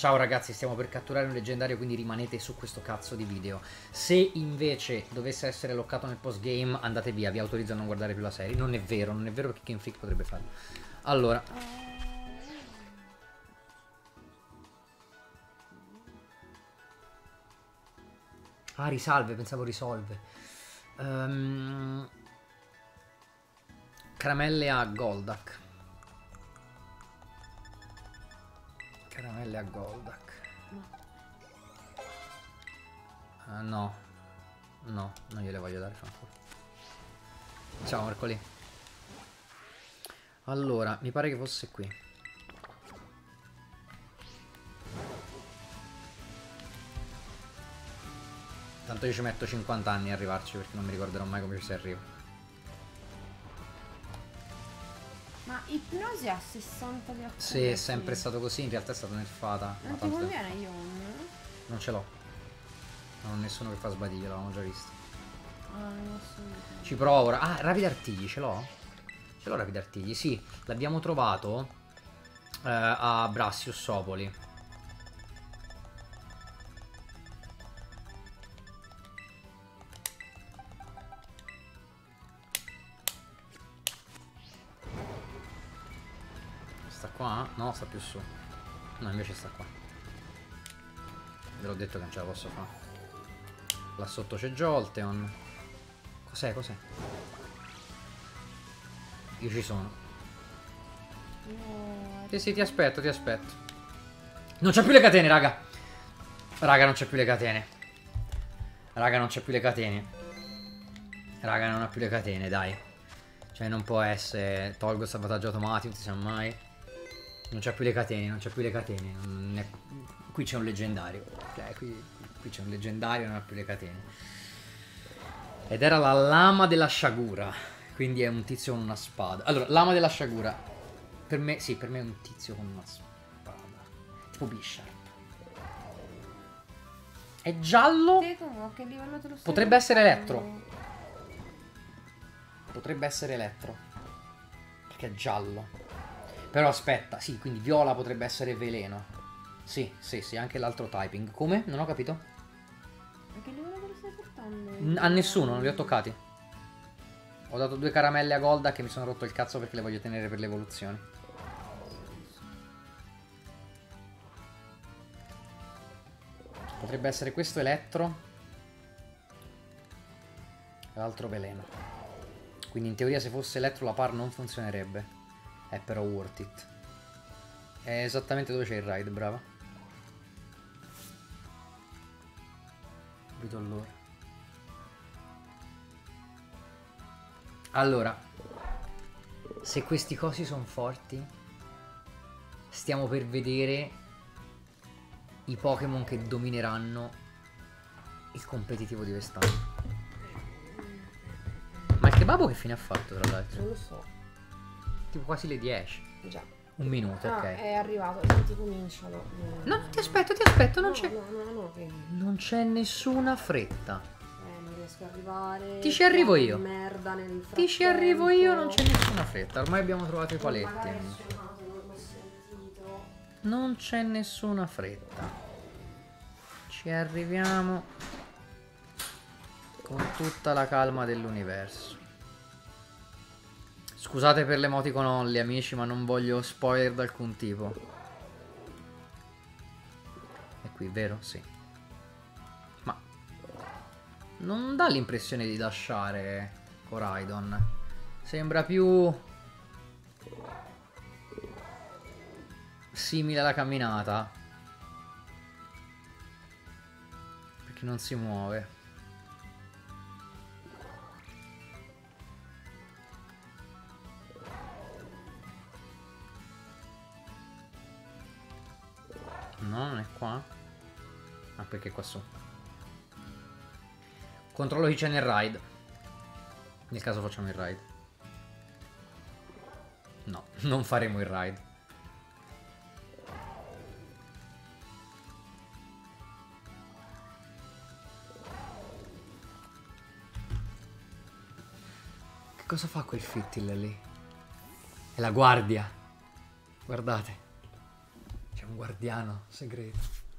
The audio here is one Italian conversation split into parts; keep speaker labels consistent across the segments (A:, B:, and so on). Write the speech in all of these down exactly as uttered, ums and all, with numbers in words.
A: Ciao ragazzi, stiamo per catturare un leggendario, quindi rimanete su questo cazzo di video. Se invece dovesse essere loccato nel post game, andate via, vi autorizzo a non guardare più la serie. Non è vero, non è vero, perché Game Freak potrebbe farlo. Allora, ah, risalve, pensavo risolve. um, Caramelle a Goldak. Caramelle a Goldak. Uh, no, no, non gliele voglio dare, fanculo. Ciao Mercolì. Allora, mi pare che fosse qui. Tanto io ci metto cinquanta anni a arrivarci, perché non mi ricorderò mai come ci si arriva.
B: Ma Ipnosi ha sessanta di acqua.
A: Sì, è sempre stato così, in realtà è stata nerfata.
B: Non ti conviene Ion?
A: Non ce l'ho. Non ho nessuno che fa sbadiglio, l'avevamo già visto.
B: Ah, non so.
A: Ci provo ora. Ah, Rapid Artigli, ce l'ho? Ce l'ho Rapid Artigli, sì. L'abbiamo trovato eh, a Brassiussopoli. Sta qua? No, sta più su. No, invece sta qua. Ve l'ho detto che non ce la posso fare. Là sotto c'è Jolteon. Cos'è, cos'è? Io ci sono.
B: No,
A: Sì, sì, ti aspetto, ti aspetto. Non c'è più le catene, raga. Raga, non c'è più le catene. Raga, non c'è più le catene. Raga, non ha più le catene, dai. Cioè, non può essere. Tolgo il salvataggio automatico, non si sa mai. Non c'è più le catene, non c'è più le catene. Non è... Qui c'è un leggendario. Cioè, qui, qui c'è un leggendario e non ha più le catene. Ed era la lama della sciagura. Quindi è un tizio con una spada. Allora, lama della sciagura. Per me, sì, per me è un tizio con una spada. Tipo Bishop. È giallo?
B: te come? Che livello te lo stai
A: Potrebbe essere
B: portando?
A: elettro. Potrebbe essere elettro. Perché è giallo. Però aspetta, sì, quindi viola potrebbe essere veleno. Sì, sì, sì, anche l'altro typing. Come? Non ho capito.
B: A che livello te lo stai portando?
A: N- a nessuno, non li ho toccati. Ho dato due caramelle a Golda che mi sono rotto il cazzo perché le voglio tenere per le evoluzioni. Potrebbe essere questo elettro. E l'altro veleno. Quindi in teoria se fosse elettro la par non funzionerebbe. È però worth it. È esattamente dove c'è il raid, brava. Vedo allora. Allora, se questi cosi sono forti, stiamo per vedere i Pokémon che domineranno il competitivo di quest'anno. Ma il kebabo che fine ha fatto, tra l'altro?
B: Non lo so.
A: Tipo quasi le dieci.
B: Già.
A: Un minuto,
B: Ah,
A: ok.
B: è arrivato, senti, comincialo.
A: No, ti aspetto, ti aspetto, non
B: no,
A: c'è...
B: No, no, no, che...
A: Non c'è nessuna fretta.
B: Eh, non riesco ad arrivare.
A: Ti ci arrivo io.
B: Merda nel frattempo.
A: Ti ci arrivo io, non c'è nessuna fretta. Ormai abbiamo trovato i
B: Magari
A: paletti.
B: è suonato, non l'ho sentito.
A: Non c'è nessuna fretta. Ci arriviamo con tutta la calma dell'universo. Scusate per l'emoticon only, amici, ma non voglio spoiler da alcun tipo. È qui, vero? Sì. Ma non dà l'impressione di lasciare Coraidon. Sembra più simile alla camminata. Perché non si muove. No, non è qua. Ah, perché è qua su. Controllo chi c'è nel raid. Nel caso facciamo il raid. No, non faremo il raid. Che cosa fa quel Fittil lì? È la guardia. Guardate. C'è Un guardiano segreto.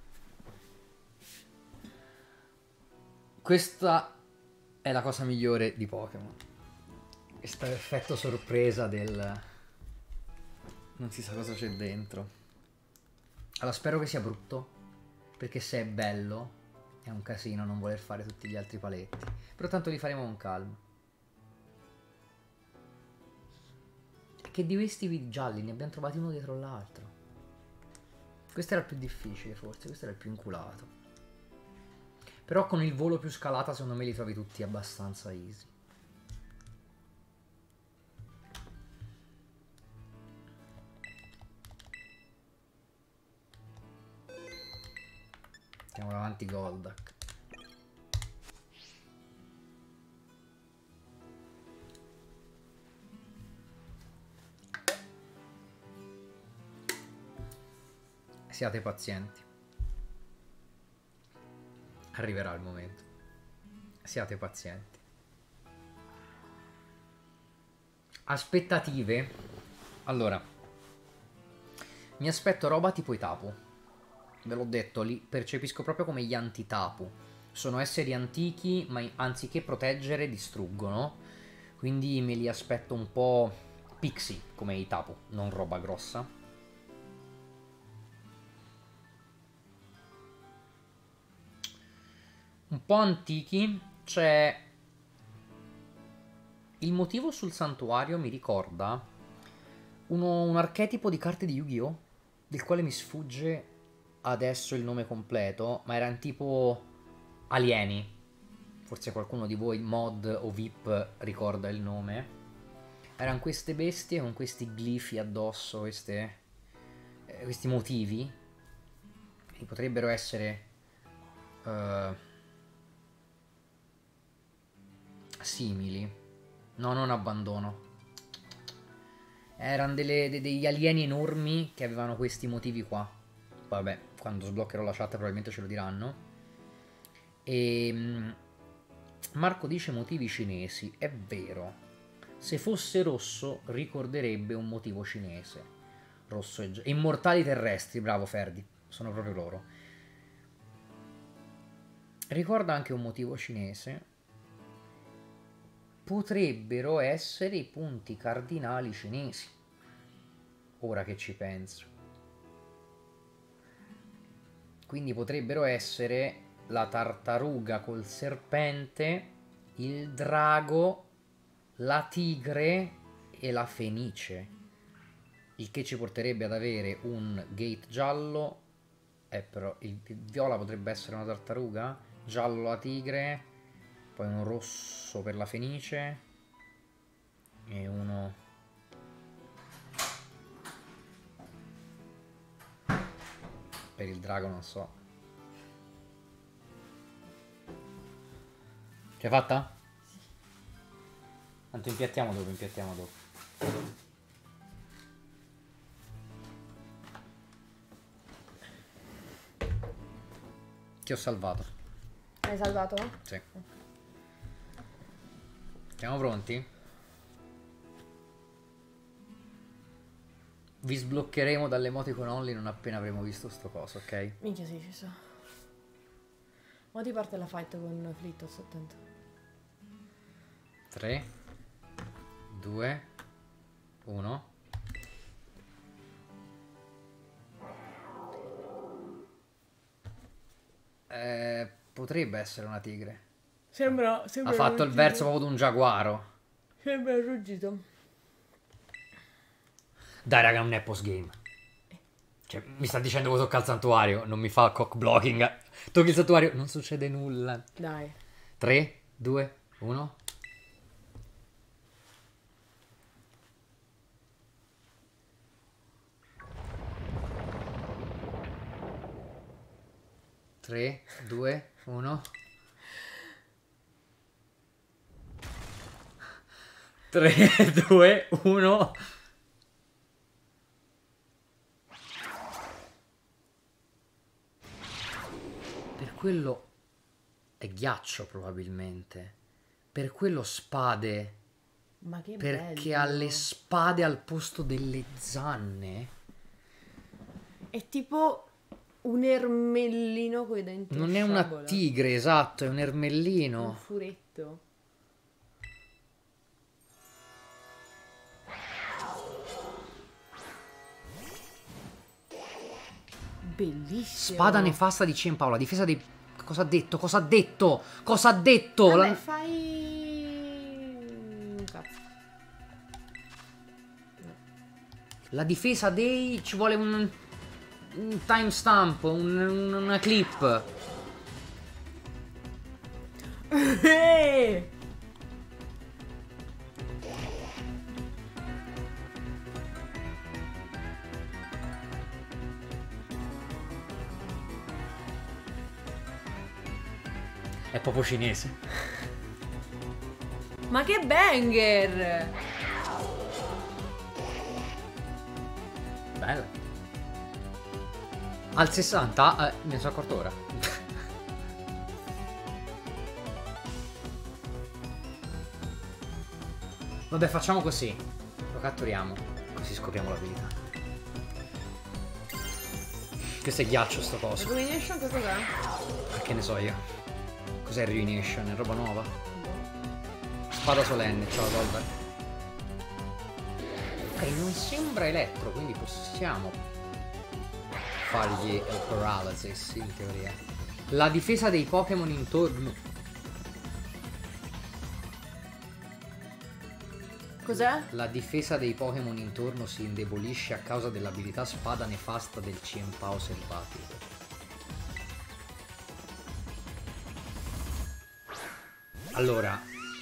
A: Questa è la cosa migliore di Pokémon. Questo effetto sorpresa del... non si sa cosa c'è dentro. Allora spero che sia brutto, perché se è bello è un casino non voler fare tutti gli altri paletti. Però tanto li faremo con calma. Che di questi video gialli ne abbiamo trovati uno dietro l'altro. Questo era il più difficile forse, questo era il più inculato. Però con il volo più scalata secondo me li trovi tutti abbastanza easy. Andiamo davanti Goldak. Siate pazienti. Arriverà il momento. Siate pazienti. Aspettative. Allora, mi aspetto roba tipo i Tapu. Ve l'ho detto, li percepisco proprio come gli anti-Tapu. Sono esseri antichi, ma anziché proteggere, distruggono. Quindi me li aspetto un po' pixie, come i Tapu, non roba grossa. Un po' antichi. C'è... il motivo sul santuario mi ricorda uno, un archetipo di carte di Yu-Gi-Oh! Del quale mi sfugge adesso il nome completo, ma erano tipo alieni. Forse qualcuno di voi mod o V I P ricorda il nome. Erano queste bestie con questi glifi addosso, queste, eh, questi motivi. Che potrebbero essere uh, simili. No, non abbandono. Erano delle, de, degli alieni enormi che avevano questi motivi qua. Vabbè, quando sbloccherò la chat probabilmente ce lo diranno. E Marco dice motivi cinesi. È vero. Se fosse rosso ricorderebbe un motivo cinese. Rosso e giallo. Immortali terrestri, bravo Ferdi. Sono proprio loro. Ricorda anche un motivo cinese. Potrebbero essere i punti cardinali cinesi. Ora che ci penso. Quindi potrebbero essere la tartaruga col serpente, il drago, la tigre e la fenice. Il che ci porterebbe ad avere un gate giallo. Eh, però il, il viola potrebbe essere una tartaruga. Giallo la tigre. Poi un rosso per la fenice. E uno... per il drago non so. Ce l'hai fatta? Sì. Tanto impiattiamo dopo, impiattiamo dopo. Ti ho salvato.
B: Hai salvato?
A: Sì. Siamo pronti? Vi sbloccheremo dall'emoticon only non appena avremo visto sto coso, ok?
B: Minchia sì, ci so. Ma ti parte la fight con Flitto, sto attento.
A: tre, due, uno. Eh, potrebbe essere una tigre.
B: Sembra, sembra
A: ha fatto il verso proprio di un giaguaro.
B: Sembra ruggito.
A: Dai raga, non è post game. Cioè, mi sta dicendo che tocca il santuario. Non mi fa cock blocking. Tocchi il santuario, non succede nulla.
B: Dai.
A: tre, due, uno. tre, due, uno. tre, due, uno. Per quello è ghiaccio probabilmente. Per quello spade.
B: Ma che
A: Perché
B: bello.
A: ha le spade al posto delle zanne.
B: È tipo un ermellino coi denti.
A: Non
B: a
A: è una
B: sciabola.
A: tigre, esatto, è un
B: Un
A: ermellino.
B: furetto. Bellissimo.
A: Spada nefasta di Cienpaolo, la difesa dei... Cosa ha detto? Cosa ha detto? Cosa ha detto?
B: Vabbè,
A: La-
B: fai... Cazzo.
A: La difesa dei... Ci vuole un... Un timestamp, un, un- una clip.
B: Eh!
A: È proprio cinese.
B: Ma che banger!
A: Bella. Al sessanta? Eh, me ne sono accorto ora. Vabbè, facciamo così. Lo catturiamo. Così scopriamo l'abilità. Questo è ghiaccio sto coso.
B: Ruination che cos'è?
A: Ma che ne so io. Cos'è Ruination? È roba nuova? Spada solenne, ciao Dolber. Ok, non sembra elettro, quindi possiamo fargli il paralysis in teoria. La difesa dei Pokémon intorno.
B: Cos'è?
A: La difesa dei Pokémon intorno si indebolisce a causa dell'abilità spada nefasta del Cienpao selvatico. Allora,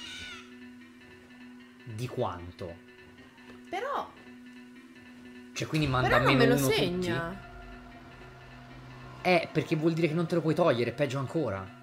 A: di quanto?
B: Però...
A: Cioè, quindi manda
B: Però non
A: meno
B: me lo
A: uno tutti?
B: segna.
A: Eh, perché vuol dire che non te lo puoi togliere, peggio ancora.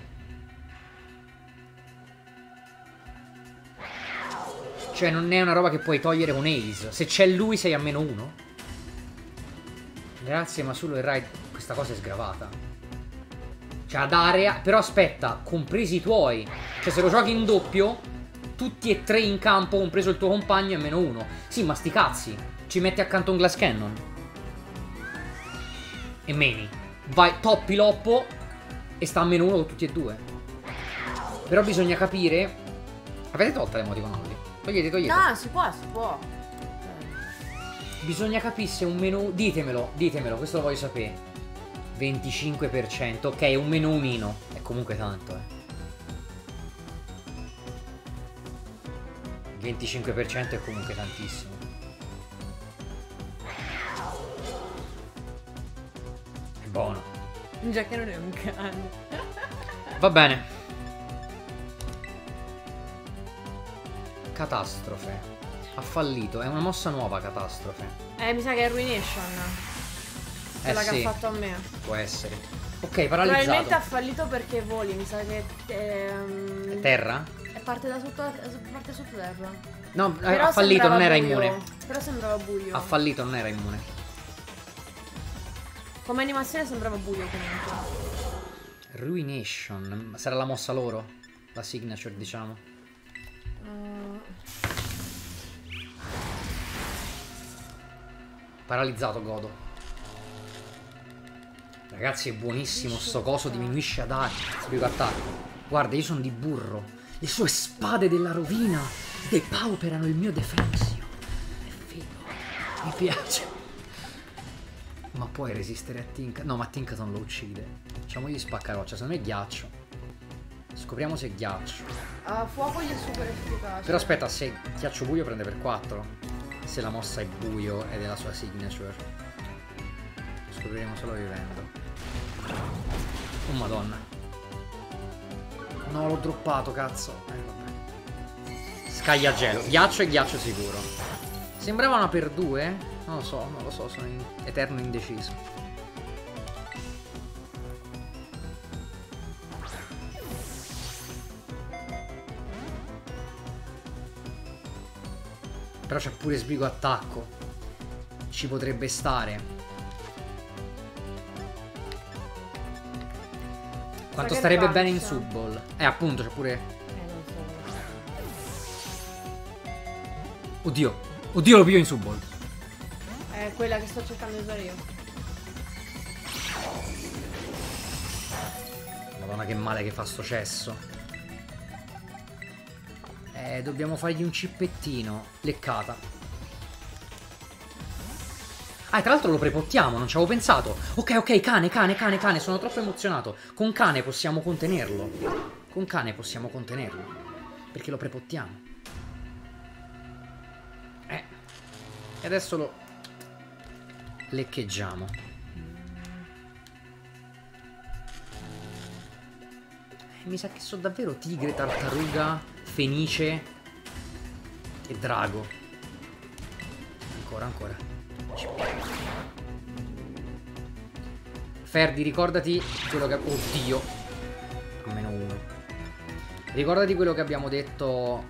A: Cioè, non è una roba che puoi togliere con Ace. Se c'è lui sei a meno uno. Grazie, ma solo il raid. Questa cosa è sgravata. Cioè, ad area. Però aspetta, compresi i tuoi. Cioè, se lo giochi in doppio, tutti e tre in campo, compreso il tuo compagno, è meno uno. Sì, ma sti cazzi. Ci metti accanto un Glass Cannon. E meni. Vai, toppi Loppo e sta a meno uno con tutti e due. Però bisogna capire. Avete tolto l'emoticon Audi? Togliete, togliete.
B: No, si può, si può.
A: Bisogna capire se un menu. Ditemelo, ditemelo, questo lo voglio sapere. venticinque per cento. Ok, un meno unino. È comunque tanto, eh. venticinque per cento è comunque tantissimo. È buono.
B: Già che non è un cane.
A: Va bene. Catastrofe. Ha fallito. È una mossa nuova, catastrofe.
B: Eh, mi sa che è Ruination. Quella
A: Eh
B: che
A: sì,
B: ha fatto a me.
A: può essere. Ok,
B: Probabilmente ha
A: paralizzato.
B: fallito perché voli, mi sa che ehm,
A: Terra?
B: è parte da sotto, parte sottoterra.
A: No,
B: Però
A: ha fallito,
B: sembrava
A: non era
B: buio.
A: immune.
B: Però sembrava buio.
A: Ha fallito, non era immune.
B: Come animazione sembrava buio comunque.
A: Ruination. Sarà la mossa loro? La signature, diciamo.
B: Uh,
A: Paralizzato, godo. Ragazzi, è buonissimo sto coso, diminuisce ad area. Sbrigo attacco. Guarda, io sono di burro. Le sue spade della rovina depauperano il mio defensio. È figo. Mi piace. Ma puoi resistere a Tink? No, ma Tinkaton lo uccide. Facciamogli spaccaroccia, secondo me è ghiaccio. Scopriamo se è ghiaccio.
B: a fuoco gli è super efficace.
A: Però aspetta, se ghiaccio buio prende per quattro. Se la mossa è buio ed è la sua signature. Scopriremo solo vivendo. Oh madonna. No, l'ho droppato, cazzo. Eh, vabbè. Scaglia gelo. Ghiaccio e ghiaccio sicuro. Sembrava una per due. Non lo so, non lo so, sono in eterno indeciso. Però c'è pure sbrigo attacco. Ci potrebbe stare. Quanto
B: che
A: starebbe bene in
B: faccia?
A: subball? Eh, appunto, c'è pure.
B: Eh, non so.
A: Oddio. Oddio, lo piglio in subball.
B: È quella che sto cercando di usare io.
A: Madonna, che male che fa sto cesso. Eh, dobbiamo fargli un cippettino. Leccata. Ah, e tra l'altro lo prepottiamo, non ci avevo pensato. Ok, ok, cane, cane, cane, cane, sono troppo emozionato. Con cane possiamo contenerlo. Con cane possiamo contenerlo. Perché lo prepottiamo. Eh. E adesso lo leccheggiamo. Eh, mi sa che sono davvero tigre, tartaruga, fenice e drago. Ancora, ancora. Ferdi, ricordati quello che... Oddio. Almeno uno. Ricordati quello che abbiamo detto.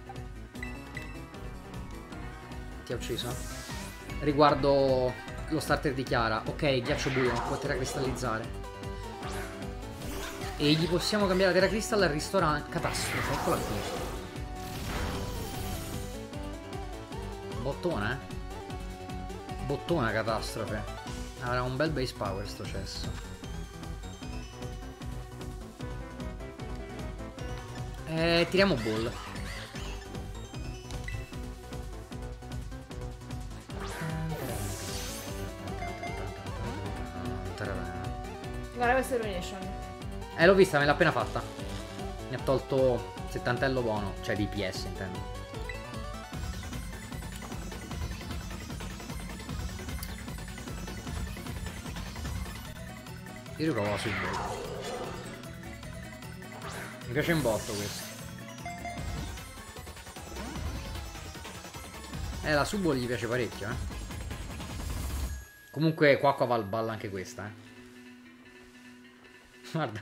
A: Ti ha ucciso? Riguardo lo starter di Chiara. Ok, ghiaccio buio, non può terracristallizzare. E gli possiamo cambiare la terracristal al ristorante. Catastrofe, eccola qui. Bottona, eh? Bottona catastrofe. Avrà un bel base power sto cesso. Eh, tiriamo ball.
B: Guarda questa illumination.
A: Eh, l'ho vista, me l'ha appena fatta. Mi ha tolto settantello buono. Cioè di P S intendo. Io riprovo la Subway. Mi piace un botto questo. Eh, la Subway gli piace parecchio, eh. Comunque qua qua va al ballo anche questa, eh. Guarda.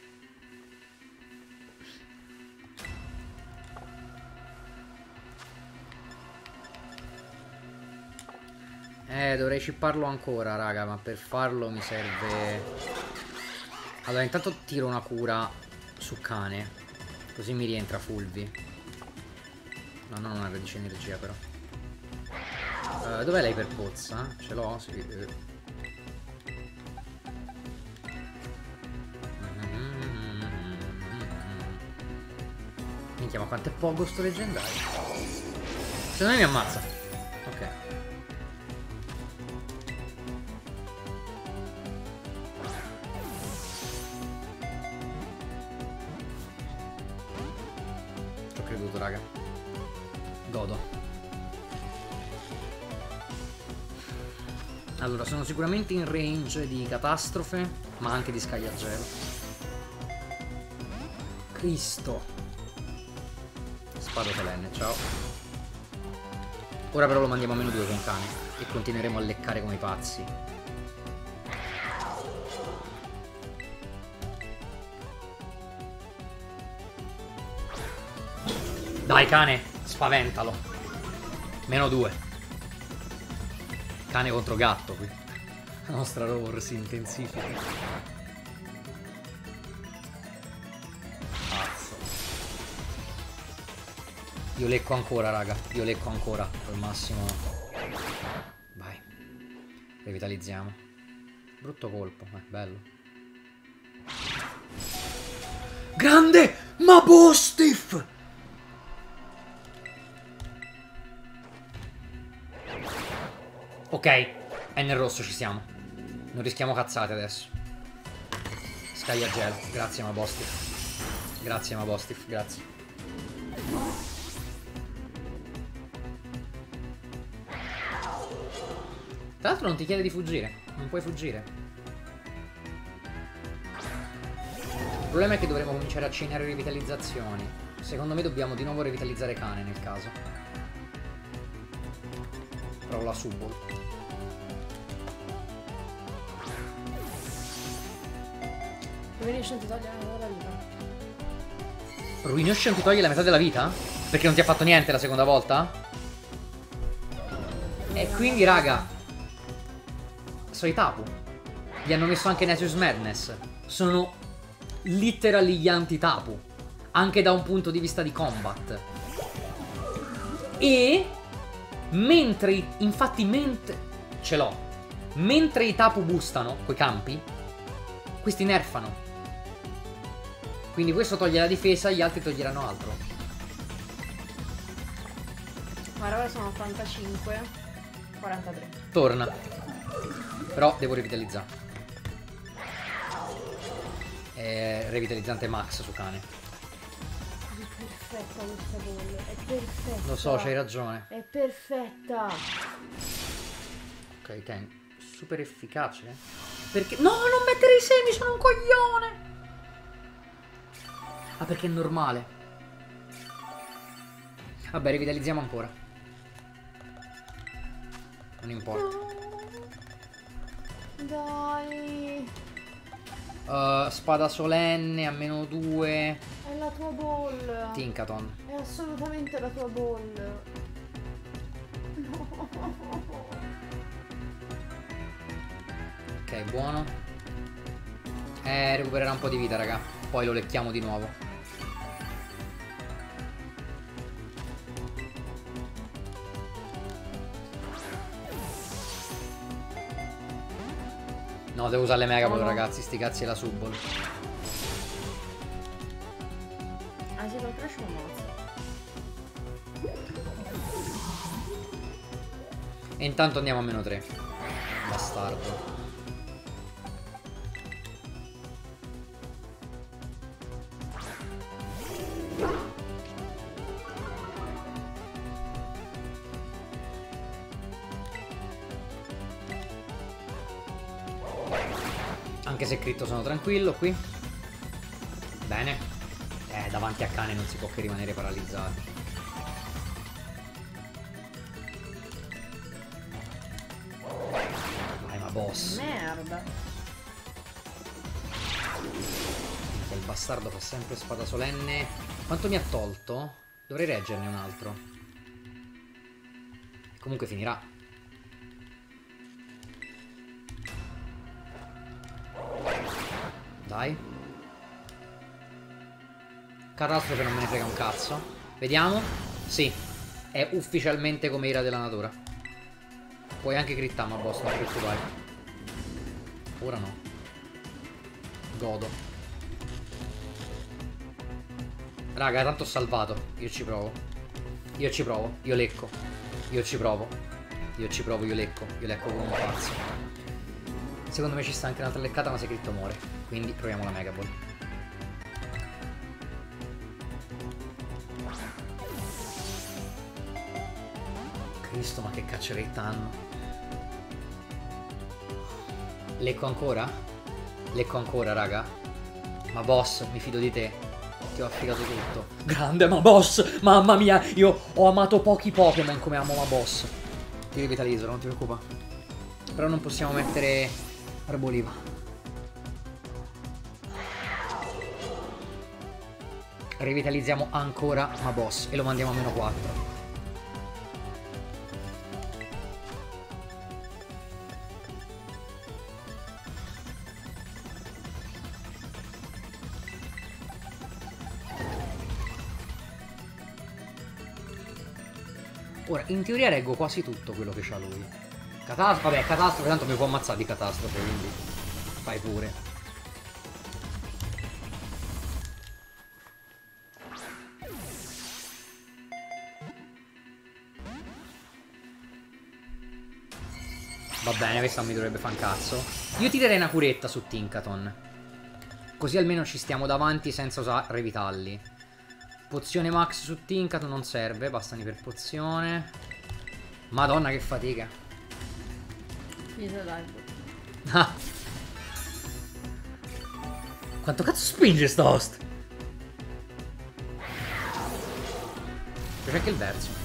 A: Eh, dovrei cipparlo ancora, raga, ma per farlo mi serve... Allora, intanto tiro una cura su cane, così mi rientra Fulvi. No, non una radice energia, però. Uh, dov'è lei per pozza? Ce l'ho? Sì. Minchia, ma quanto è poco sto leggendario. Secondo me mi ammazza. Ok. Ci ho creduto, raga. Godo. Allora, sono sicuramente in range di catastrofe, ma anche di scagliagelo. Cristo. Spado solenne, ciao. Ora però lo mandiamo a meno due con cane e continueremo a leccare come i pazzi. Dai cane, spaventalo. Meno due. Cane contro gatto qui. La nostra rover si intensifica. Pazzo. Io lecco ancora, raga. Io lecco ancora. Al massimo. Vai. Revitalizziamo. Brutto colpo. Eh, bello. Grande! Ma Bostiff! Ok, è nel rosso, ci siamo. Non rischiamo cazzate adesso. Scagliagelo, grazie ma Bostiff. Grazie ma Bostiff, grazie. Tra l'altro non ti chiede di fuggire. Non puoi fuggire. Il problema è che dovremo cominciare a cenare rivitalizzazioni. Secondo me dobbiamo di nuovo rivitalizzare cane nel caso. Provo la Subway.
B: Ruination ti toglie la metà della vita.
A: Ruination ti toglie la metà della vita? Perché non ti ha fatto niente la seconda volta? E quindi raga, sono i Tapu. Gli hanno messo anche Nesius Madness. Sono literally gli anti-Tapu, anche da un punto di vista di combat. E mentre, infatti mentre ce l'ho, mentre i Tapu boostano quei campi, questi nerfano. Quindi questo toglie la difesa, gli altri toglieranno altro.
B: Ma ora sono ottantacinque, quarantatré.
A: Torna. Però devo revitalizzare. È revitalizzante max su cane.
B: È perfetta questa ball, è perfetta.
A: Lo so, c'hai ragione.
B: È perfetta.
A: Ok, Ken, super efficace. Perché... No, non mettere i semi, sono un coglione. Ah, perché è normale. Vabbè, rivitalizziamo ancora. Non importa.
B: Dai.
A: Uh, spada solenne a meno due.
B: È la tua ball.
A: Tinkaton.
B: È assolutamente la tua ball. No.
A: Ok, buono. Eh, recupererà un po' di vita, raga. Poi lo lecchiamo di nuovo. No, devo usare le Mega Ball,
B: no, no.
A: ragazzi. Sti cazzi e la Subball.
B: Ah sì, col crash un mazzo.
A: E intanto andiamo a meno tre. Bastardo. Anche se critto sono tranquillo qui. Bene. Eh, davanti a cane non si può che rimanere paralizzati. Vai, ma boss.
B: Merda.
A: Il bastardo fa sempre spada solenne. Quanto mi ha tolto? Dovrei reggerne un altro. Comunque finirà. Dai. Catastrofe non me ne frega un cazzo. Vediamo. Sì. È ufficialmente come ira della natura. Puoi anche crittare, ma boss, non ti preoccupare. Ora no. Godo. Raga, tanto ho salvato. Io ci provo. Io ci provo. Io lecco. Io ci provo. Io ci provo, io lecco. Io lecco come un pazzo. Secondo me ci sta anche un'altra leccata, ma se critto muore. Quindi proviamo la Mega Ball. Cristo, ma che caccia rate hanno. Lecco ancora? Lecco ancora, raga. Ma boss, mi fido di te. Ti ho affidato tutto. Grande ma boss. Mamma mia, io ho amato pochi Pokémon come amo ma boss. Ti rivitalizzo, non ti preoccupa. Però non possiamo mettere Arboliva. Rivitalizziamo ancora ma boss e lo mandiamo a meno quattro. Ora, in teoria reggo quasi tutto quello che c'ha lui. Catastrofe, vabbè, catastrofe, tanto mi può ammazzare di catastrofe, quindi fai pure. Va bene, questa non mi dovrebbe fare un cazzo. Io tirerei una curetta su Tinkaton. Così almeno ci stiamo davanti senza usare revitalli. Pozione max su Tinkaton non serve, bastano per pozione. Madonna che fatica.
B: Finito live.
A: Ah. Quanto cazzo spinge sto host? C'è anche il verso.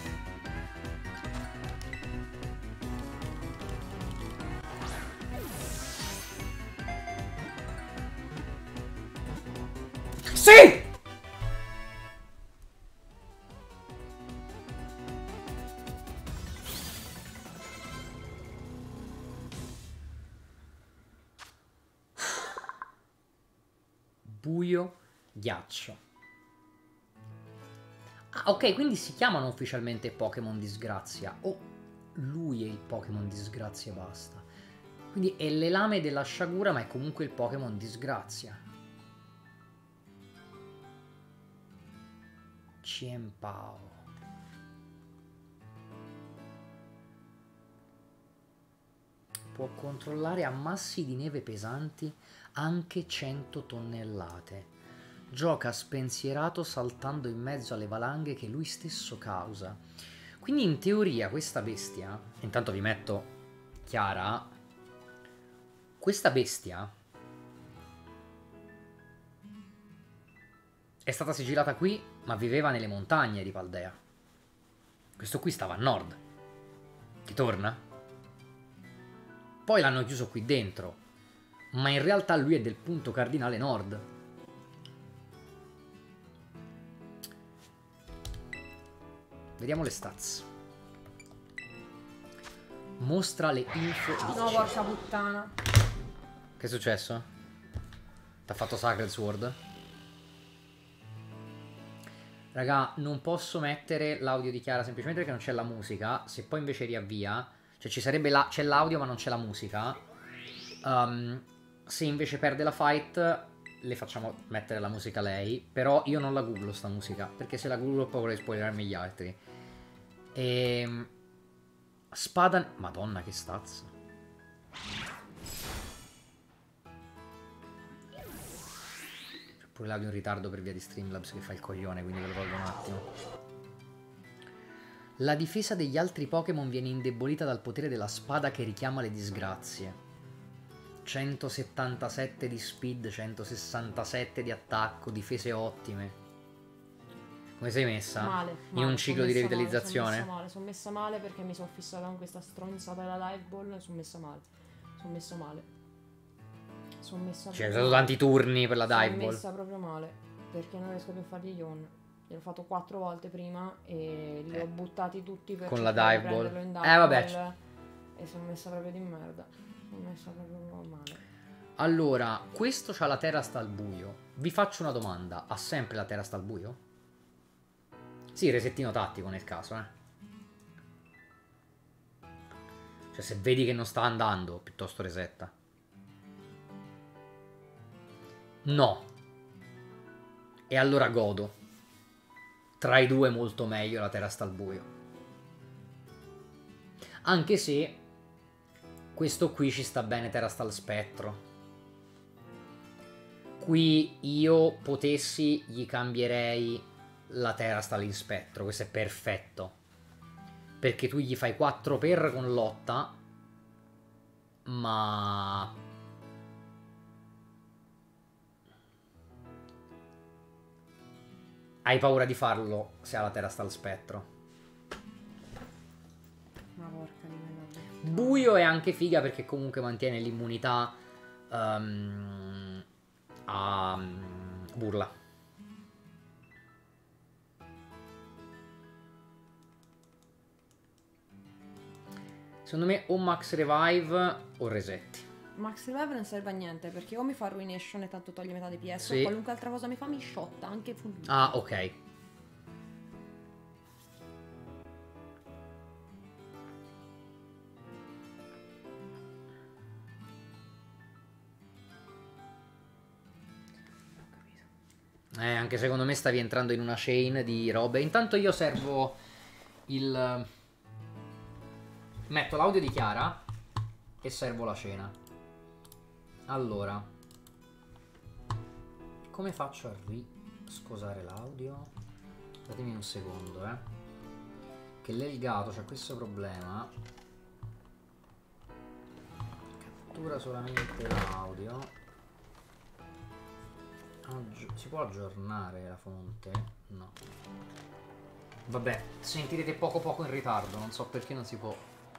A: Sì! Buio, ghiaccio. Ah, ok, quindi si chiamano ufficialmente Pokémon Disgrazia. O lui è il Pokémon Disgrazia e basta. Quindi è le lame della sciagura, ma è comunque il Pokémon Disgrazia. Cienpao. Può controllare ammassi di neve pesanti anche cento tonnellate. Gioca spensierato saltando in mezzo alle valanghe che lui stesso causa. Quindi in teoria questa bestia, intanto vi metto Chiara, questa bestia è stata sigillata qui, ma viveva nelle montagne di Paldea. Questo qui stava a nord. Ti torna? Poi l'hanno chiuso qui dentro, ma in realtà lui è del punto cardinale nord. Vediamo le stats. Mostra le info di...
B: No, porca puttana.
A: Che è successo? T'ha fatto Sacred Sword? Raga, non posso mettere l'audio di Chiara semplicemente perché non c'è la musica. Se poi invece riavvia, cioè ci sarebbe la... c'è l'audio ma non c'è la musica. Um, se invece perde la fight, le facciamo mettere la musica lei. Però io non la googlo sta musica, perché se la googlo ho paura di spoilerarmi gli altri. E... Spada... Madonna che stats. C'è pure l'audio in ritardo per via di Streamlabs che fa il coglione, quindi ve lo tolgo un attimo. La difesa degli altri Pokémon viene indebolita dal potere della spada che richiama le disgrazie. centosettantasette di speed, centosessantasette di attacco, difese ottime. Come sei messa?
B: Male,
A: In
B: male,
A: un ciclo di
B: sono messa
A: revitalizzazione?
B: male, sono messa male, sono messa male perché mi sono fissata con questa stronzata della dive ball e sono messa male. Sono messa male. Sono messa
A: Cioè, hai
B: proprio
A: usato
B: male.
A: tanti turni per la dive
B: Sono
A: ball.
B: messa proprio male perché non riesco più a fargli gli on. Gliel'ho fatto quattro volte prima e li
A: Eh.
B: ho buttati tutti per
A: Con la
B: cercare
A: dive
B: di
A: ball.
B: prenderlo in
A: Eh, vabbè.
B: ball, e sono messa proprio di merda. Sono messa proprio male.
A: Allora, questo c'ha la terra sta al buio. Vi faccio una domanda. Ha sempre la terra sta al buio? Sì, resettino tattico nel caso, eh. Cioè, se vedi che non sta andando, piuttosto resetta. No. E allora godo. Tra i due molto meglio la terra sta al buio. Anche se questo qui ci sta bene terra sta al spettro. Qui io potessi gli cambierei la terra sta in spettro. Questo è perfetto, perché tu gli fai quattro per con lotta, ma hai paura di farlo se ha la terra sta al spettro.
B: Ma porca di merda.
A: Buio è anche figa perché comunque mantiene l'immunità um, a um, burla. Secondo me o Max Revive o resetti.
B: Max Revive non serve a niente perché o mi fa Ruination e tanto toglie metà dei P S,
A: Sì.
B: o qualunque altra cosa mi fa mi shotta, anche full.
A: Ah, ok. Eh, anche secondo me stavi entrando in una chain di robe. Intanto io servo il... Metto l'audio di Chiara e servo la cena. Allora, come faccio a riscosare l'audio? Datemi un secondo, eh. Che l'Elgato c'ha questo problema. Cattura solamente l'audio. Aggi- si può aggiornare la fonte? No. Vabbè, sentirete poco poco in ritardo, non so perché non si può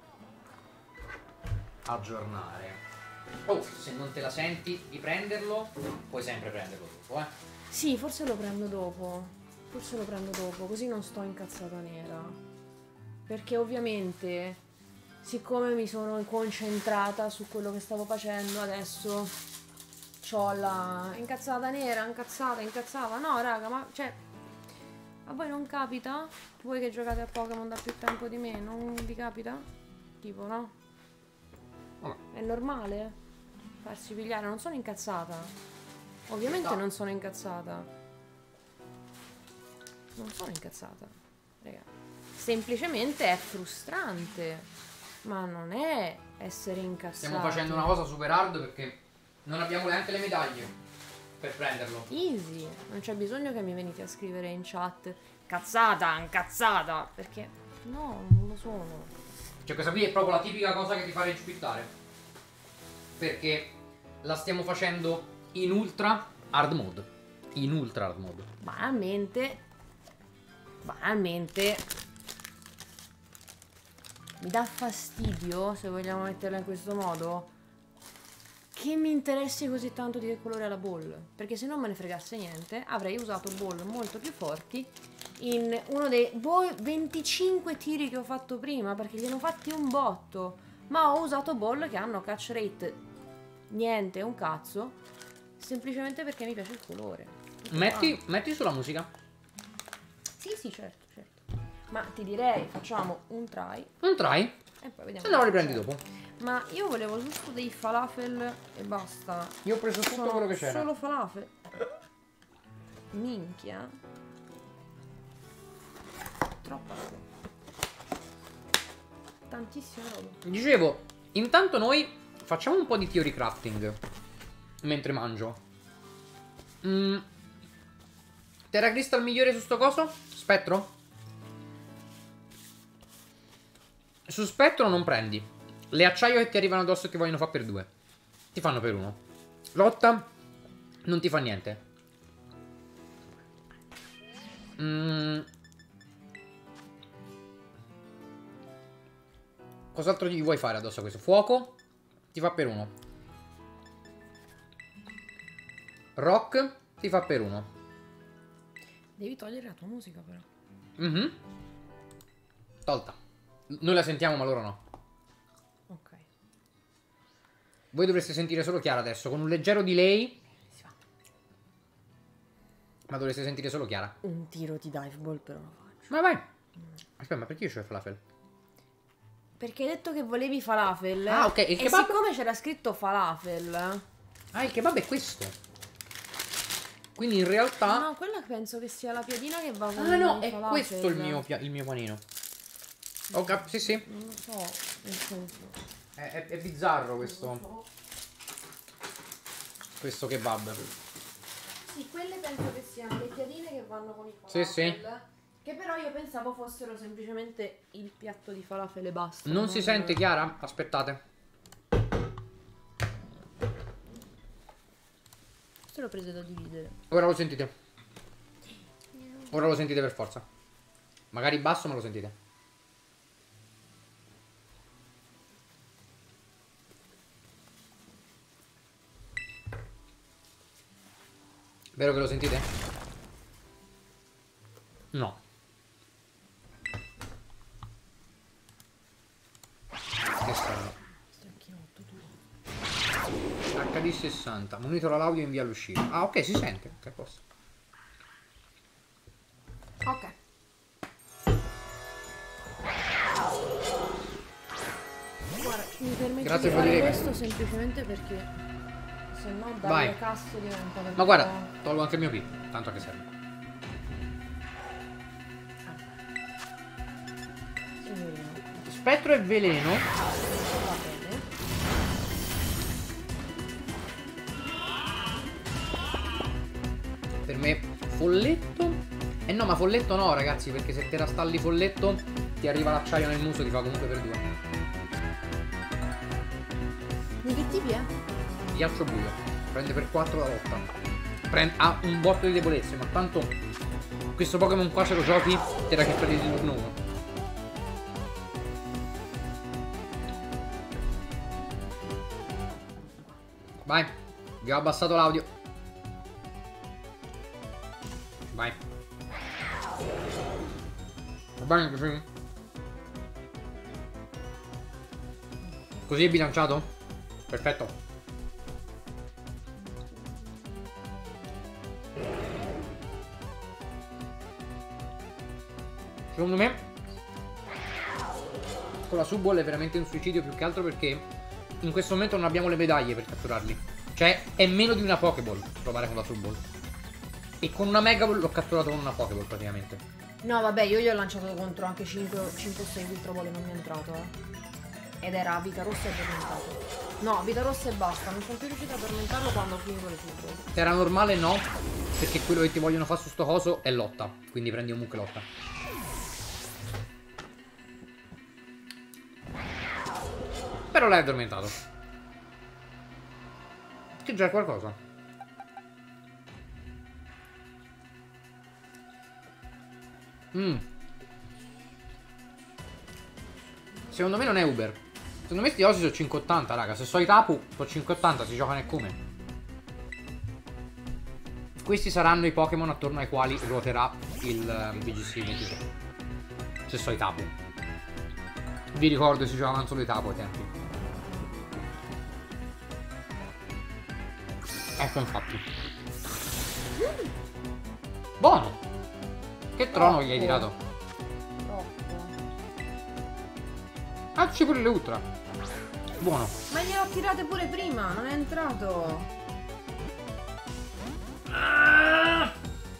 A: aggiornare. Oh, se non te la senti di prenderlo, puoi sempre prenderlo dopo, eh.
B: Sì, forse lo prendo dopo. Forse lo prendo dopo, così non sto incazzata nera. Perché ovviamente, siccome mi sono concentrata su quello che stavo facendo, adesso c'ho la incazzata nera, incazzata, incazzata. No, raga, ma cioè, a voi non capita? Voi che giocate a Pokémon da più tempo di me, non vi capita? Tipo, no? È normale farsi pigliare, non sono incazzata. Ovviamente
A: No.
B: non sono incazzata. non sono incazzata, raga. Semplicemente è frustrante, ma non è essere incazzati.
A: Stiamo facendo una cosa super hard perché non abbiamo neanche le medaglie per prenderlo.
B: Easy, non c'è bisogno che mi venite a scrivere in chat cazzata, incazzata, perché no, non lo sono.
A: Cioè questa qui è proprio la tipica cosa che ti fa rage quittare, perché la stiamo facendo in ultra hard mode. In ultra hard mode.
B: Banalmente, banalmente, mi dà fastidio, se vogliamo metterla in questo modo, che mi interessi così tanto di che colore ha la ball. Perché se non me ne fregasse niente, avrei usato ball molto più forti in uno dei boh, venticinque tiri che ho fatto prima, perché gliene ho fatti un botto. Ma ho usato ball che hanno catch rate niente, un cazzo, semplicemente perché mi piace il colore.
A: Metti,
B: Ah.
A: metti sulla musica.
B: Sì, sì, certo, certo. Ma ti direi, facciamo un try
A: Un try.
B: e poi vediamo.
A: Se no lo
B: che
A: riprendi
B: c'è.
A: dopo.
B: Ma io volevo giusto dei falafel e basta.
A: Io ho preso tutto
B: Sono
A: quello che c'era.
B: solo falafel. Minchia. Troppa roba. Tantissima roba.
A: Dicevo, intanto noi facciamo un po' di theory crafting mentre mangio. Mm. Terra Crystal migliore su sto coso? Spettro? Su Spettro non prendi. Le acciaio che ti arrivano addosso e ti vogliono fare per due. Ti fanno per uno. Lotta non ti fa niente. Mm. Cos'altro gli vuoi fare addosso a questo? Fuoco ti fa per uno. Rock ti fa per uno.
B: Devi togliere la tua musica però.
A: Mhm. Tolta. Noi la sentiamo ma loro no.
B: Ok.
A: Voi dovreste sentire solo Chiara adesso. Con un leggero delay.
B: Si fa.
A: Ma dovreste sentire solo Chiara.
B: Un tiro di dive ball però lo faccio.
A: Ma vai. Aspetta, ma perché io c'ho il falafel?
B: Perché hai detto che volevi falafel.
A: Ah, ok, il
B: e
A: kebab?
B: siccome c'era scritto falafel.
A: Ah, il kebab è questo. Quindi in realtà...
B: No, quella penso che sia la piadina che va con
A: Ah no,
B: il
A: è
B: falafel.
A: questo il mio, pia- il mio panino. Ok, sì sì.
B: Non lo so, nel senso.
A: È, è- è bizzarro questo. Questo kebab.
B: Sì, quelle penso che siano le piadine che vanno con i
A: Sì,
B: falafel.
A: sì.
B: Che però io pensavo fossero semplicemente il piatto di falafel e basta.
A: Non si sente, Chiara? Aspettate.
B: Questo l'ho preso da dividere.
A: Ora lo sentite. Ora lo sentite per forza. Magari basso ma lo sentite. Vero che lo sentite? No. Che strano.
B: Stranchinotto tu.
A: H D sessanta. Monitora l'audio e invia l'uscita. Ah, ok, si sente. Ok, posso.
B: Ok. Guarda, mi permetto
A: Grazie
B: di
A: per
B: fare
A: dire che-
B: questo semplicemente perché se no
A: Vai.
B: dalle casse diventa
A: Ma guarda, tolgo anche il mio P. Tanto a che serve.
B: Signorino,
A: Spettro e veleno.
B: va bene.
A: Per me folletto. Eh no, ma folletto no, ragazzi, perché se te la stalli folletto ti arriva l'acciaio nel muso, ti fa comunque per due.
B: Di che tipi è?
A: Ghiaccio buio. Prende per quattro la lotta. Prende, ha un botto di debolezze, ma tanto questo Pokémon qua se lo giochi te la che prendi di turno uno. Vai. Vi ho abbassato l'audio. Vai. Va bene così? Così è bilanciato? Perfetto. Secondo me con la Subball è veramente un suicidio, più che altro perché in questo momento non abbiamo le medaglie per catturarli. Cioè è meno di una Pokéball provare con la Subball. E con una Mega Ball l'ho catturato con una Pokéball praticamente.
B: No, vabbè, io gli ho lanciato contro anche cinque o sei Ultra Ball e non mi è entrato, eh. Ed era vita rossa e addormentato. No, vita rossa e basta, non sono più riuscita ad addormentarlo quando ho finito le super.
A: Se era normale no, perché quello che ti vogliono fare su sto coso è lotta. Quindi prendi un mucche lotta. Però l'hai addormentato. Che già è qualcosa. Mm. Secondo me non è Uber. Secondo me sti osi sono cinque ottanta, raga. Se so i Tapu, sono cinque ottanta, si giocano e come. Questi saranno i Pokémon attorno ai quali ruoterà il uh, V G C ventidue. Se so i Tapu. Vi ricordo che si giocavano solo i Tapu ai tempi. Ecco infatti. Buono. Che trono gli hai tirato?
B: Troppo.
A: Ah, c'è pure le ultra. Buono.
B: Ma gliele ho tirate pure prima, non è entrato.
A: Ah!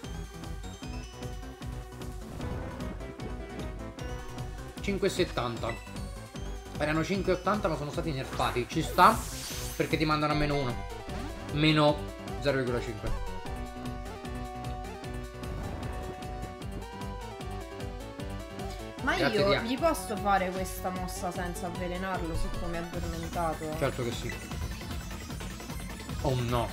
A: cinque e settanta. Erano cinque e ottanta ma sono stati nerfati. Ci sta perché ti mandano a meno uno. Meno zero virgola cinque.
B: Ma
A: Grazie,
B: io
A: Dia.
B: gli posso fare questa mossa senza avvelenarlo siccome è addormentato?
A: Certo che sì. Oh no.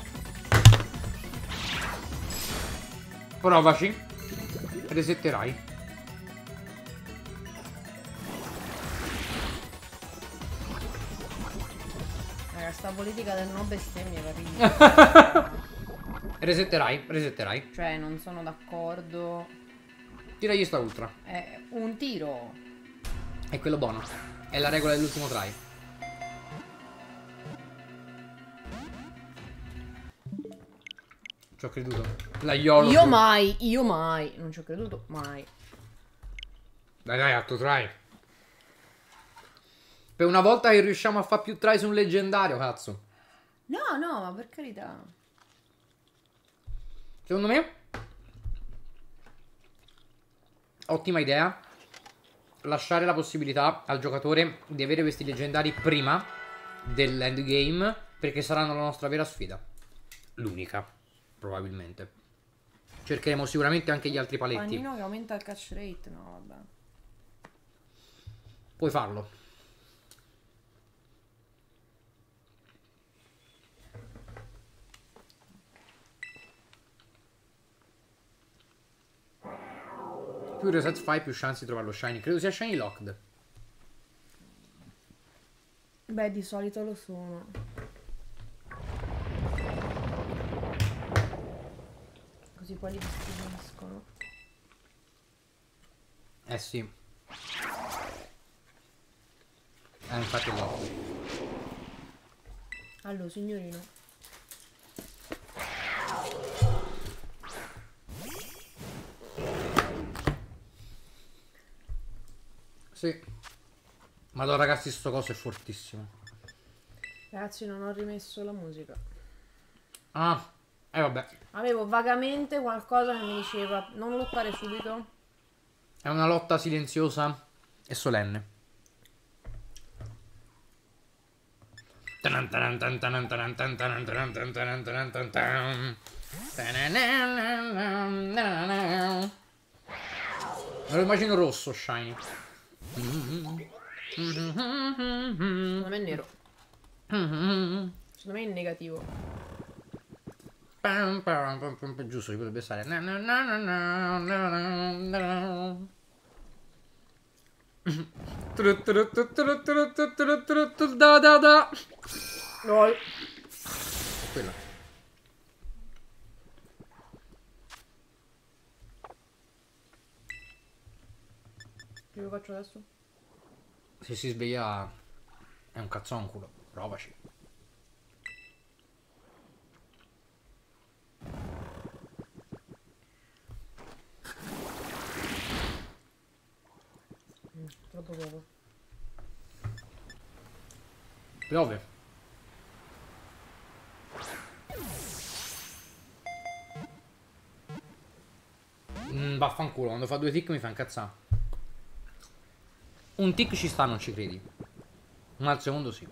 A: Provaci. Resetterai.
B: Raga, sta politica del no bestemmie, capito?
A: Resetterai, resetterai.
B: Cioè, non sono d'accordo.
A: Tiragli sta ultra.
B: È un tiro.
A: È quello buono. È la regola dell'ultimo try. Ci ho creduto. La YOLO.
B: Io mai, io mai. Non ci ho creduto mai.
A: Dai dai, altro try. Per una volta che riusciamo a fare più try su un leggendario, cazzo.
B: No, no, ma per carità.
A: Secondo me ottima idea lasciare la possibilità al giocatore di avere questi leggendari prima dell'endgame, perché saranno la nostra vera sfida. L'unica, probabilmente. Cercheremo sicuramente anche gli altri paletti.
B: Panino che aumenta il catch rate, no vabbè.
A: Puoi farlo. Più reset fai, più chance di trovare lo shiny. Credo sia shiny locked.
B: Beh, di solito lo sono. Così poi li distribuiscono.
A: Eh sì. Eh, infatti è locked.
B: Allora, signorino.
A: Sì. Madonna ragazzi, sto coso è fortissimo.
B: Ragazzi, non ho rimesso la musica.
A: Ah, e eh, vabbè.
B: Avevo vagamente qualcosa che mi diceva non lottare subito.
A: È una lotta silenziosa e solenne. Me lo immagino rosso, shiny.
B: Secondo me è nero. Secondo me è negativo.
A: Giusto, ci potrebbe stare. Da da da.
B: Lol.
A: Quella.
B: Che lo faccio adesso?
A: Se si sveglia è un cazzonculo. Provaci.
B: Mm, troppo poco.
A: Piove. Mm, vaffanculo, quando fa due tic mi fa incazzare. Un tic ci sta, non ci credi. Ma al secondo sì.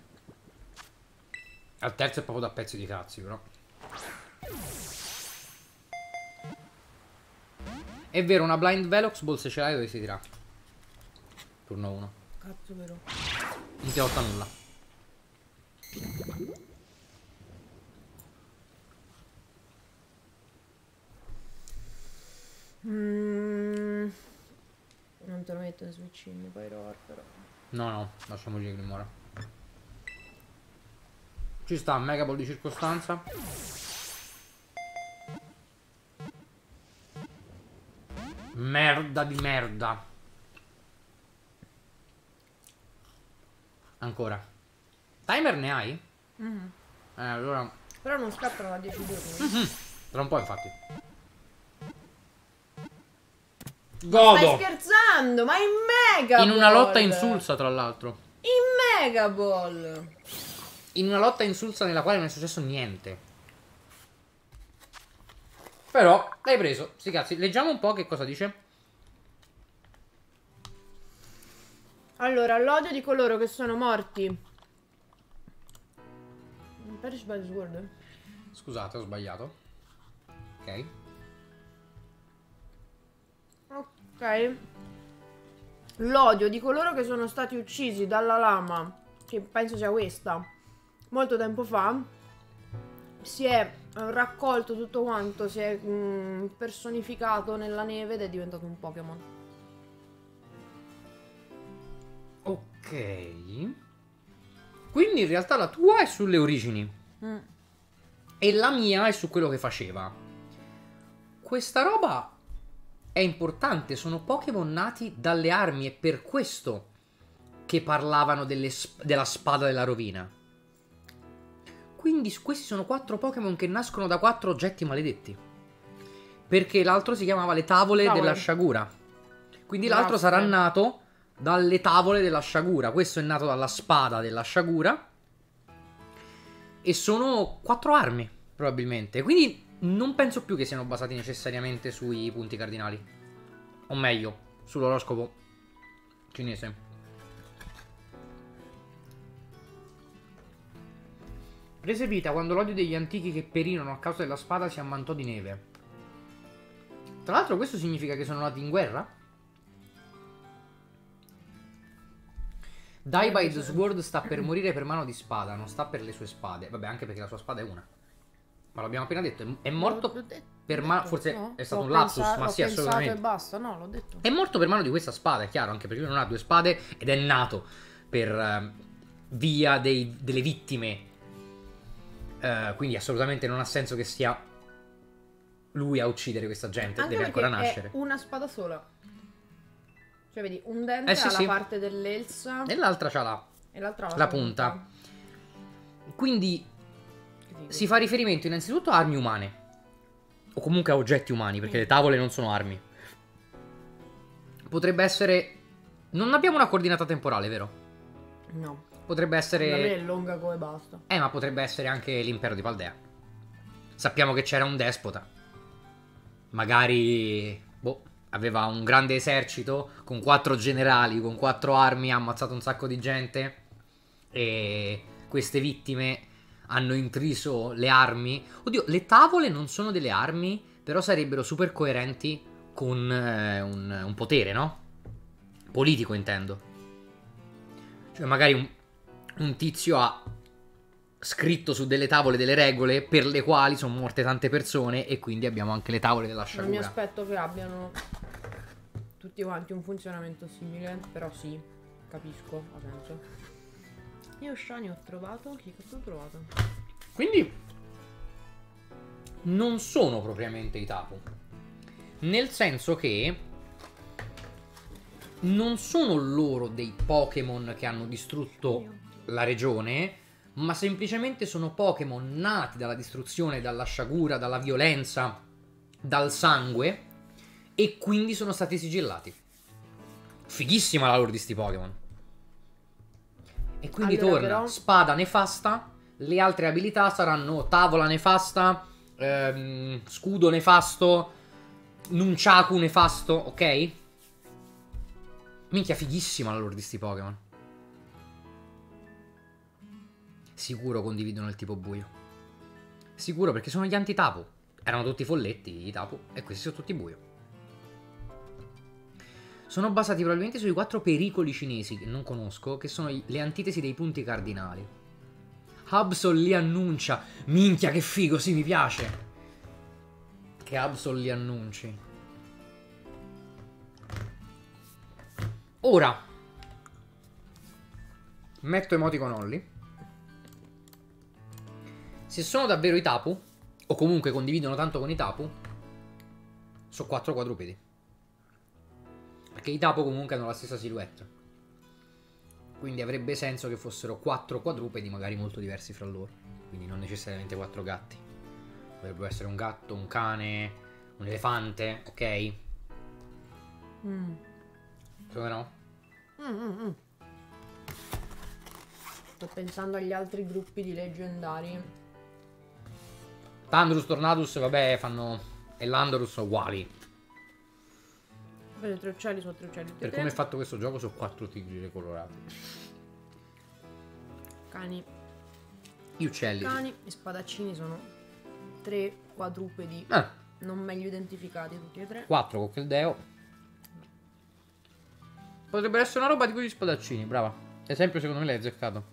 A: Al terzo è proprio da pezzi di cazzi, però. È vero, una blind Velox Ball se ce l'hai dove si tira. Turno uno.
B: Cazzo vero.
A: Non ti lotta nulla.
B: Mm, non te lo metto in switch in poi roar però.
A: No, no, lasciamoci che muora. Ci sta, Mega Ball di circostanza. Merda di merda. Ancora. Timer ne hai?
B: Mm.
A: Eh, allora...
B: Però non scattano da dieci giorni.
A: Mm-hmm. Tra un po' infatti.
B: Stai
A: Godo!
B: scherzando? Ma in Mega
A: In una
B: Ball!
A: lotta insulsa, tra l'altro.
B: In Mega Ball!
A: In una lotta insulsa nella quale non è successo niente. Però l'hai preso. Sti cazzi. Leggiamo un po' che cosa dice.
B: Allora, l'odio di coloro che sono morti. Perish by the sword.
A: Scusate, ho sbagliato. Ok.
B: Ok. L'odio di coloro che sono stati uccisi dalla lama, che penso sia questa, molto tempo fa, si è raccolto tutto quanto, si è mm, personificato nella neve ed è diventato un Pokémon.
A: Ok. Quindi in realtà la tua è sulle origini.
B: Mm.
A: E la mia è su quello che faceva. Questa roba è importante. Sono Pokémon nati dalle armi. È per questo che parlavano delle sp- della spada della rovina. Quindi questi sono quattro Pokémon che nascono da quattro oggetti maledetti. Perché l'altro si chiamava le tavole,
B: Tavole.
A: della sciagura. Quindi l'altro
B: Lastre.
A: sarà nato dalle tavole della sciagura. Questo è nato dalla spada della sciagura. E sono quattro armi, probabilmente. Quindi non penso più che siano basati necessariamente sui punti cardinali. O meglio, sull'oroscopo cinese. Prese vita quando l'odio degli antichi che perirono a causa della spada si ammantò di neve. Tra l'altro questo significa che sono nati in guerra? Die by the Sword sta per morire per mano di spada, non sta per le sue spade. Vabbè, anche perché la sua spada è una. Ma l'abbiamo appena detto, è- è morto
B: L'ho detto,
A: per
B: l'ho
A: mano.
B: detto,
A: Forse
B: no?
A: è stato
B: L'ho
A: un lapsus,
B: pensato-
A: ma
B: l'ho
A: sì,
B: pensato
A: assolutamente.
B: e basta, no, l'ho detto.
A: È morto per mano di questa spada, è chiaro, anche perché lui non ha due spade ed è nato per eh, via dei- delle vittime. Eh, quindi assolutamente non ha senso che sia lui a uccidere questa gente,
B: Anche
A: deve ancora
B: perché
A: nascere.
B: è una spada sola. Cioè, vedi, un dente
A: Eh sì,
B: ha la
A: sì.
B: parte dell'elsa
A: E l'altra c'ha la,
B: e l'altra ha
A: la
B: sua
A: punta. Quindi
B: Che figo.
A: si fa riferimento innanzitutto a armi umane. O comunque a oggetti umani, perché le tavole non sono armi. Potrebbe essere... Non abbiamo una coordinata temporale, vero?
B: No,
A: Potrebbe
B: da me
A: essere...
B: è Longago e basta.
A: Eh, ma potrebbe essere anche l'impero di Paldea. Sappiamo che c'era un despota. Magari... Boh, aveva un grande esercito con quattro generali, con quattro armi, ha ammazzato un sacco di gente. E queste vittime hanno intriso le armi. Oddio, le tavole non sono delle armi, però sarebbero super coerenti con eh, un, un potere, no? Politico, intendo. Cioè, magari un, un tizio ha scritto su delle tavole delle regole per le quali sono morte tante persone e quindi abbiamo anche le tavole della
B: Non mi
A: sciagura.
B: aspetto che abbiano tutti quanti un funzionamento simile, però sì, capisco, ha senso. Io Shani ho trovato, chi cazzo ho trovato?
A: Quindi non sono propriamente i Tapu. Nel senso che non sono loro dei Pokémon che hanno distrutto la regione, ma semplicemente sono Pokémon nati dalla distruzione, dalla sciagura, dalla violenza, dal sangue, e quindi sono stati sigillati. Fighissima la lore di sti Pokémon. E quindi
B: Allora,
A: torna
B: però-
A: spada nefasta, le altre abilità saranno tavola nefasta, ehm, scudo nefasto, Nunchaku nefasto, ok? Minchia, fighissima la lore di sti Pokémon. Sicuro condividono il tipo buio. Sicuro, perché sono gli anti-Tapu. Erano tutti folletti i Tapu e questi sono tutti buio. Sono basati probabilmente sui quattro pericoli cinesi che non conosco, che sono le antitesi dei punti cardinali. Absol li annuncia. Minchia, che figo, sì, mi piace. Che Absol li annunci. Ora metto emoticon Olli. Se sono davvero i Tapu, o comunque condividono tanto con i Tapu, sono quattro quadrupedi. Perché i Tapu comunque hanno la stessa silhouette. Quindi avrebbe senso che fossero quattro quadrupedi magari molto diversi fra loro. Quindi non necessariamente quattro gatti. Potrebbero essere un gatto, un cane, un elefante, ok?
B: Mm.
A: Come no?
B: Mm, mm, mm. Sto pensando agli altri gruppi di leggendari.
A: Tandrus, Tornadus, vabbè, fanno... e Landorus sono uguali.
B: Le tre uccelli sono tre uccelli.
A: Per come è fatto questo gioco sono quattro tigri colorati.
B: Cani.
A: Gli uccelli.
B: Cani. Gli spadaccini sono tre quadrupedi.
A: Ah.
B: Non meglio identificati tutti e tre.
A: quattro Coccheldeo. Potrebbero essere una roba di quegli spadaccini, brava. Esempio, secondo me l'hai azzeccato.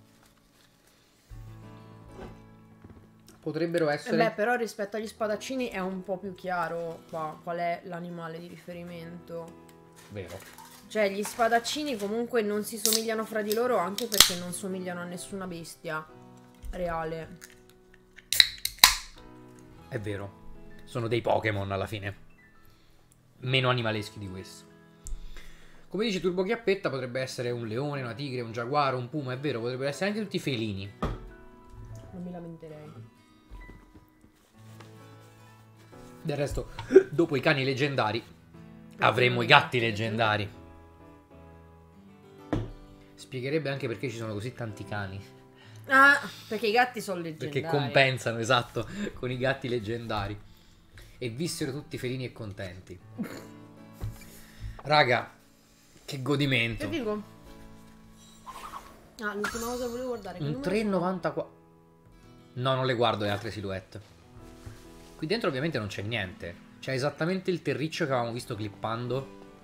A: Potrebbero essere...
B: Eh beh, però rispetto agli spadaccini è un po' più chiaro qua qual è l'animale di riferimento.
A: Vero.
B: Cioè, gli spadaccini comunque non si somigliano fra di loro anche perché non somigliano a nessuna bestia reale.
A: È vero. Sono dei Pokémon alla fine. Meno animaleschi di questo. Come dice Turbo Chiappetta, potrebbe essere un leone, una tigre, un giaguaro, un puma. È vero, potrebbero essere anche tutti felini.
B: Non mi lamenterei.
A: Del resto, dopo i cani leggendari, avremo i gatti leggendari. Spiegherebbe anche perché ci sono così tanti cani.
B: Ah, perché i gatti sono leggendari.
A: Perché compensano, esatto, con i gatti leggendari. E vissero tutti felini e contenti. Raga, che godimento.
B: Che dico? Ah, l'ultima cosa che volevo guardare. Che
A: Un tre virgola novantaquattro. No, non le guardo le altre silhouette. Qui dentro ovviamente non c'è niente. C'è esattamente il terriccio che avevamo visto clippando.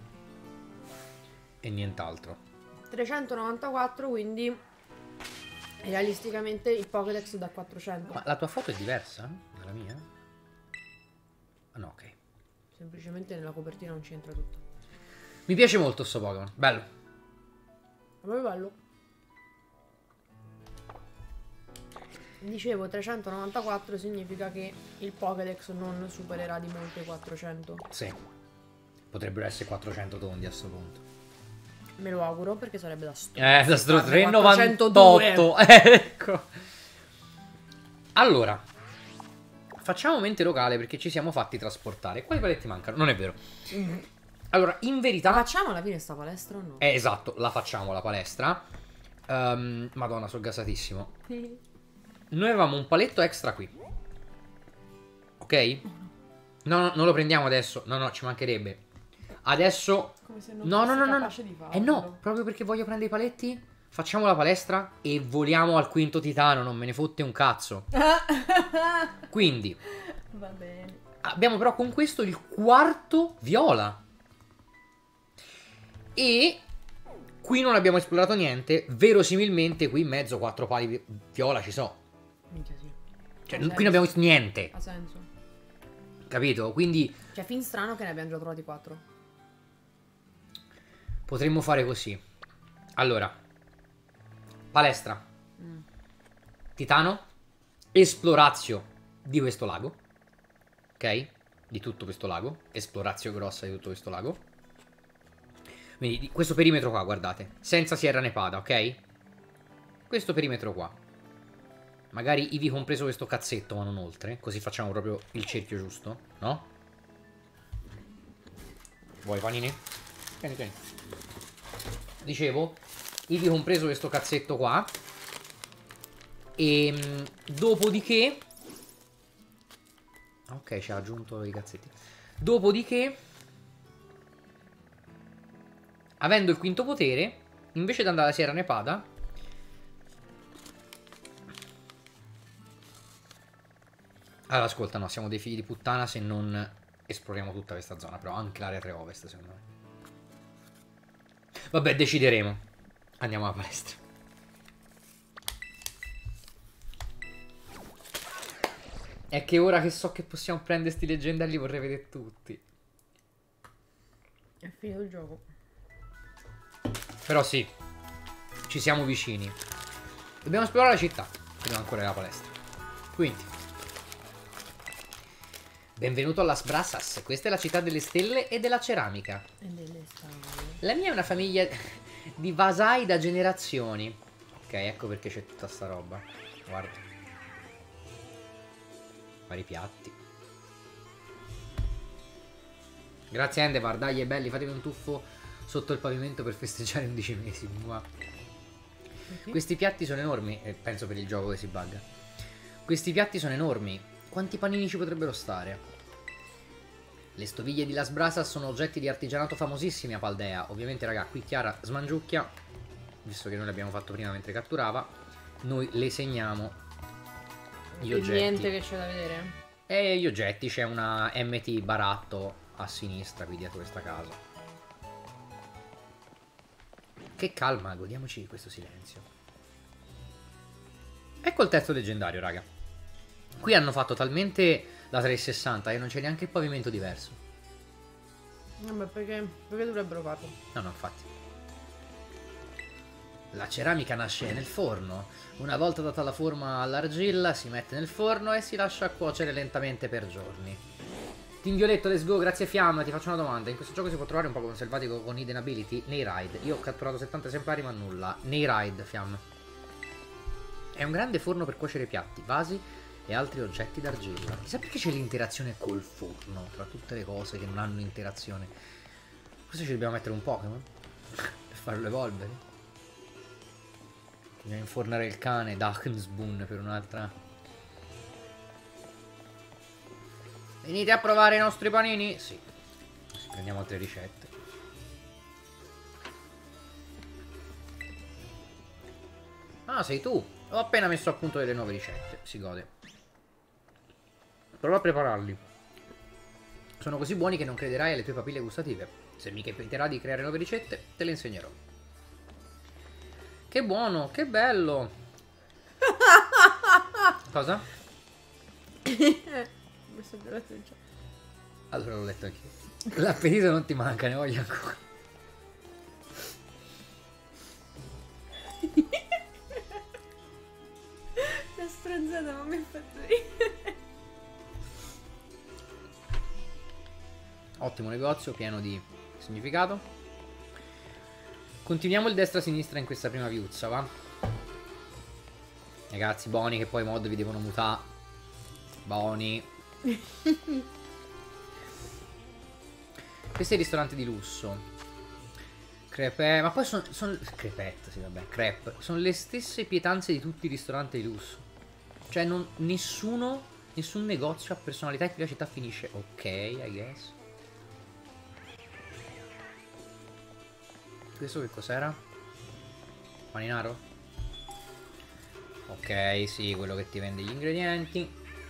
A: E nient'altro.
B: trecentonovantaquattro, quindi realisticamente il Pokédex da quattrocento.
A: Ma la tua foto è diversa dalla mia? Ah no, ok.
B: Semplicemente nella copertina non c'entra tutto.
A: Mi piace molto sto Pokémon. Bello.
B: È proprio bello. Dicevo, trecentonovantaquattro significa che il Pokédex non supererà di molto i quattrocento.
A: Sì. Potrebbero essere quattrocento tondi a sto punto.
B: Me lo auguro perché sarebbe da sto.
A: Eh, da sto
B: Guarda,
A: tre virgola novantotto. Ecco. Allora, facciamo mente locale perché ci siamo fatti trasportare. Quali paletti mancano? Non è vero.
B: Mm.
A: Allora, in verità...
B: La facciamo alla fine sta palestra o no?
A: Eh, esatto, la facciamo la palestra. Um, Madonna, sono gasatissimo. Noi avevamo un paletto extra qui. Ok? No, no, non lo prendiamo adesso. No, no, ci mancherebbe. Adesso...
B: Come se non
A: no, no,
B: fossi
A: no, no,
B: capace di farlo.
A: Eh no, proprio perché voglio prendere i paletti. Facciamo la palestra e voliamo al quinto titano. Non me ne fotte un cazzo. Quindi
B: Va bene.
A: abbiamo però con questo il quarto viola. E qui non abbiamo esplorato niente. Verosimilmente qui in mezzo quattro pali vi- viola ci so.
B: Minchia, sì.
A: Cioè,
B: Ha
A: qui
B: senso.
A: non abbiamo visto niente.
B: Ha senso.
A: Capito? Quindi
B: Cioè, fin strano che ne abbiamo già trovati quattro.
A: potremmo fare così. Allora, palestra,
B: Mm.
A: titano, esplorazio di questo lago. Ok? Di tutto questo lago. Esplorazio grossa di tutto questo lago. Quindi di questo perimetro qua, guardate. Senza Sierra Nevada, ok? Questo perimetro qua. Magari ivi compreso questo cazzetto, ma non oltre. Così facciamo proprio il cerchio giusto, no? Vuoi panini? Tieni, tieni. Dicevo, ivi compreso questo cazzetto qua. E mh, dopodiché... Ok, ci ha aggiunto i cazzetti. Dopodiché, avendo il quinto potere, invece di andare alla Sierra Nevada, allora ascolta, no, siamo dei figli di puttana se non esploriamo tutta questa zona, però anche l'area tre ovest secondo me. Vabbè, decideremo. Andiamo alla palestra. È che ora che so che possiamo prendere sti leggendari li vorrei vedere tutti.
B: È finito il gioco.
A: Però sì, ci siamo vicini. Dobbiamo esplorare la città. Dobbiamo ancora la palestra. Quindi, benvenuto a Las Brasas. Questa è la città delle stelle e della ceramica.
B: E delle stavole.
A: La mia è una famiglia di vasai da generazioni. Ok, ecco perché c'è tutta sta roba. Guarda. Vari piatti. Grazie Endevar, dai è belli, fatevi un tuffo sotto il pavimento per festeggiare undicimesimi. Wow. Questi piatti sono enormi, e penso per il gioco che si bugga. Questi piatti sono enormi. Quanti panini ci potrebbero stare? Le stoviglie di Las Brasas sono oggetti di artigianato famosissimi a Paldea. Ovviamente raga, qui Chiara smangiucchia, visto che noi l'abbiamo fatto prima mentre catturava. Noi le segniamo gli oggetti.
B: Niente che c'è da vedere.
A: E gli oggetti, c'è una M T baratto a sinistra qui dietro questa casa. Che calma, godiamoci di questo silenzio. Ecco il terzo leggendario, raga. Qui hanno fatto talmente la trecentosessanta che non c'è neanche il pavimento diverso.
B: Vabbè, perché, perché dovrebbero farlo?
A: No, no, infatti. La ceramica nasce nel forno. Una volta data la forma all'argilla, si mette nel forno e si lascia cuocere lentamente per giorni. Team Violetto, let's go, grazie Fiamma. Ti faccio una domanda. In questo gioco si può trovare un Pokémon selvatico con hidden ability? Nei raid. Io ho catturato settanta esemplari ma nulla. Nei raid, Fiamma. È un grande forno per cuocere piatti, vasi e altri oggetti d'argilla. Chissà perché c'è l'interazione col forno, tra tutte le cose che non hanno interazione. Forse ci dobbiamo mettere un Pokémon per farlo evolvere. Dobbiamo infornare il cane Dachnsboon per un'altra. Venite a provare i nostri panini? Sì. Prendiamo altre ricette. Ah, sei tu. Ho appena messo a punto delle nuove ricette. Si gode. Prova a prepararli. Sono così buoni che non crederai alle tue papille gustative. Se mi capiterà di creare nuove ricette, te le insegnerò. Che buono, che bello. Cosa? Allora l'ho letto anch'io. L'appetito non ti manca, ne voglio ancora.
B: La stronzata ma mi ha fatto ridere.
A: Ottimo negozio, pieno di significato. Continuiamo il destra-sinistra in questa prima viuzza, va? Ragazzi, buoni che poi i mod vi devono mutare. Buoni. Questo è il ristorante di lusso. Crepe, ma poi sono... Son, crepette, sì vabbè, crepe. Sono le stesse pietanze di tutti i ristoranti di lusso. Cioè non, nessuno, nessun negozio ha personalità e qui la città finisce. Ok, I guess. Questo che cos'era? Paninaro? Ok, sì, quello che ti vende gli ingredienti.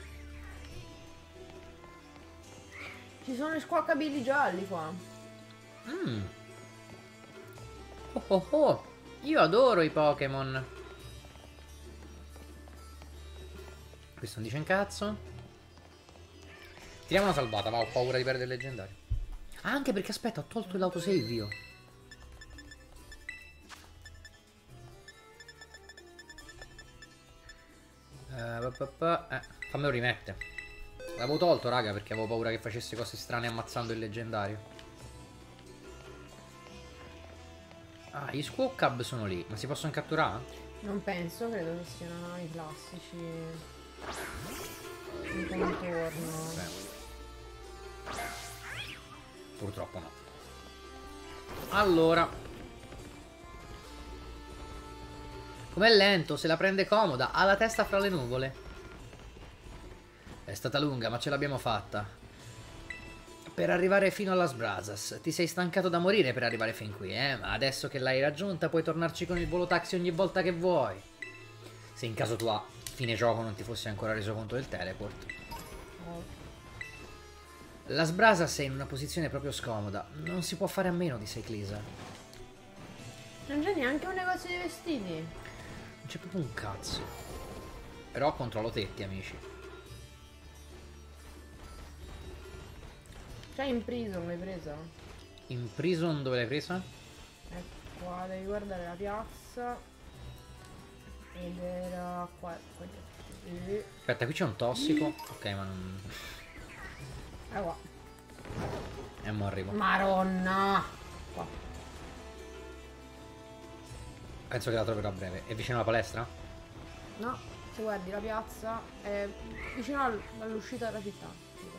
B: Ci sono i squaccabili gialli qua.
A: Mmm. Oh oh oh. Io adoro i Pokémon. Questo non dice un cazzo. Tiriamo una salvata, ma ho paura di perdere il leggendario. Ah, anche perché aspetta, ho tolto l'autosave io. Eh, eh, fammelo rimettere. L'avevo tolto, raga, perché avevo paura che facesse cose strane ammazzando il leggendario. Ah, gli Squawcab sono lì. Ma si possono catturare?
B: Non penso, credo che siano i classici. Un contorno.
A: Beh. Purtroppo no. Allora. Com'è lento, se la prende comoda, ha la testa fra le nuvole. È stata lunga, ma ce l'abbiamo fatta. per arrivare fino alla Brasas. Ti sei stancato da morire per arrivare fin qui, eh? Ma adesso che l'hai raggiunta puoi tornarci con il volo taxi ogni volta che vuoi. Se in caso tu a fine gioco non ti fossi ancora reso conto del teleport. La Brasas è in una posizione proprio scomoda. Non si può fare a meno di Seiclisa.
B: Non c'è neanche un negozio di vestiti.
A: Non c'è proprio un cazzo. Però controllo tetti, amici.
B: C'è in prison, l'hai presa?
A: In prison dove l'hai presa?
B: Ecco qua, devi guardare la piazza. Ed era qua, qua dietro. E...
A: Aspetta, qui c'è un tossico. Ok, ma non...
B: Ah, qua.
A: E mo arrivo.
B: Maronna! Qua.
A: Penso che la troverò a breve. È vicino alla palestra?
B: No, se guardi la piazza è vicino al- all'uscita della città.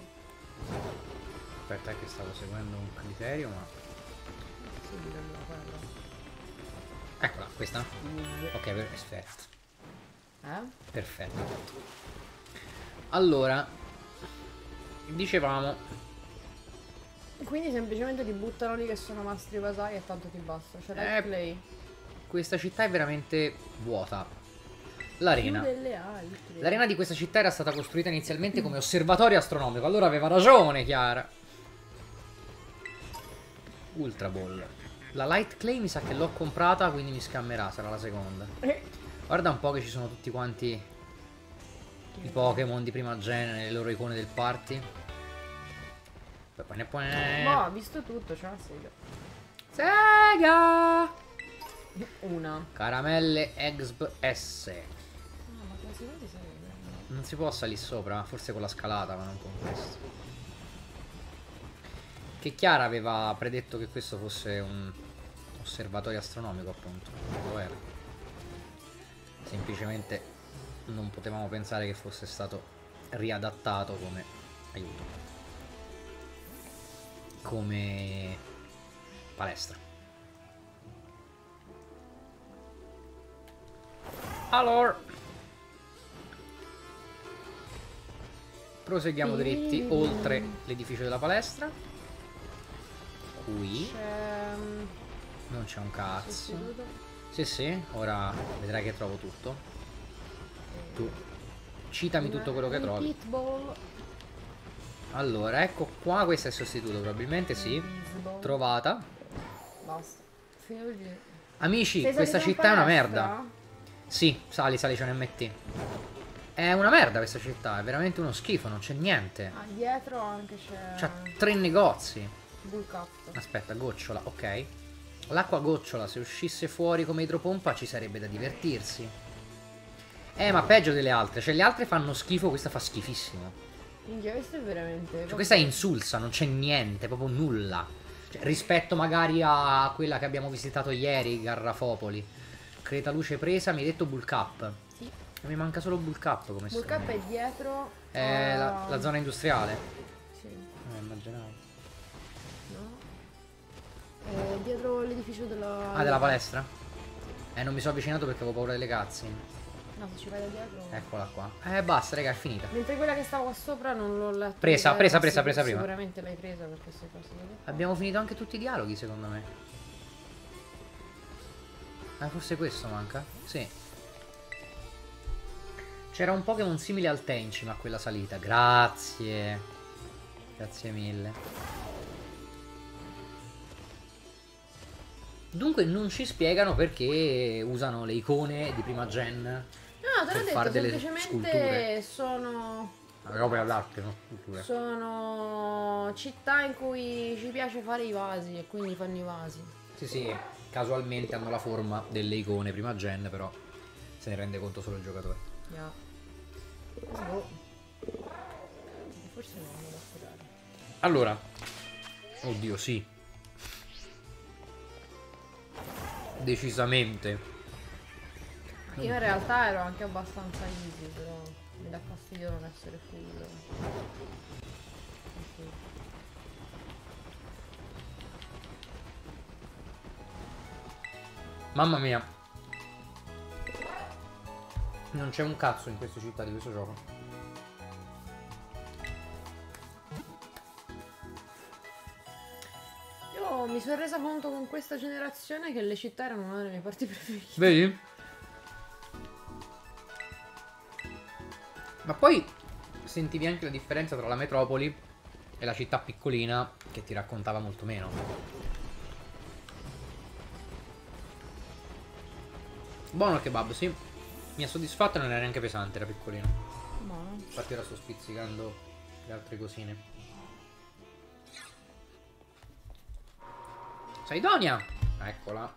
A: Aspetta che stavo seguendo un criterio, ma...
B: Sì, quella, quella.
A: Eccola, questa? Ok, perfetto.
B: Eh?
A: Perfetto. Allora, dicevamo...
B: Quindi semplicemente ti buttano lì che sono mastri vasai e tanto ti basta. Cioè light
A: Eh,
B: play.
A: Questa città è veramente vuota. L'arena.
B: Più delle altre.
A: L'arena di questa città era stata costruita inizialmente come osservatorio astronomico. Allora aveva ragione, Chiara. Ultra Ball. La Light Clay mi sa che l'ho comprata, quindi mi scammerà, sarà la seconda.
B: Eh.
A: Guarda un po' che ci sono tutti quanti i Pokémon di prima gen, le loro icone del party.
B: Boh, ho visto tutto, c'è una sega.
A: Sega!
B: Una.
A: Caramelle Exp S.
B: Ah, ma quasi quanti sei?
A: Non si può salire sopra, forse con la scalata, ma non con questo. Che Chiara aveva predetto che questo fosse un osservatorio astronomico, appunto. Lo era. Semplicemente non potevamo pensare che fosse stato riadattato come aiuto. Come palestra. Allora, proseguiamo dritti oltre l'edificio della palestra. Qui
B: C'è...
A: non c'è un cazzo.
B: sostituto.
A: Sì, sì, ora vedrai che trovo tutto. Tu citami tutto quello che
B: Un
A: trovi.
B: Pitbull.
A: Allora, ecco qua, questo è il sostituto, probabilmente sì.
B: Invisible.
A: Trovata.
B: Basta. Figli.
A: Amici,
B: Sei
A: questa
B: salito in
A: città è una
B: palestra?
A: merda. Sì, sali, sali, c'è un M T. È una merda questa città, è veramente uno schifo, non c'è niente.
B: Ah, dietro anche c'è...
A: C'ha tre negozi.
B: Bull Cut.
A: Aspetta, gocciola, ok. L'acqua gocciola, se uscisse fuori come idropompa ci sarebbe da divertirsi. Eh, ma peggio delle altre. Cioè, le altre fanno schifo, questa fa schifissimo.
B: Minchia, questo è veramente...
A: Cioè, questa è insulsa, non c'è niente, proprio nulla. Cioè, rispetto magari a quella che abbiamo visitato ieri, Garrafopoli. Creta luce presa, mi hai detto Bull Cup.
B: Sì.
A: Mi manca solo Bull Cup come
B: Bull Cup è dietro...
A: È
B: a-
A: la, la zona industriale.
B: Sì.
A: Eh, immaginavo.
B: No? È dietro l'edificio della...
A: Ah, della palestra? Eh, non mi sono avvicinato perché avevo paura delle cutscene.
B: No, se ci vai da dietro...
A: Eccola qua. Eh, basta, raga, è finita.
B: Mentre quella che stava qua sopra non l'ho letta.
A: Presa,
B: Eh,
A: presa, presa,
B: sì,
A: presa prima.
B: Sicuramente l'hai presa perché sei passato da qua.
A: Abbiamo finito anche tutti i dialoghi, secondo me. Ah, forse questo manca? Sì. C'era un Pokémon simile al Tenchi, ma quella salita. Grazie. Grazie mille. Dunque non ci spiegano perché usano le icone di prima gen.
B: No, te
A: per
B: l'ho
A: fare
B: detto,
A: delle
B: semplicemente
A: sculture.
B: sono...
A: Robe all'arte, no? Sculture.
B: Sono città in cui ci piace fare i vasi e quindi fanno i vasi.
A: Sì, sì, casualmente hanno la forma delle icone prima gen, però se ne rende conto solo il giocatore.
B: Yeah. Boh. Forse non hanno da curare.
A: Allora, oddio, sì. Decisamente.
B: Io in realtà ero anche abbastanza easy, però mi dà fastidio non essere full. Ok.
A: Mamma mia. Non c'è un cazzo in queste città di questo gioco.
B: mi sono resa conto con questa generazione che le città erano una delle mie parti preferite.
A: Vedi? Ma poi sentivi anche la differenza tra la metropoli e la città piccolina che ti raccontava molto meno. Buono il kebab, sì. Mi ha soddisfatto e non era neanche pesante, era piccolino.
B: Buono.
A: Infatti ora sto spizzicando le altre cosine. Saidonia! Eccola.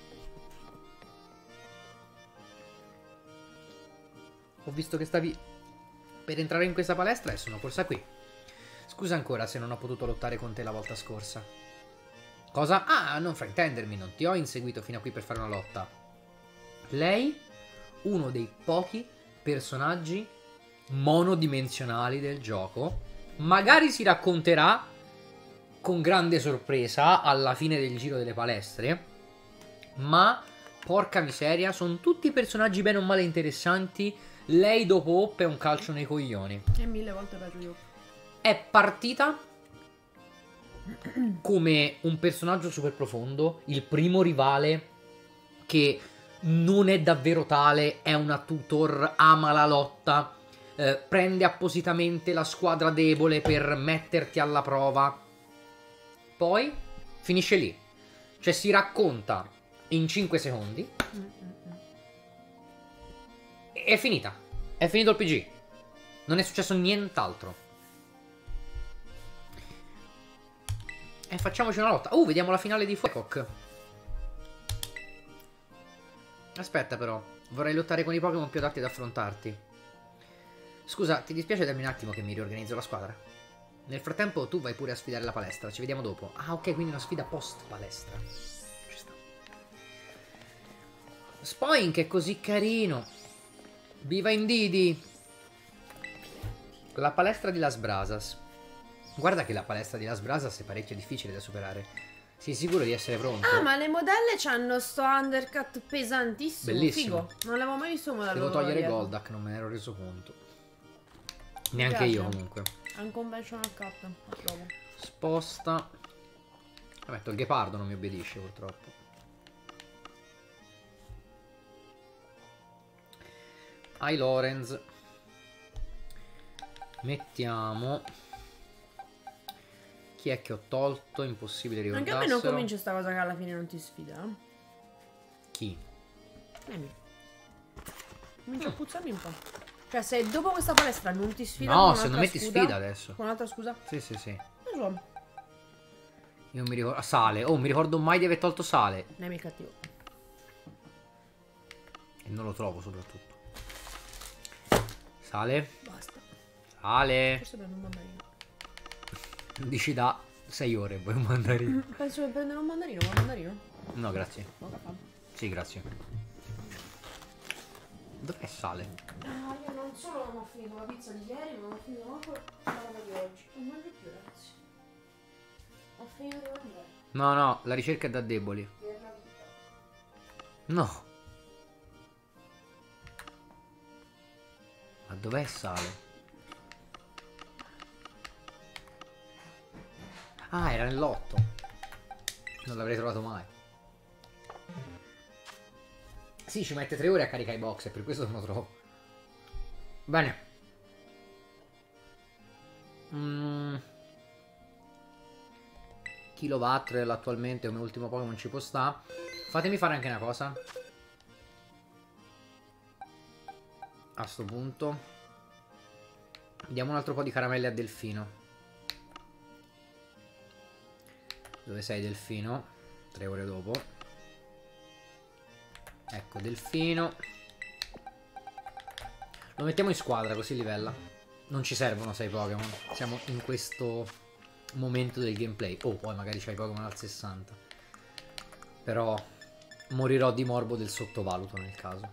A: Ho visto che stavi per entrare in questa palestra e sono corsa qui. Scusa ancora se non ho potuto lottare con te la volta scorsa. Cosa? Ah, non fraintendermi, non ti ho inseguito fino a qui per fare una lotta. Lei, uno dei pochi personaggi monodimensionali del gioco, magari si racconterà con grande sorpresa alla fine del giro delle palestre, ma porca miseria, sono tutti personaggi bene o male interessanti. Lei dopo Hope è un calcio nei coglioni.
B: E mille volte peggio di Hope.
A: È partita come un personaggio super profondo, il primo rivale che non è davvero tale, è una tutor, ama la lotta, eh, prende appositamente la squadra debole per metterti alla prova. Poi finisce lì. Cioè si racconta in cinque secondi. E è finita. È finito il P G. Non è successo nient'altro. E facciamoci una lotta. Uh, vediamo la finale di Fuecock. Aspetta però, vorrei lottare con i Pokémon più adatti ad affrontarti. Scusa, ti dispiace darmi un attimo che mi riorganizzo la squadra? Nel frattempo tu vai pure a sfidare la palestra, ci vediamo dopo. Ah ok, quindi una sfida post palestra. Ci sta. Spoink è così carino. Viva Indeedee. La palestra di Las Brasas. Guarda che la palestra di Las Brasas è parecchio difficile da superare. Sei sicuro di essere pronto?
B: Ah, ma le modelle c'hanno sto undercut pesantissimo.
A: Bellissimo.
B: Figo. Non l'avevo mai visto un modello.
A: Devo togliere
B: dietro.
A: Golduck, non me ne ero reso conto. Neanche
B: piace.
A: io comunque.
B: Unconventional cut, lo trovo.
A: Sposta. Metto il ghepardo, non mi obbedisce purtroppo. Ai Lorenz. Mettiamo. Chi è che ho tolto? Impossibile
B: Anche
A: ricordarselo.
B: a me non convince sta cosa che alla fine non ti sfida. Eh?
A: Chi?
B: Emi. Comincia a puzzarmi un po'. Cioè, se dopo questa palestra non ti sfida.
A: No,
B: con
A: secondo me ti
B: scuda,
A: sfida adesso.
B: Con un'altra scusa?
A: Sì, sì, sì.
B: Non so.
A: Io non mi ricordo. Sale. Oh, mi ricordo mai di aver tolto Sale.
B: Nemi è cattivo.
A: E non lo trovo soprattutto. Sale.
B: Basta.
A: Sale.
B: Forse prendo un mandarino.
A: Dici da sei ore vuoi un mandarino?
B: Penso che prendere un mandarino. Vuoi un mandarino?
A: No, grazie.
B: Poca fame.
A: Sì, grazie. Dov'è Sale?
B: Ah, io non solo non ho finito la pizza di ieri, ma non ho finito manco la roba di oggi. Non mangio più, ragazzi. Ho finito di mangiare.
A: No, no, la ricerca è da deboli.
B: Per la vita.
A: No. Ma dov'è Sale? Ah, era nell'otto. Non l'avrei trovato mai. Sì, ci mette tre ore a caricare i box e per questo non lo trovo. Bene. Mm. Kilowatt attualmente come ultimo Pokémon ci può sta. Fatemi fare anche una cosa. A sto punto diamo un altro po' di caramelle a Delfino. Dove sei Delfino? Tre ore dopo. Ecco Delfino. Lo mettiamo in squadra così livella. Non ci servono sei Pokémon. Siamo in questo momento del gameplay. Oh, poi magari c'hai Pokémon al sessanta. Però morirò di morbo del sottovaluto nel caso.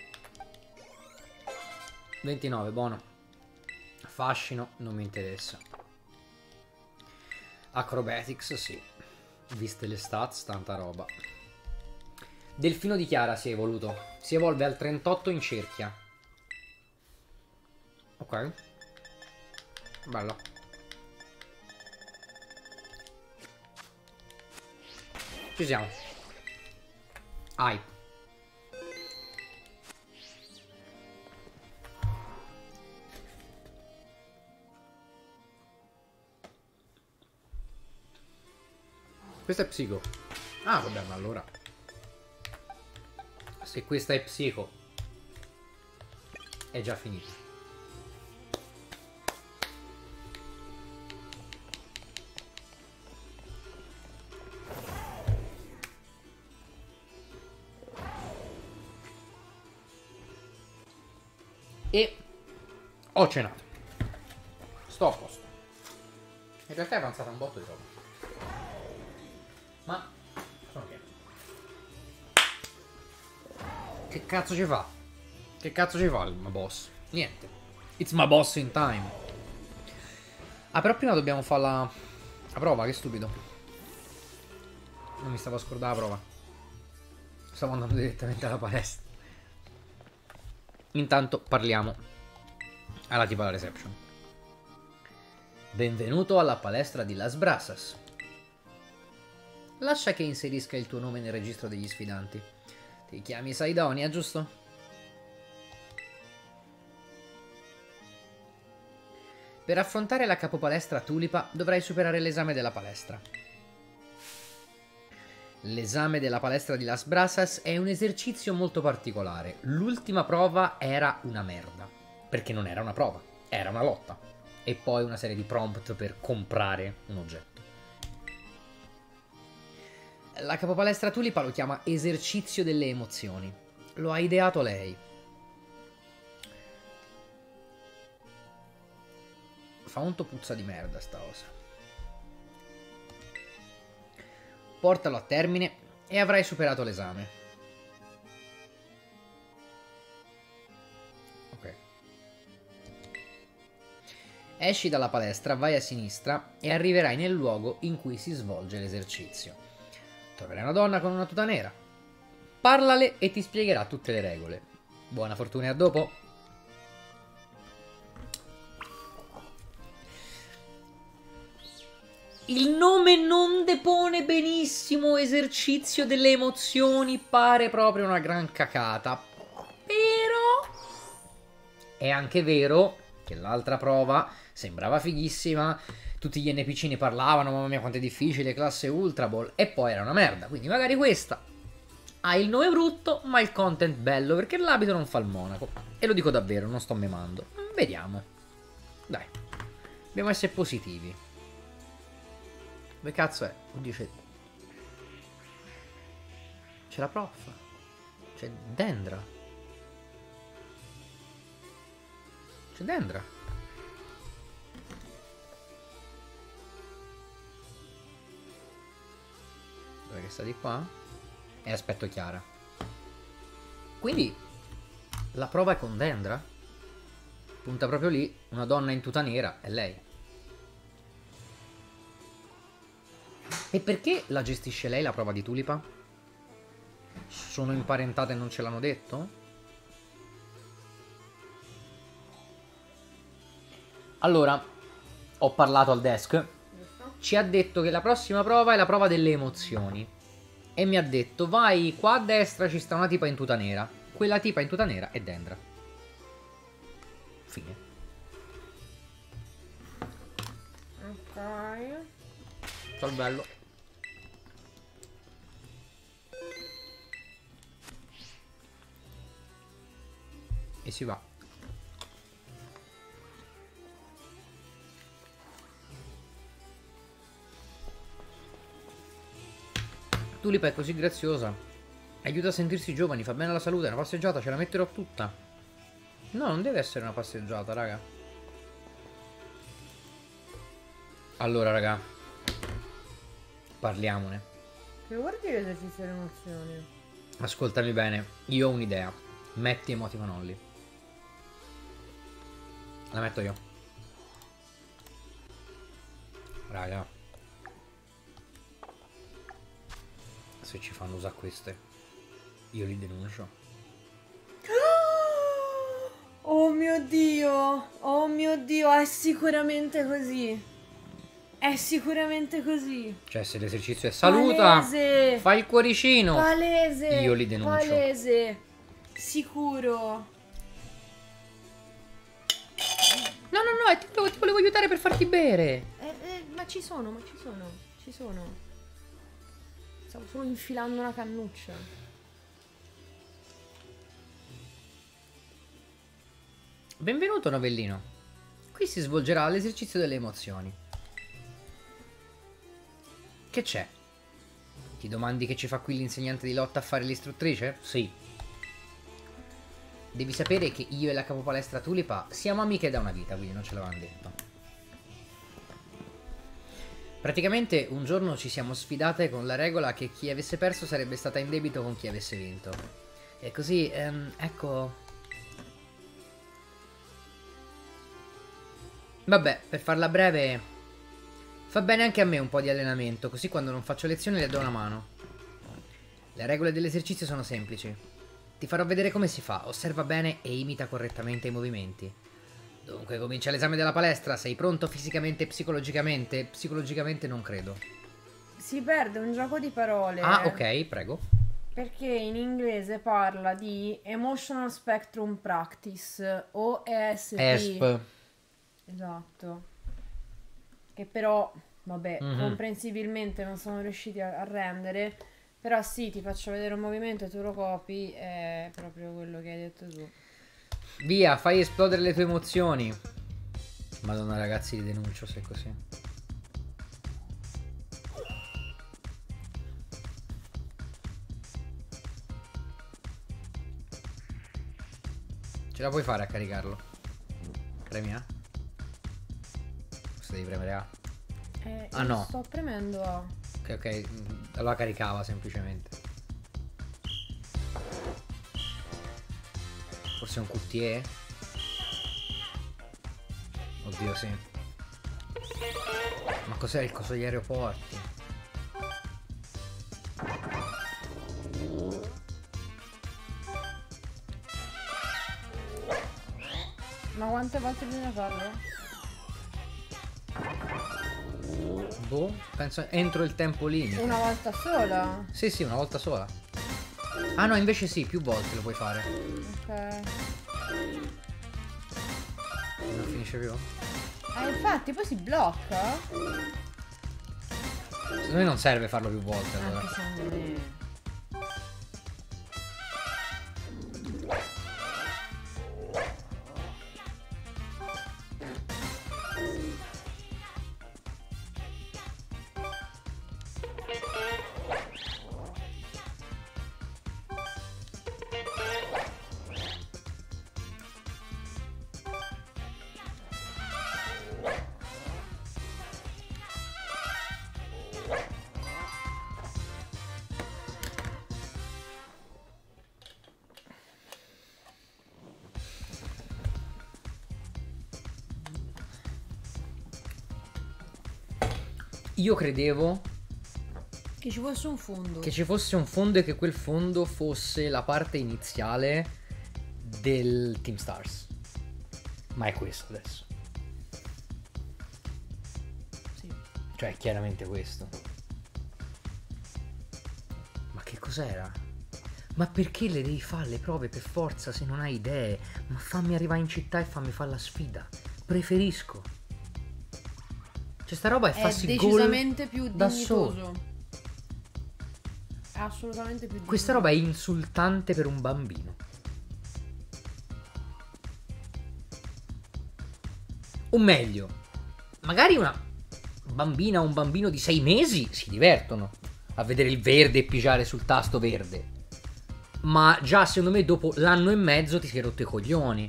A: ventinove, buono. Fascino, non mi interessa. Acrobatics, sì. Viste le stats, tanta roba. Delfino di Chiara si è evoluto. Si evolve al trentotto in cerchia. Ok. Bello. Ci siamo. Ai. Questo è psico. Ah, vabbè, ma allora. Se questa è psico, è già finita. E ho cenato. Sto a posto. In realtà è avanzata un botto di roba. Ma sono pieno. Che cazzo ci fa? Che cazzo ci fa il my boss? Niente. It's my boss in time. Ah, però prima dobbiamo fare la... la prova, che stupido. Non mi stavo a scordare la prova. Stavo andando direttamente alla palestra. Intanto parliamo alla tipa la reception. Benvenuto alla palestra di Las Brasas. Lascia che inserisca il tuo nome nel registro degli sfidanti. Ti chiami Saidonia, giusto? Per affrontare la capopalestra Tulipa dovrai superare l'esame della palestra. L'esame della palestra di Las Brasas è un esercizio molto particolare. L'ultima prova era una merda. Perché non era una prova, era una lotta. E poi una serie di prompt per comprare un oggetto. La capopalestra Tulipa lo chiama esercizio delle emozioni. Lo ha ideato lei. Fa un to' puzza di merda sta cosa. Portalo a termine e avrai superato l'esame. Ok. Esci dalla palestra, vai a sinistra e arriverai nel luogo in cui si svolge l'esercizio. Troverai una donna con una tuta nera. Parlale e ti spiegherà tutte le regole. Buona fortuna e a dopo. Il nome non depone benissimo, esercizio delle emozioni, pare proprio una gran cacata. Però è anche vero che l'altra prova sembrava fighissima, tutti gli N P C ne parlavano, mamma mia quanto è difficile, classe Ultra Ball, e poi era una merda, quindi magari questa ha il nome brutto, ma il content bello, perché l'abito non fa il monaco. E lo dico davvero, non sto memando. Vediamo. Dai, dobbiamo essere positivi. Dove cazzo è? Oddio, c'è... C'è la prof. C'è Dendra. C'è Dendra. Dove che sta di qua? E aspetto Chiara. Quindi la prova è con Dendra? Punta proprio lì, una donna in tuta nera, è lei. E perché la gestisce lei la prova di Tulipa? Sono imparentate e non ce l'hanno detto? Allora, ho parlato al desk. Ci ha detto che la prossima prova è la prova delle emozioni. E mi ha detto, vai, qua a destra ci sta una tipa in tuta nera. Quella tipa in tuta nera è Dendra. Fine.
B: Ok.
A: Ciao bello. E si va. Tulipa è così graziosa. Aiuta a sentirsi giovani, fa bene alla salute. Una passeggiata ce la metterò tutta. No, non deve essere una passeggiata, raga. Allora, raga, parliamone.
B: Che vuol dire esercizio delle emozioni?
A: Ascoltami bene, io ho un'idea. Metti emoticon only. La metto io. Raga, se ci fanno usare queste, io li denuncio.
B: Oh mio Dio! Oh mio Dio, è sicuramente così. È sicuramente così.
A: Cioè, se l'esercizio è saluta,
B: Palese.
A: fai il cuoricino.
B: Palese.
A: Io li denuncio.
B: Palese. Sicuro.
A: No, no, no, ti volevo, ti volevo aiutare per farti bere.
B: Eh, eh, ma ci sono, ma ci sono. Ci sono. Stavo solo infilando una cannuccia.
A: Benvenuto, novellino. Qui si svolgerà l'esercizio delle emozioni. Che c'è? Ti domandi che ci fa qui l'insegnante di lotta a fare l'istruttrice? Sì. Devi sapere che io e la capopalestra Tulipa siamo amiche da una vita, quindi non ce l'avevamo detto. Praticamente un giorno ci siamo sfidate con la regola che chi avesse perso sarebbe stata in debito con chi avesse vinto. E così, ehm, ecco... Vabbè, per farla breve, fa bene anche a me un po' di allenamento, così quando non faccio lezioni le do una mano. Le regole dell'esercizio sono semplici. Ti farò vedere come si fa, osserva bene e imita correttamente i movimenti. Dunque, comincia l'esame della palestra, sei pronto fisicamente e psicologicamente? Psicologicamente non credo.
B: Si perde un gioco di parole.
A: Ah, ok, prego.
B: Perché in inglese parla di Emotional Spectrum Practice, o E S P.
A: E S P.
B: Esatto. Che però, vabbè,
A: Mhm.
B: comprensibilmente non sono riusciti a, a rendere. Però sì, ti faccio vedere un movimento e tu lo copi, è proprio quello che hai detto tu.
A: Via, fai esplodere le tue emozioni. Madonna ragazzi, li denuncio se è così. Ce la puoi fare a caricarlo? Premi A? Forse devi premere A.
B: Eh,
A: Ah,
B: io
A: no.
B: sto premendo A.
A: Ok, ok, mm, allora caricava semplicemente. Forse un Q T E? Oddio, sì. Ma cos'è il coso degli aeroporti?
B: Ma quante volte bisogna farlo?
A: Boh, penso entro il tempo limite.
B: Una volta sola?
A: Sì, sì, una volta sola. Ah no, invece sì, più volte lo puoi fare.
B: Ok.
A: Non finisce più?
B: Ah, infatti, poi si blocca?
A: Secondo me non serve farlo più volte allora.
B: Anche secondo me.
A: Io credevo
B: Che ci fosse un fondo.
A: che ci fosse un fondo e che quel fondo fosse la parte iniziale del Team Stars. Ma è questo adesso.
B: Sì.
A: Cioè è chiaramente questo. Ma che cos'era? Ma perché le devi fare le prove per forza se non hai idee? Ma fammi arrivare in città e fammi fare la sfida. Preferisco. Cioè sta roba è
B: È
A: farsi
B: decisamente più
A: da
B: dignitoso. È assolutamente più dignitoso.
A: Questa roba è insultante per un bambino. O meglio, magari una bambina o un bambino di sei mesi si divertono a vedere il verde e pigiare sul tasto verde. Ma già secondo me dopo l'anno e mezzo ti sei rotto i coglioni.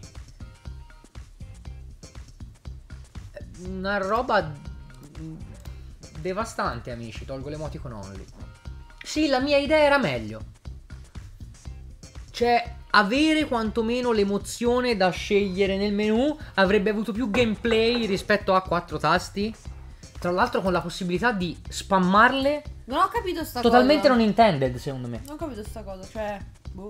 A: Una roba devastante, amici. Tolgo l'emoticon only. Sì, la mia idea era meglio. Cioè, avere quantomeno l'emozione da scegliere nel menu avrebbe avuto più gameplay rispetto a quattro tasti. Tra l'altro con la possibilità di spammarle.
B: Non ho capito sta
A: Totalmente
B: cosa.
A: non intended, secondo me.
B: Non ho capito sta cosa, cioè... Boh.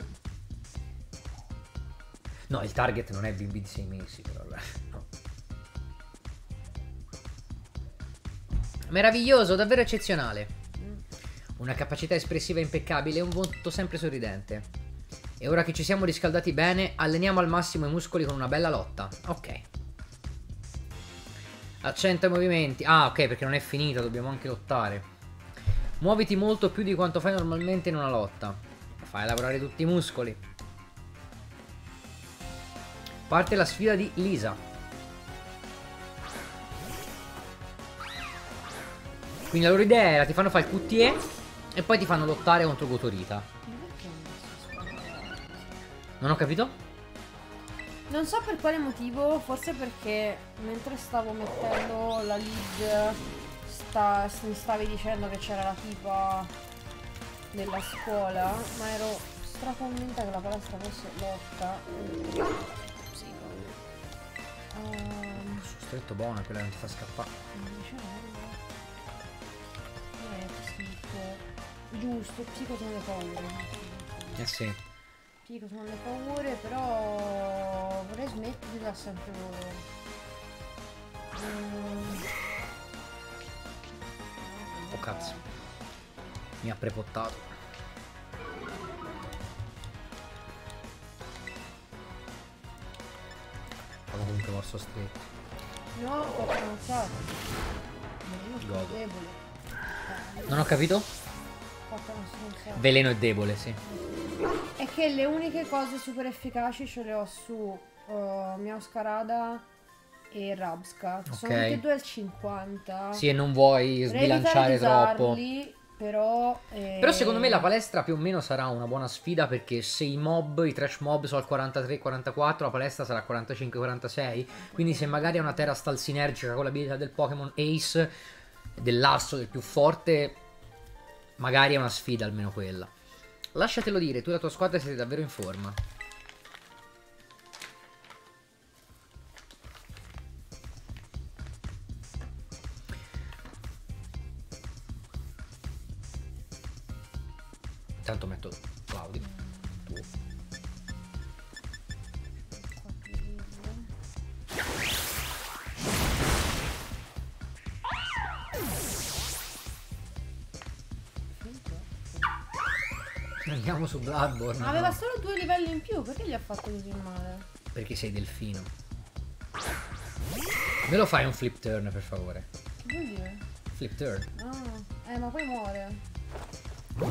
A: No, il target non è bimbi di sei mesi, però. No. Meraviglioso, davvero eccezionale. Una capacità espressiva impeccabile e un volto sempre sorridente. E ora che ci siamo riscaldati bene, alleniamo al massimo i muscoli con una bella lotta. Ok. Accenta i movimenti. Ah, ok, perché non è finita, dobbiamo anche lottare. Muoviti molto più di quanto fai normalmente in una lotta. Fai lavorare tutti i muscoli. Parte la sfida di Lisa. Quindi la loro idea era ti fanno fare il Q T E e poi ti fanno lottare contro Gotorita. Non ho capito?
B: Non so per quale motivo, forse perché mentre stavo mettendo la lead sta, mi stavi dicendo che c'era la tipa della scuola, ma ero straconvinta che la palestra fosse lotta. Sì, um,
A: Sono stretto buono, quella non ti fa scappare.
B: invece no. Eh, schifo. Giusto, psico sono le paure.
A: Eh sì.
B: Psico sono le paure, però vorrei smetterla sempre loro. Mm.
A: Oh cazzo. Mi ha prepottato. Avevo comunque morso stretto.
B: No, ho pensato. Non sono
A: Godo.
B: debole.
A: Non ho capito?
B: Fatta una stronzata.
A: Veleno è debole, sì.
B: È che le uniche cose super efficaci ce le ho su uh, Miauscarada e Rabska.
A: Ok.
B: Sono tutti e due al cinquanta.
A: Sì, e non vuoi
B: Vorrei
A: sbilanciare
B: evitare di
A: troppo.
B: usarli, però... eh,
A: Però secondo me la palestra più o meno sarà una buona sfida, perché se i mob, i trash mob sono al quarantatré quarantaquattro, la palestra sarà al quarantacinque quarantasei. Quindi se magari è una terra stal sinergica con l'abilità del Pokémon Ace, dell'asso, del più forte, magari è una sfida almeno quella. Lasciatelo dire, tu e la tua squadra siete davvero in forma. Intanto metto Claudio. Tu. Andiamo su Bloodborne.
B: Ma aveva
A: no?
B: solo due livelli in più, perché gli ha fatto così male?
A: Perché sei delfino. Me lo fai un flip turn, per favore?
B: Che vuol dire?
A: Flip turn.
B: Ah, eh, ma poi muore. Ma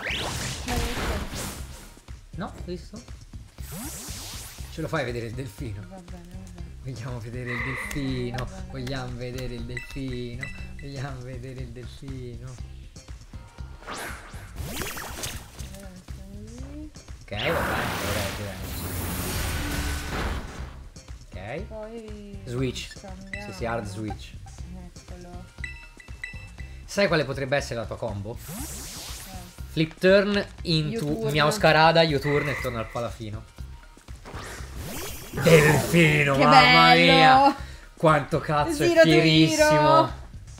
A: No, visto? Ce lo fai vedere il delfino?
B: va bene, va bene.
A: Vogliamo vedere il delfino. Vogliamo vedere il delfino. Vogliamo vedere il delfino. Ok, va bene. Ok.
B: Poi
A: Switch.
B: scambiamo.
A: Sì, sì, hard switch.
B: Eccolo.
A: Sai quale potrebbe essere la tua combo?
B: Eh.
A: Flip turn into
B: U-turn.
A: Miauscarada, U-turn e torna al palafino. Delfino,
B: Che
A: mamma
B: bello!
A: mia! Quanto cazzo
B: Zero
A: è
B: to
A: fierissimo!
B: hero.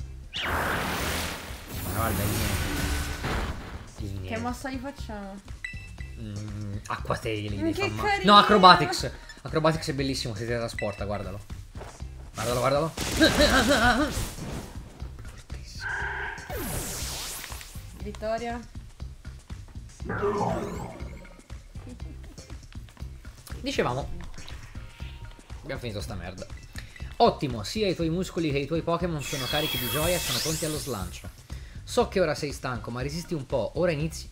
A: Ma guarda, il niente. Il niente.
B: Che mossa gli facciamo?
A: Mm, Acquataili
B: Mm,
A: devi
B: che
A: far male.
B: carino!
A: No, Acrobatics. Acrobatics è bellissimo, si teletrasporta, guardalo. Guardalo, guardalo. Fortissimo.
B: Vittoria.
A: Dicevamo, abbiamo finito sta merda. Ottimo, sia i tuoi muscoli che i tuoi Pokémon sono carichi di gioia e sono pronti allo slancio. So che ora sei stanco, ma resisti un po', ora inizi.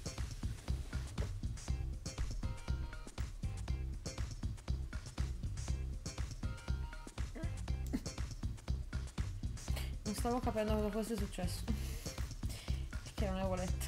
B: Non stavo capendo cosa fosse successo. Perché non avevo letto.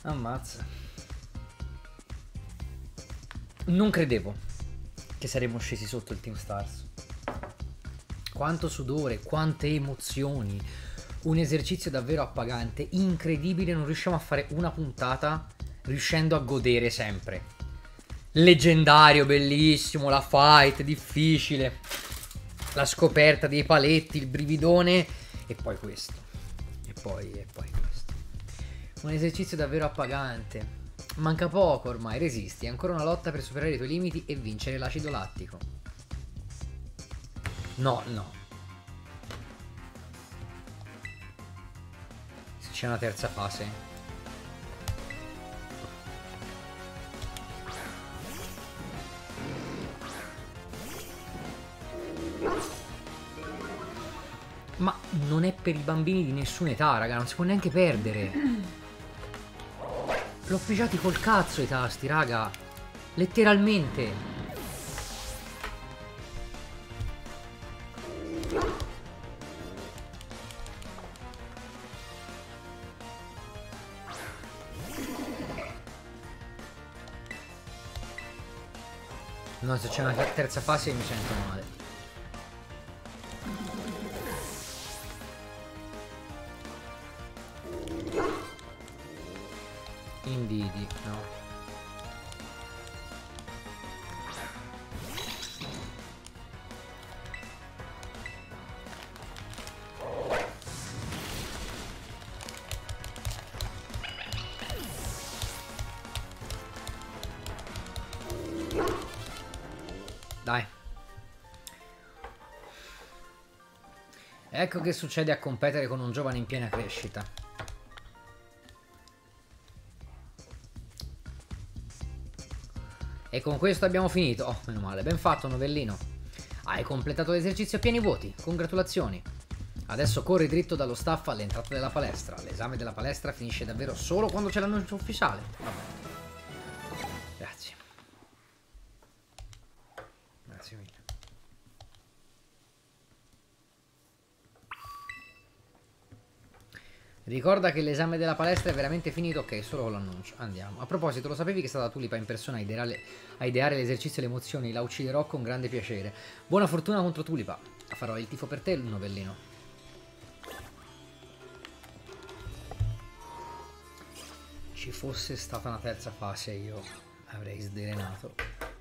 A: Ammazza. Non credevo che saremmo scesi sotto il Team Stars. Quanto sudore, quante emozioni. Un esercizio davvero appagante, incredibile, non riusciamo a fare una puntata riuscendo a godere sempre. Leggendario, bellissimo, la fight, difficile, la scoperta dei paletti, il brividone e poi questo. E poi, e poi questo. Un esercizio davvero appagante. Manca poco ormai, resisti, è ancora una lotta per superare i tuoi limiti e vincere l'acido lattico. No, no. Se c'è una terza fase. Ma non è per i bambini di nessuna età, raga, non si può neanche perdere. L'ho pigiati col cazzo i tasti, raga. Letteralmente. No, se c'è una terza fase mi sento male. Indidi, no. Dai. Ecco che succede a competere con un giovane in piena crescita. E con questo abbiamo finito. Oh, meno male. Ben fatto, novellino. Hai completato l'esercizio a pieni voti. Congratulazioni. Adesso corri dritto dallo staff all'entrata della palestra. L'esame della palestra finisce davvero solo quando c'è l'annuncio ufficiale. Vabbè. Grazie. Grazie mille. Ricorda che l'esame della palestra è veramente finito. Ok, solo con l'annuncio. Andiamo. A proposito, lo sapevi che è stata Tulipa in persona a ideare, a ideare l'esercizio e le emozioni? La ucciderò con grande piacere. Buona fortuna contro Tulipa. Farò il tifo per te, il novellino. Ci fosse stata una terza fase io avrei sdrenato.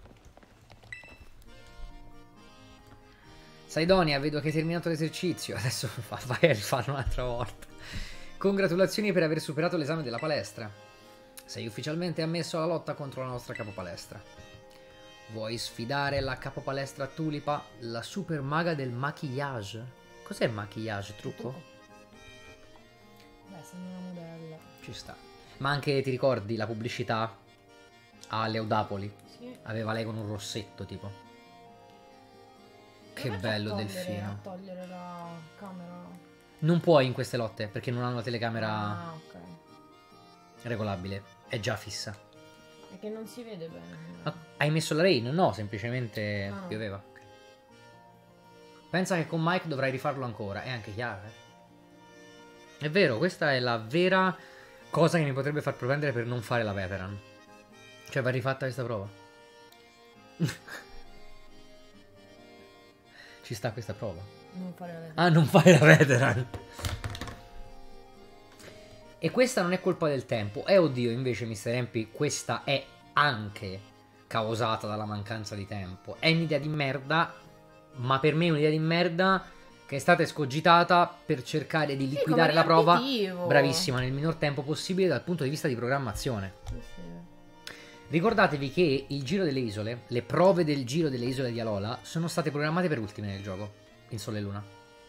A: Saidonia, vedo che hai terminato l'esercizio. Adesso vai a rifarlo un'altra volta. Congratulazioni per aver superato l'esame della palestra. Sei ufficialmente ammesso alla lotta contro la nostra capopalestra. Vuoi sfidare la capopalestra Tulipa, la super maga del maquillage? Cos'è il maquillage? Trucco?
B: Beh, sembra una modella.
A: Ci sta. Ma anche, ti ricordi, la pubblicità a Leodapoli?
B: Sì.
A: Aveva lei con un rossetto, tipo. Che
B: Come
A: bello
B: fa a togliere-
A: delfino.
B: a togliere la camera.
A: Non puoi in queste lotte, perché non hanno la telecamera
B: Ah, ok.
A: regolabile. È già fissa.
B: È che non si vede bene.
A: Ma hai messo la rain? No, semplicemente
B: No.
A: pioveva. Ok. Pensa che con Mike dovrai rifarlo ancora. È anche chiaro, eh. È vero, questa è la vera cosa che mi potrebbe far propendere per non fare la veteran. Cioè, va rifatta questa prova. Ci sta questa prova.
B: Non fare la veteran.
A: Ah, non fare la veteran. E questa non è colpa del tempo. Eh, oddio, invece, mister Empi, questa è anche causata dalla mancanza di tempo. È un'idea di merda, ma per me è un'idea di merda che è stata escogitata per cercare di liquidare
B: come
A: la prova.
B: riempitivo.
A: Bravissima, nel minor tempo possibile dal punto di vista di programmazione.
B: Sì, sì.
A: Ricordatevi che il giro delle isole, le prove del giro delle isole di Alola, sono state programmate per ultime nel gioco, in Sole e Luna.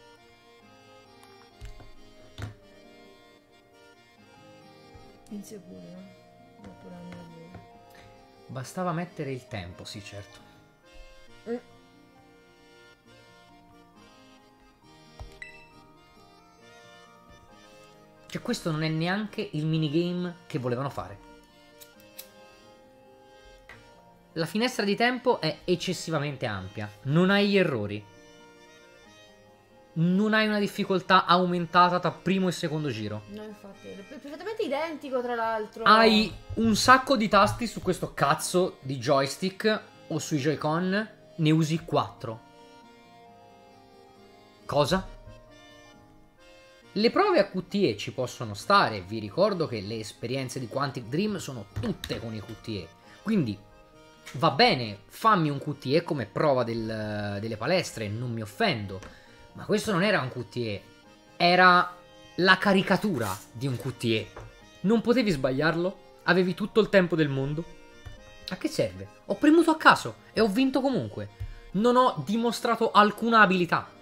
B: Insicuro, no? Oppure la mia vita.
A: Bastava mettere il tempo, sì, certo.
B: Mm.
A: Cioè, questo non è neanche il minigame che volevano fare. La finestra di tempo è eccessivamente ampia, non hai gli errori. non hai una difficoltà aumentata tra primo e secondo giro.
B: No, infatti, è perfettamente identico tra l'altro.
A: Hai un sacco di tasti su questo cazzo di joystick o sui Joy-Con, ne usi quattro. Cosa? Le prove a Q T E ci possono stare, vi ricordo che le esperienze di Quantic Dream sono tutte con i Q T E, quindi va bene, fammi un Q T E come prova del, delle palestre, non mi offendo, ma questo non era un Q T E, era la caricatura di un Q T E. Non potevi sbagliarlo? Avevi tutto il tempo del mondo? A che serve? Ho premuto a caso e ho vinto comunque. Non ho dimostrato alcuna abilità.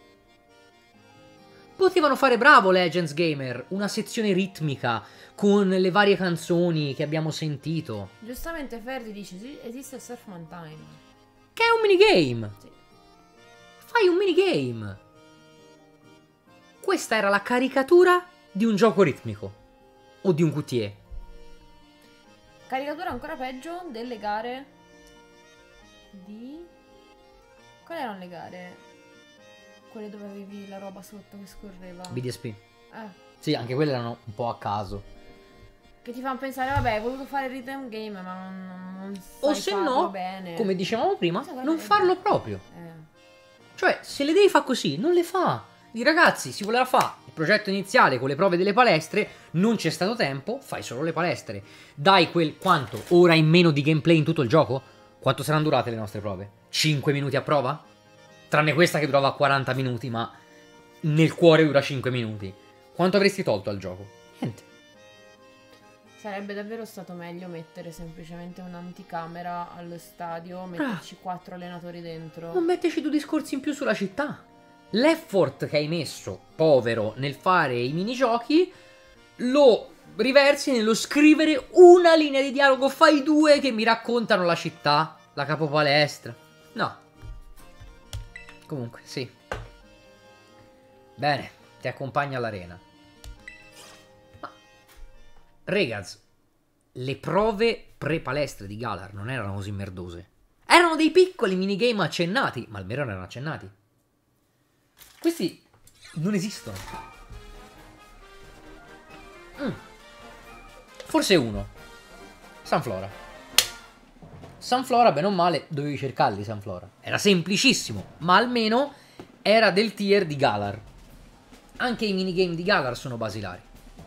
A: Potevano fare bravo Legends Gamer, una sezione ritmica con le varie canzoni che abbiamo sentito.
B: Giustamente Ferdi dice sì, esiste il Surfman Time.
A: Che è un minigame.
B: Sì.
A: Fai un minigame. Questa era la caricatura di un gioco ritmico. O di un Q T E.
B: Caricatura ancora peggio delle gare di... Quali erano le gare? Quelle dove avevi la roba sotto che scorreva.
A: B D S P.
B: Eh.
A: Sì, anche quelle erano un po' a caso.
B: Che ti fanno pensare, vabbè, hai voluto fare il rhythm game, ma non, non sai
A: O se
B: farlo
A: no,
B: bene.
A: come dicevamo prima,
B: Sì, guarda
A: non
B: che-
A: farlo proprio.
B: Eh.
A: Cioè, se le devi fare così, non le fa. Di ragazzi, si voleva fare il progetto iniziale con le prove delle palestre, non c'è stato tempo, fai solo le palestre. Dai quel quanto? Ora in meno di gameplay in tutto il gioco? Quanto saranno durate le nostre prove? cinque minuti a prova? Tranne questa che durava quaranta minuti, ma nel cuore dura cinque minuti. Quanto avresti tolto al gioco? Niente.
B: Sarebbe davvero stato meglio mettere semplicemente un'anticamera allo stadio, metterci quattro allenatori dentro.
A: Non metterci due discorsi in più sulla città. L'effort che hai messo, povero, nel fare i minigiochi, lo riversi nello scrivere una linea di dialogo. Fai due che mi raccontano la città, la capopalestra. No. Comunque, sì. Bene, ti accompagno all'arena. Ma, Regaz, le prove pre-palestre di Galar non erano così merdose. Erano dei piccoli minigame accennati, ma almeno erano accennati. Questi non esistono. Mm. Forse uno. Sunflora. Sunflora, bene o male, dovevi cercarli Sunflora. Era semplicissimo, ma almeno era del tier di Galar. Anche i minigame di Galar sono basilari.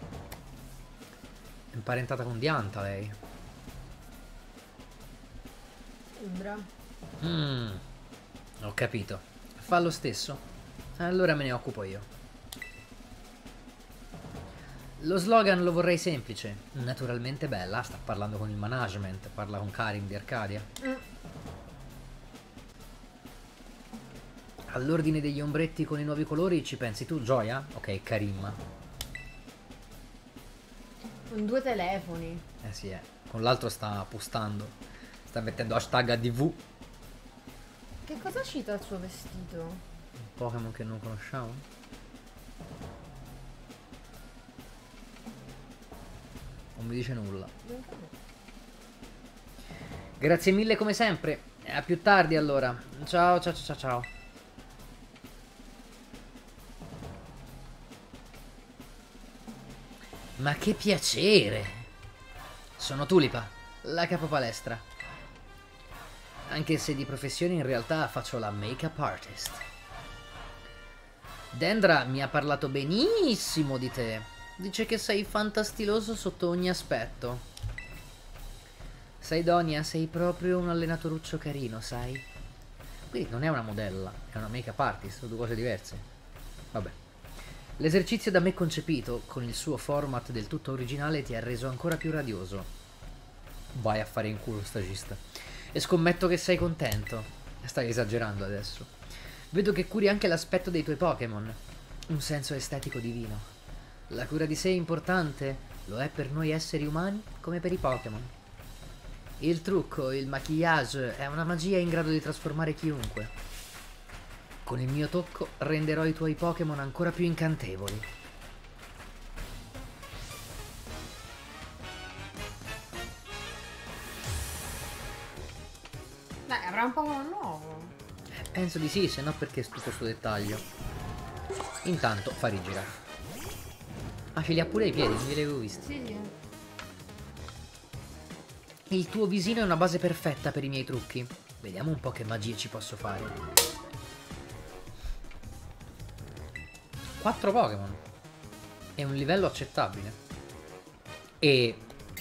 A: È imparentata con Dianta lei.
B: Umbra.
A: Mm. Ho capito. Fa lo stesso? Allora me ne occupo io. Lo slogan lo vorrei semplice, naturalmente bella, sta parlando con il management, parla con Karim di Arcadia.
B: Mm.
A: All'ordine degli ombretti con i nuovi colori ci pensi tu, Gioia? Ok, Karim.
B: Con due telefoni.
A: Eh sì, eh. Con l'altro sta postando, sta mettendo hashtag A D V.
B: Che cosa cita il suo vestito?
A: Un Pokémon che non conosciamo? Non mi dice nulla. Grazie mille come sempre. A più tardi allora. Ciao ciao ciao ciao. Ma che piacere. Sono Tulipa, la capopalestra. Anche se di professione in realtà faccio la make-up artist. Dendra mi ha parlato benissimo di te. Dice che sei fantastiloso sotto ogni aspetto. Sai Donia, sei proprio un allenatoruccio carino, sai? Quindi non è una modella, è una make-up artist, sono due cose diverse. Vabbè. L'esercizio da me concepito, con il suo format del tutto originale, ti ha reso ancora più radioso. Vai a fare in culo, stagista. E scommetto che sei contento. Stai esagerando adesso. Vedo che curi anche l'aspetto dei tuoi Pokémon. Un senso estetico divino. La cura di sé è importante, lo è per noi esseri umani come per i Pokémon. Il trucco, il maquillage, è una magia in grado di trasformare chiunque. Con il mio tocco renderò i tuoi Pokémon ancora più incantevoli.
B: Dai, avrà un Pokémon nuovo.
A: Penso di sì, se no perché tutto questo dettaglio. Intanto fa rigirare. Ah, ce li ha pure i piedi, non li avevo visti.
B: Sì, sì.
A: Il tuo visino è una base perfetta per i miei trucchi. Vediamo un po' che magie ci posso fare. Quattro Pokémon. È un livello accettabile. E...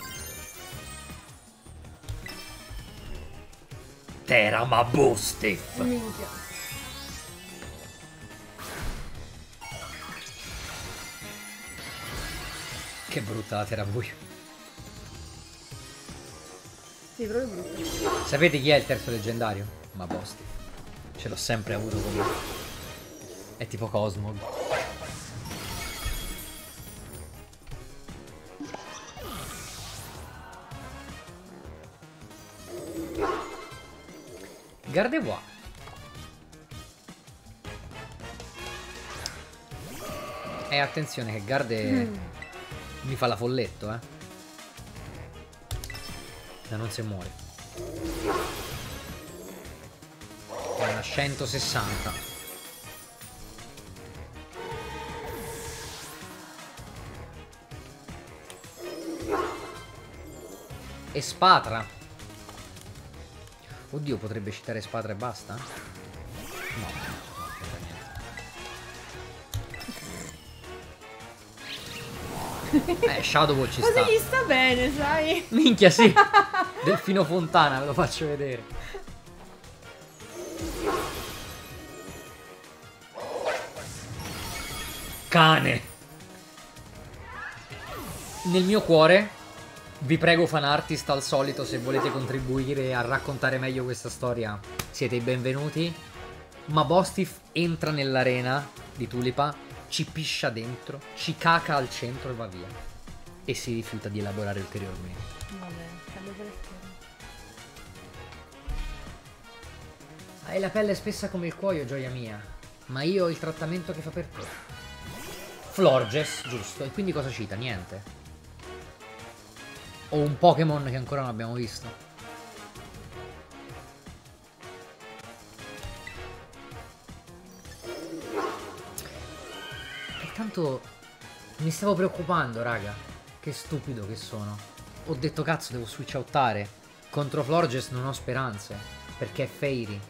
A: Terama Boostif.
B: Minchia.
A: Che brutta la Terabuio.
B: Sì, proprio brutto.
A: Sapete chi è il terzo leggendario? Ma Boostif. Ce l'ho sempre avuto con me. È tipo Cosmog. Gardevoir. E attenzione che Garde mm. mi fa la folletto, eh. Ma non si muore. È una centosessanta. E Spatra. Oddio, potrebbe citare Spatra e basta? No, non c'entra niente. Eh, Shadow Ball ci sta.
B: Ma gli sta bene, sai?
A: Minchia, sì. Delfino Fontana, ve lo faccio vedere. Cane. Nel mio cuore, vi prego fan artist al solito, se volete contribuire a raccontare meglio questa storia, siete i benvenuti. Ma Boostif entra nell'arena di Tulipa, ci piscia dentro, ci caca al centro e va via. E si rifiuta di elaborare ulteriormente.
B: Vabbè, cambia per
A: Hai la pelle spessa come il cuoio, gioia mia. Ma io ho il trattamento che fa per te. Florges, giusto. E quindi cosa cita? Niente. O un Pokémon che ancora non abbiamo visto. E tanto mi stavo preoccupando, raga. Che stupido che sono. Ho detto cazzo, devo switch outare. Contro Florges non ho speranze, perché è Fairy.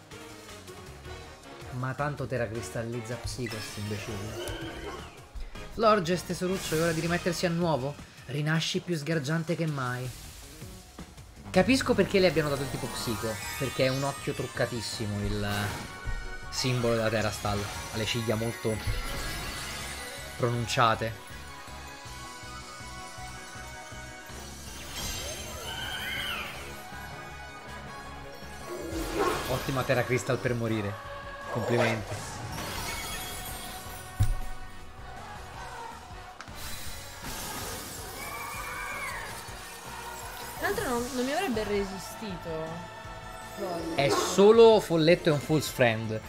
A: Ma tanto teracristallizza Psico, sti imbecille. Florges, tesoruccio, è ora di rimettersi a nuovo? Rinasci più sgargiante che mai. Capisco perché le abbiano dato il tipo Psico, perché è un occhio truccatissimo il simbolo della Terastal. Ha le ciglia molto pronunciate. Ottima Terra Crystal per morire. Complimenti.
B: Tra l'altro non, non mi avrebbe resistito. Florges.
A: È solo folletto e un false friend.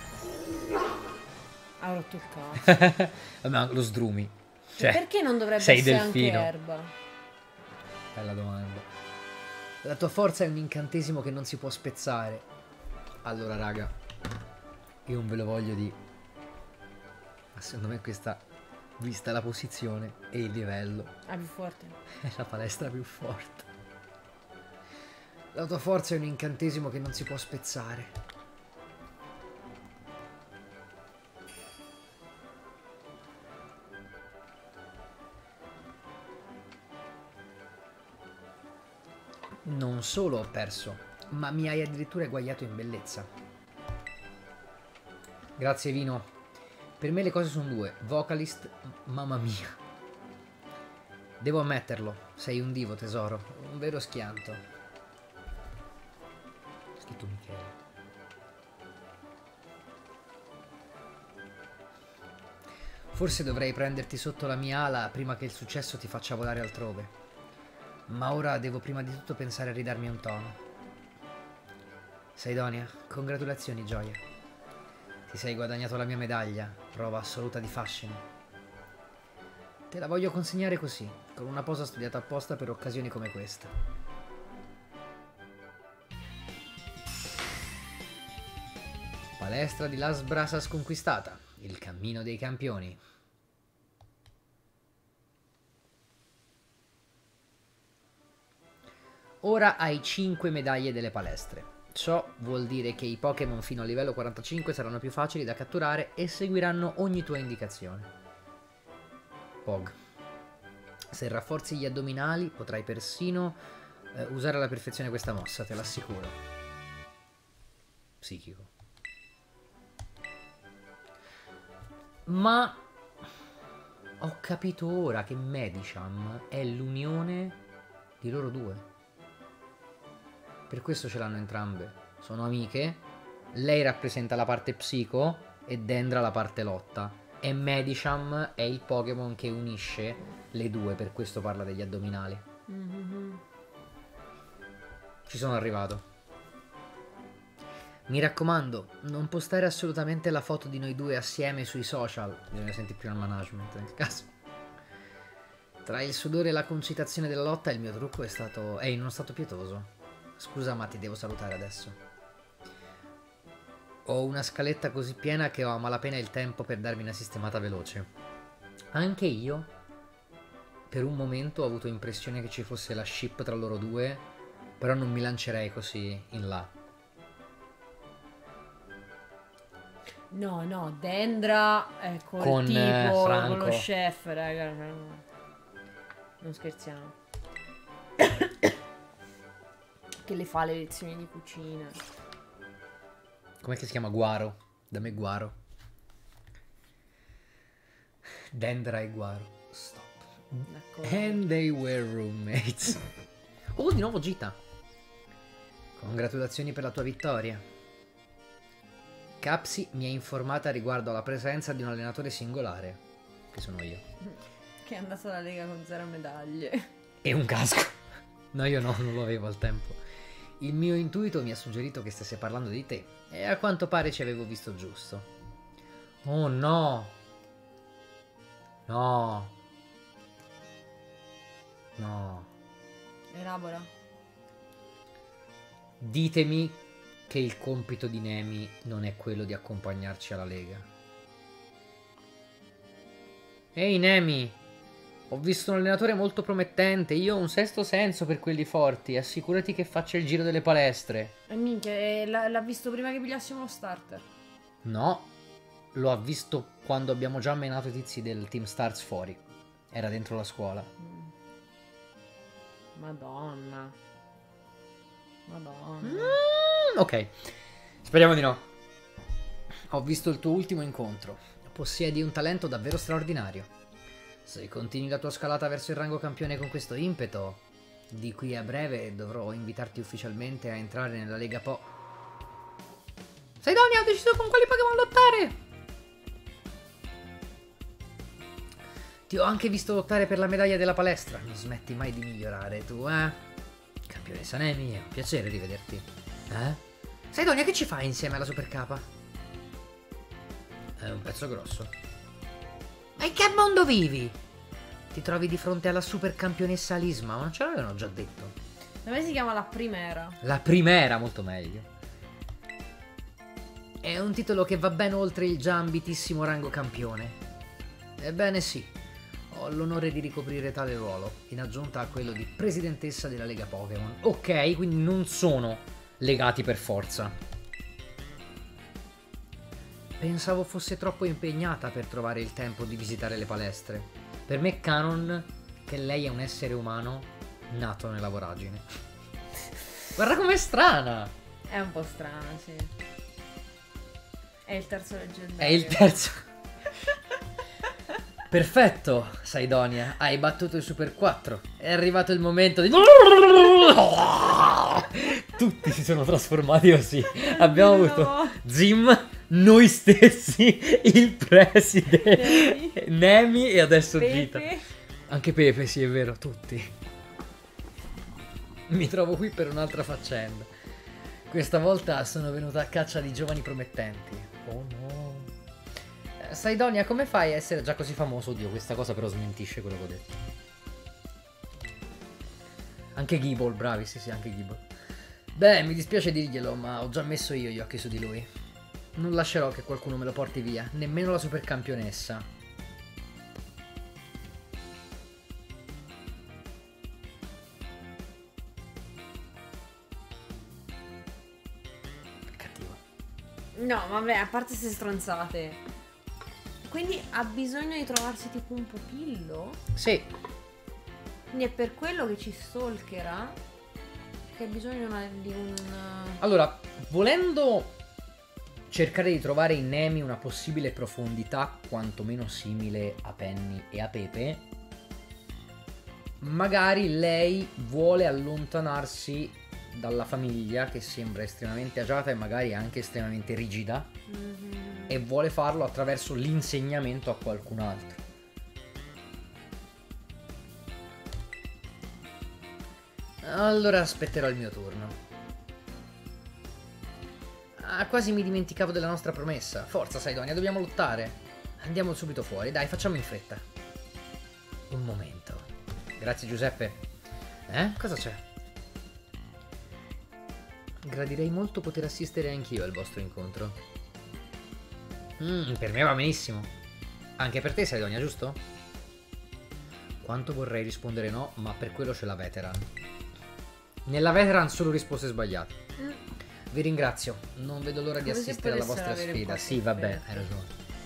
B: Ha rotto il cazzo.
A: Vabbè, lo sdrumi. Cioè,
B: perché non dovrebbe
A: sei
B: essere
A: delfino.
B: anche erba?
A: Bella domanda. La tua forza è un incantesimo che non si può spezzare. Allora, raga, io non ve lo voglio dire, ma secondo me questa, vista la posizione e il livello,
B: Ah, più forte.
A: è la palestra più forte. La tua forza è un incantesimo che non si può spezzare. Non solo ho perso, ma mi hai addirittura eguagliato in bellezza. Grazie, Vino. Per me le cose sono due. Vocalist, mamma mia. Devo ammetterlo, sei un divo, tesoro. Un vero schianto. Scritto Michele. Forse dovrei prenderti sotto la mia ala prima che il successo ti faccia volare altrove. Ma ora devo prima di tutto pensare a ridarmi un tono. Sei idonea? Congratulazioni, Gioia. Ti sei guadagnato la mia medaglia, prova assoluta di fascino. Te la voglio consegnare così, con una posa studiata apposta per occasioni come questa. Palestra di Las Brasas conquistata. Il cammino dei campioni. Ora hai cinque medaglie delle palestre. Ciò vuol dire che i Pokémon fino al livello quarantacinque saranno più facili da catturare e seguiranno ogni tua indicazione. Pog. Se rafforzi gli addominali potrai persino eh, usare alla perfezione questa mossa, te l'assicuro. Psichico. Ma ho capito ora che Medicham è l'unione di loro due. Per questo ce l'hanno entrambe. Sono amiche. Lei rappresenta la parte psico e Dendra la parte lotta. E Medicham è il Pokémon che unisce le due, per questo parla degli addominali. Mm-hmm. Ci sono arrivato. Mi raccomando, non postare assolutamente la foto di noi due assieme sui social. Bisogna sentire più al management nel caso. Tra il sudore e la concitazione della lotta il mio trucco è stato... è in uno stato pietoso. Scusa ma ti devo salutare adesso. Ho una scaletta così piena che ho a malapena il tempo per darmi una sistemata veloce. Anche io, per un momento, ho avuto impressione che ci fosse la ship tra loro due, però non mi lancerei così in là.
B: No, no, Dendra è col
A: Con,
B: tipo,
A: eh,
B: con lo chef, raga. Non scherziamo. Che le fa le lezioni di cucina.
A: Com'è che si chiama? Guaro. Da me Guaro. Dendra e Guaro. Stop. And they were roommates. Oh, di nuovo Gita. Congratulazioni per la tua vittoria. Capsi mi ha informata riguardo alla presenza di un allenatore singolare, che sono io.
B: Che è andato alla Lega con zero medaglie.
A: E un casco. No, io no, non lo avevo al tempo. Il mio intuito mi ha suggerito che stesse parlando di te, e a quanto pare ci avevo visto giusto. Oh no! No! No!
B: Elabora.
A: Ditemi che il compito di Nemi non è quello di accompagnarci alla Lega. Ehi Nemi! Ho visto un allenatore molto promettente, io ho un sesto senso per quelli forti, assicurati che faccia il giro delle palestre.
B: E minchia, l'ha visto prima che pigliassimo lo starter?
A: No, lo ha visto quando abbiamo già menato i tizi del Team Stars fuori. Era dentro la scuola.
B: Mm. Madonna. Madonna.
A: Mm, ok, speriamo di no. Ho visto il tuo ultimo incontro. Possiedi un talento davvero straordinario. Se continui la tua scalata verso il rango campione con questo impeto, di qui a breve dovrò invitarti ufficialmente a entrare nella Lega Po. Saidonia, ho deciso con quali Pokémon lottare! Ti ho anche visto lottare per la medaglia della palestra. Non smetti mai di migliorare tu, eh? Campionessa Nemi, è un piacere rivederti. Eh? Saidonia, che ci fai insieme alla Super Capa? È un pezzo grosso. Ma in che mondo vivi? Ti trovi di fronte alla super campionessa Alisma, ma non ce l'avevano già detto?
B: Da me si chiama la Primera.
A: La Primera, molto meglio. È un titolo che va ben oltre il già ambitissimo rango campione. Ebbene sì, ho l'onore di ricoprire tale ruolo, in aggiunta a quello di presidentessa della Lega Pokémon. Ok, quindi non sono legati per forza. Pensavo fosse troppo impegnata per trovare il tempo di visitare le palestre. Per me è canon che lei è un essere umano nato nella voragine. Guarda com'è strana!
B: È un po' strana, sì. È il terzo leggendario.
A: È il terzo. Perfetto, Saidonia. Hai battuto il Super quattro. È arrivato il momento di... Tutti si sono trasformati così. Abbiamo
B: no.
A: avuto Zim, noi stessi, il preside,
B: Nemi,
A: Nemi e adesso
B: Pepe.
A: Gita. Anche Pepe, sì, è vero, tutti. Mi trovo qui per un'altra faccenda. Questa volta sono venuta a caccia di giovani promettenti. Oh no. Eh, Saidonia, come fai a essere già così famoso? Oddio, questa cosa però smentisce quello che ho detto. Anche Gible, bravi, sì sì, anche Gible. Beh, mi dispiace dirglielo, ma ho già messo io gli occhi su di lui. Non lascerò che qualcuno me lo porti via, nemmeno la supercampionessa. Cattivo.
B: No, vabbè, a parte queste stronzate. Quindi ha bisogno di trovarsi tipo un pupillo?
A: Sì.
B: Quindi è per quello che ci stalkerà? Che ha bisogno di, una, di un...
A: Allora, volendo cercare di trovare in Nemi una possibile profondità quantomeno simile a Penny e a Pepe, magari lei vuole allontanarsi dalla famiglia che sembra estremamente agiata e magari anche estremamente rigida,
B: Mm-hmm.
A: e vuole farlo attraverso l'insegnamento a qualcun altro. Allora aspetterò il mio turno. Ah, quasi mi dimenticavo della nostra promessa. Forza, Saidonia, dobbiamo lottare. Andiamo subito fuori, dai, facciamo in fretta. Un momento. Grazie, Giuseppe. Eh? Cosa c'è? Gradirei molto poter assistere anch'io al vostro incontro. Mm, per me va benissimo. Anche per te, Saidonia, giusto? Quanto vorrei rispondere no, ma per quello c'è la veteran. Nella veteran solo risposte sbagliate.
B: Mm.
A: Vi ringrazio, non vedo l'ora di
B: Come se
A: assistere alla
B: potessero
A: vostra
B: avere un
A: sfida.
B: po'
A: Sì,
B: di
A: vabbè,
B: fretta.
A: hai ragione.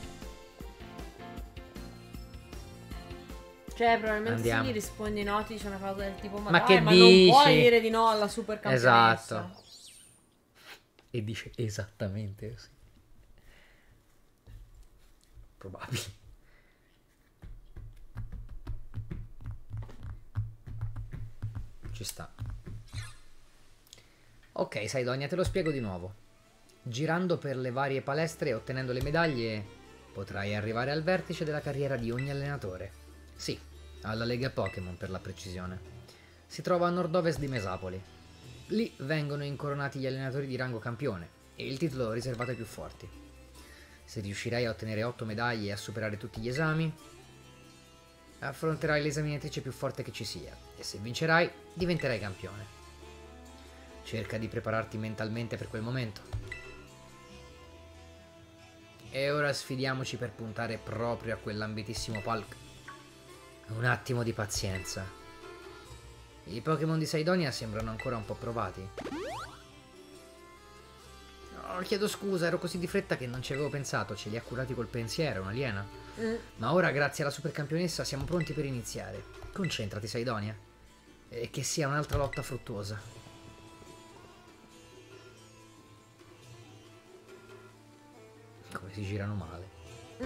B: Cioè, probabilmente
A: Andiamo.
B: se gli rispondi no, ti dice una cosa del tipo: Ma,
A: Ma
B: dai,
A: che
B: ma
A: dici?
B: non puoi dire di no alla super campionessa.
A: Esatto. E dice esattamente così. Probabile. Ci sta. Ok, Saidonia, te lo spiego di nuovo. Girando per le varie palestre e ottenendo le medaglie, potrai arrivare al vertice della carriera di ogni allenatore. Sì, alla Lega Pokémon per la precisione. Si trova a nord-ovest di Mesapoli. Lì vengono incoronati gli allenatori di rango campione e il titolo riservato ai più forti. Se riuscirai a ottenere otto medaglie e a superare tutti gli esami, affronterai l'esaminatrice più forte che ci sia e se vincerai diventerai campione. Cerca di prepararti mentalmente per quel momento. E ora sfidiamoci per puntare proprio a quell'ambitissimo palco. Un attimo di pazienza. I Pokémon di Saidonia sembrano ancora un po' provati. Oh, chiedo scusa, ero così di fretta che non ci avevo pensato. Ce li ha curati col pensiero, un'aliena.
B: Mm.
A: Ma ora, grazie alla supercampionessa, siamo pronti per iniziare. Concentrati, Saidonia. E che sia un'altra lotta fruttuosa. Come si girano male.
B: Mm.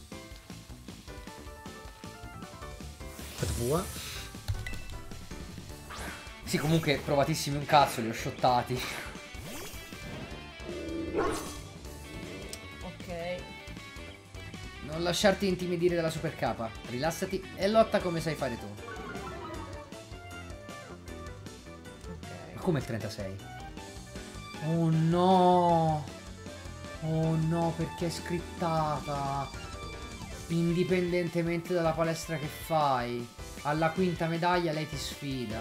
A: Tua. Sì, comunque provatissimi un cazzo, li ho shottati.
B: Ok.
A: Non lasciarti intimidire dalla super capa. Rilassati e lotta come sai fare tu. Ma
B: Ok.
A: come il trentasei? Oh no! Oh no, perché è scrittata? Indipendentemente dalla palestra che fai, alla quinta medaglia lei ti sfida.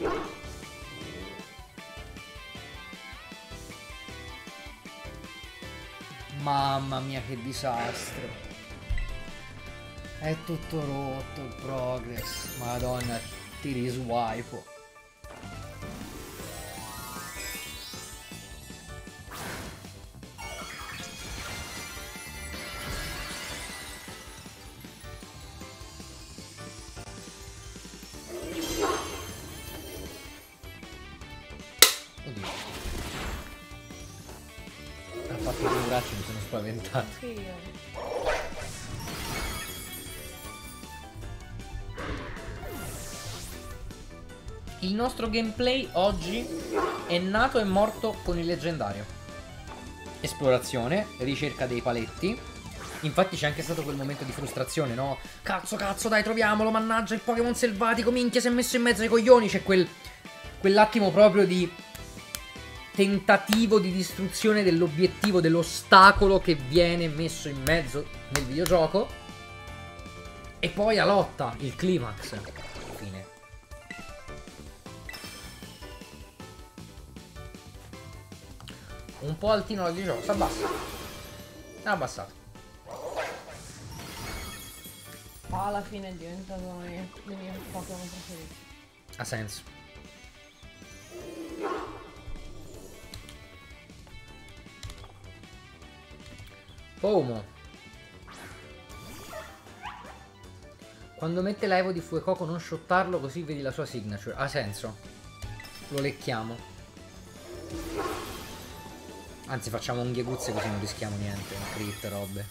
A: Mamma mia, che disastro. È tutto rotto il progress. Madonna, ti riswipo. Oddio. Ha fatto due bracci, mi sono spaventato.
B: Sì, io.
A: Il nostro gameplay oggi è nato e morto con il leggendario. Esplorazione, ricerca dei paletti. Infatti c'è anche stato quel momento di frustrazione, no? Cazzo, cazzo, dai, troviamolo, mannaggia, il Pokémon selvatico, minchia, si è messo in mezzo ai coglioni. C'è quel quell'attimo proprio di tentativo di distruzione dell'obiettivo, dell'ostacolo che viene messo in mezzo nel videogioco. E poi la lotta, il climax. Fine. Un po' altino la videogioco, si abbassa. Ha abbassato.
B: Ma alla fine è diventato uno dei dei miei Pokémon preferiti.
A: Ha senso. Pomo. Quando mette l'Evo di Fuecoco non shottarlo così vedi la sua signature. Ha senso. Lo lecchiamo. Anzi facciamo unghieguzze così non rischiamo niente. Crit, robe.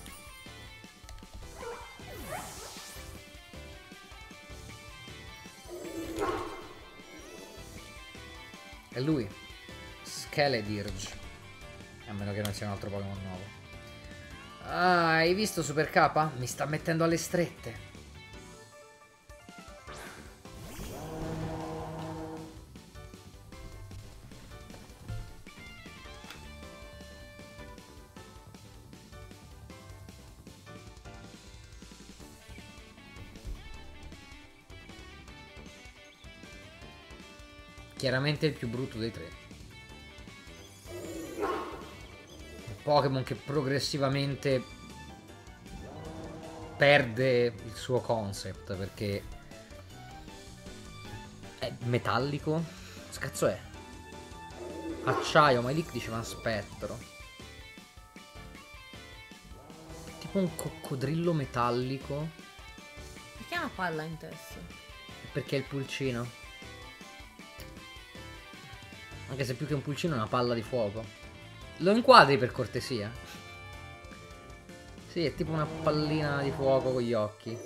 A: È lui. Skeledirge. A meno che non sia un altro Pokémon nuovo. Ah, hai visto Super K? Mi sta mettendo alle strette. Chiaramente il più brutto dei tre. Pokémon che progressivamente perde il suo concept perché è metallico. Che cazzo è? Acciaio, ma lì diceva spettro. Tipo un coccodrillo metallico.
B: Perché ha una palla in testa?
A: Perché è il pulcino. Anche se più che un pulcino è una palla di fuoco. Lo inquadri per cortesia? Sì, è tipo una pallina di fuoco con gli occhi.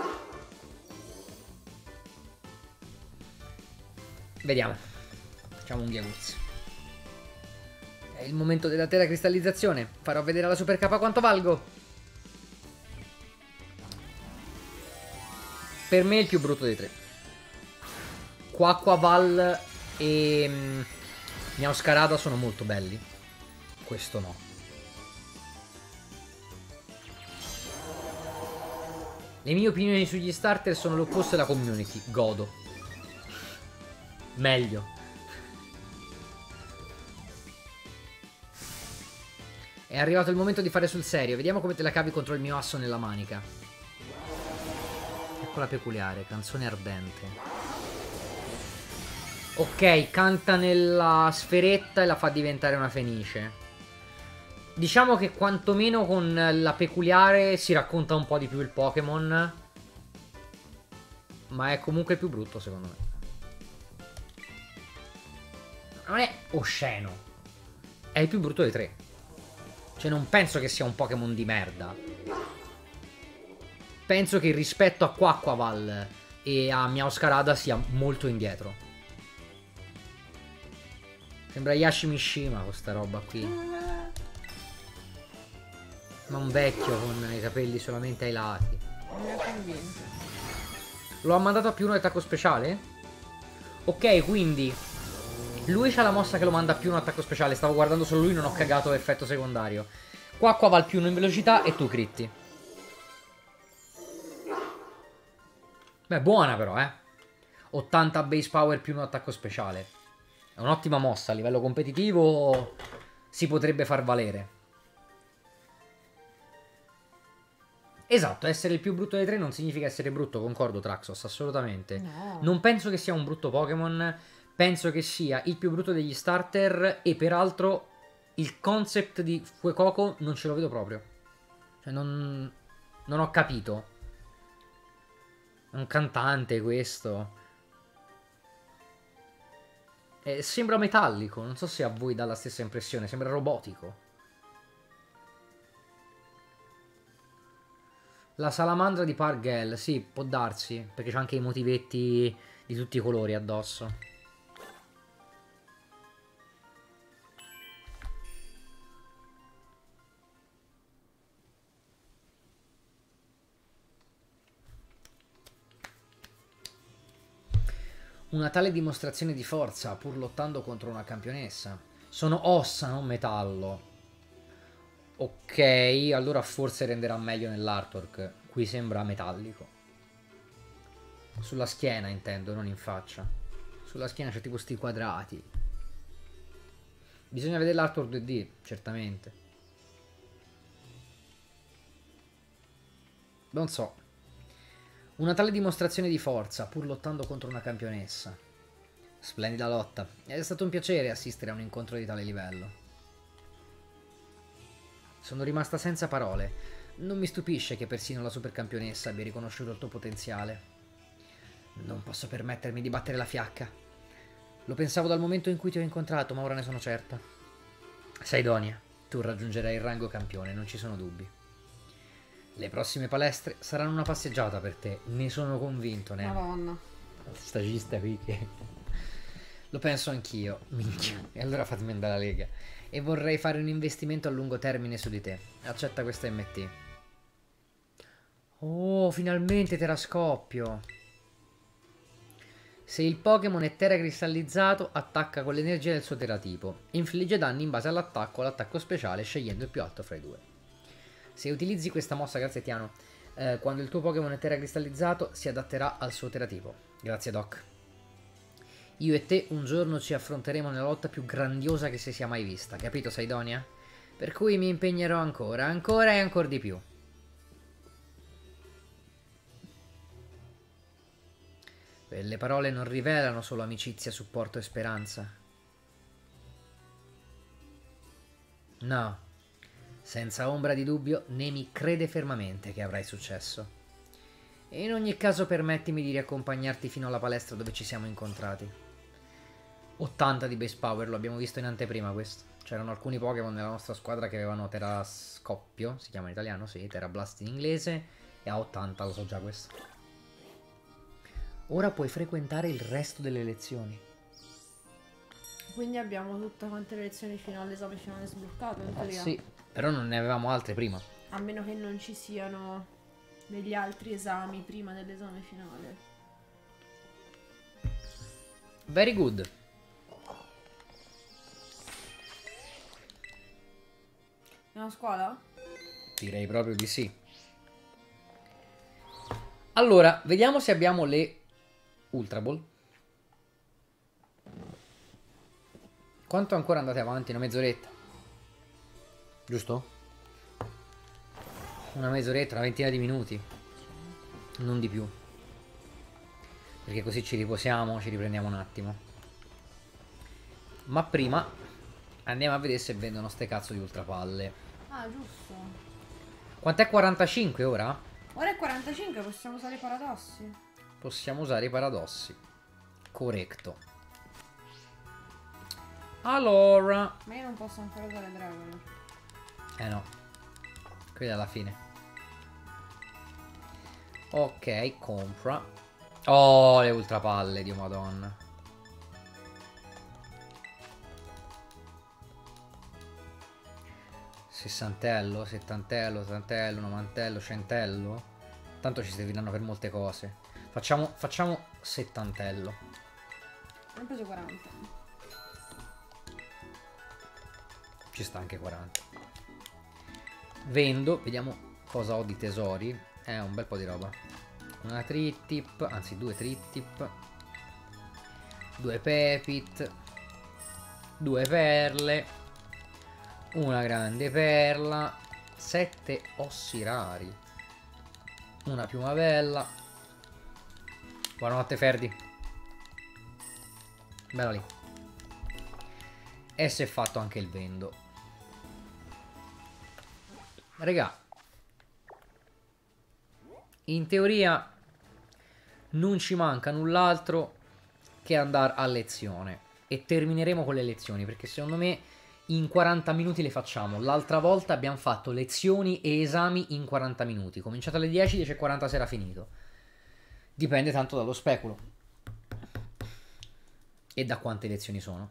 A: Vediamo. Facciamo un ghiaguzzi. È il momento della teracristallizzazione. Farò vedere alla Super K quanto valgo. Per me è il più brutto dei tre. Quaquaval e Meowscarada sono molto belli. Questo no. Le mie opinioni sugli starter sono l'opposto della community. Godo. Meglio. È arrivato il momento di fare sul serio. Vediamo come te la cavi contro il mio asso nella manica. Eccola peculiare, canzone ardente. Ok, canta nella sferetta e la fa diventare una fenice. Diciamo che quantomeno con la peculiare si racconta un po' di più il Pokémon. Ma è comunque più brutto secondo me. Non è osceno. È il più brutto dei tre. Cioè non penso che sia un Pokémon di merda. Penso che rispetto a Quaquaval e a Meowscarada sia molto indietro. Sembra Yashi Mishima questa roba qui. Ma un vecchio con i capelli solamente ai lati.
B: Non mi ha convinto.
A: Lo ha mandato a più uno attacco speciale? Ok, quindi lui c'ha la mossa che lo manda a più uno attacco speciale. Stavo guardando solo lui, non ho cagato l'effetto secondario. Qua qua va al più uno in velocità e tu critti. Beh, buona però, eh. ottanta base power più uno attacco speciale. È un'ottima mossa, a livello competitivo si potrebbe far valere. Esatto, essere il più brutto dei tre non significa essere brutto, concordo Traxos, assolutamente.
B: No.
A: Non penso che sia un brutto Pokémon, penso che sia il più brutto degli starter e peraltro il concept di Fuecoco non ce lo vedo proprio. Cioè non, non ho capito. È un cantante questo. Eh, sembra metallico, non so se a voi dà la stessa impressione, sembra robotico. La salamandra di Pargel, sì, può darsi, perché c'ha anche i motivetti di tutti i colori addosso. Una tale dimostrazione di forza, pur lottando contro una campionessa. Sono ossa, non metallo. Ok, allora forse renderà meglio nell'artwork. Qui sembra metallico. Sulla schiena intendo, non in faccia. Sulla schiena c'è tipo sti quadrati. Bisogna vedere l'artwork due D, certamente. Non so. Una tale dimostrazione di forza, pur lottando contro una campionessa. Splendida lotta. È stato un piacere assistere a un incontro di tale livello. Sono rimasta senza parole. Non mi stupisce che persino la supercampionessa abbia riconosciuto il tuo potenziale. Non posso permettermi di battere la fiacca. Lo pensavo dal momento in cui ti ho incontrato, ma ora ne sono certa. Sei idonea. Tu raggiungerai il rango campione, non ci sono dubbi. Le prossime palestre saranno una passeggiata per te, ne sono convinto, ne.
B: Madonna.
A: Stagista qui che... Lo penso anch'io, minchia. E allora fatemi andare alla Lega. E vorrei fare un investimento a lungo termine su di te. Accetta questa M T. Oh, finalmente terascoppio. Se il Pokémon è terra cristallizzato, attacca con l'energia del suo teratipo. Infligge danni in base all'attacco o all'attacco speciale, scegliendo il più alto fra i due. Se utilizzi questa mossa, grazie Tiano, eh, quando il tuo Pokémon è terra cristallizzato, si adatterà al suo teratipo. Grazie Doc. Io e te un giorno ci affronteremo nella lotta più grandiosa che si sia mai vista, capito Saidonia? Per cui mi impegnerò ancora, ancora e ancora di più. Quelle parole non rivelano solo amicizia, supporto e speranza. No, senza ombra di dubbio, Nemi crede fermamente che avrai successo. E in ogni caso permettimi di riaccompagnarti fino alla palestra dove ci siamo incontrati. ottanta di base power, lo abbiamo visto in anteprima questo. C'erano alcuni Pokémon nella nostra squadra che avevano Terascoppio, si chiama in italiano, sì, Terablast in inglese, e a ottanta lo so già questo. Ora puoi frequentare il resto delle lezioni.
B: Quindi abbiamo tutte quante le lezioni fino all'esame finale sbloccato, in teoria.
A: Sì, però non ne avevamo altre prima.
B: A meno che non ci siano degli altri esami prima dell'esame finale.
A: Very good.
B: Andiamo a scuola?
A: Direi proprio di sì. Allora, vediamo se abbiamo le Ultra Ball. Quanto ancora andate avanti? Una mezz'oretta? Giusto? Una mezz'oretta, una ventina di minuti. Non di più. Perché così ci riposiamo, ci riprendiamo un attimo. Ma prima andiamo a vedere se vendono ste cazzo di ultrapalle.
B: Ah, giusto.
A: Quant'è quarantacinque ora?
B: Ora è quarantacinque, possiamo usare i paradossi.
A: Possiamo usare i paradossi. Corretto. Allora.
B: Ma io non posso ancora usare Dragon.
A: Eh no. Qui alla fine. Ok, compra. Oh, le ultrapalle, Dio madonna. Sessantello, settantello, ottantello, novantello, centello. Tanto ci serviranno per molte cose. Facciamo, facciamo settantello.
B: Ho preso quaranta.
A: Ci sta anche quaranta. Vendo, vediamo cosa ho di tesori. Eh, un bel po' di roba. Una Tri-Tip, anzi due Tri-Tip. Due Pepit. Due perle. Una grande perla. Sette ossi rari. Una piumavella. Buonanotte Ferdi. Bella lì. E si è fatto anche il vendo. Regà, in teoria non ci manca null'altro che andare a lezione. E termineremo con le lezioni, perché secondo me in quaranta minuti le facciamo. L'altra volta abbiamo fatto lezioni e esami in quaranta minuti. Cominciato alle dieci, dieci e quaranta si era finito. Dipende tanto dallo speculo e da quante lezioni sono.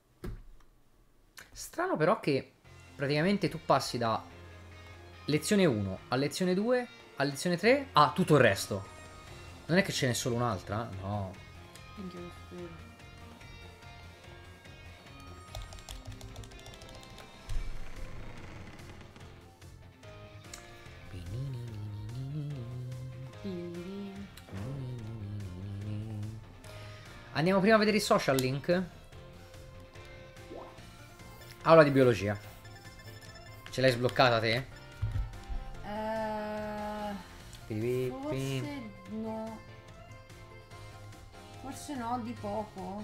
A: Strano però che praticamente tu passi da lezione uno a lezione due a lezione tre a tutto il resto. Non è che ce n'è solo un'altra? No. Andiamo prima a vedere i social link. Aula di biologia. Ce l'hai sbloccata te?
B: Uh, Forse no. Forse no, di poco.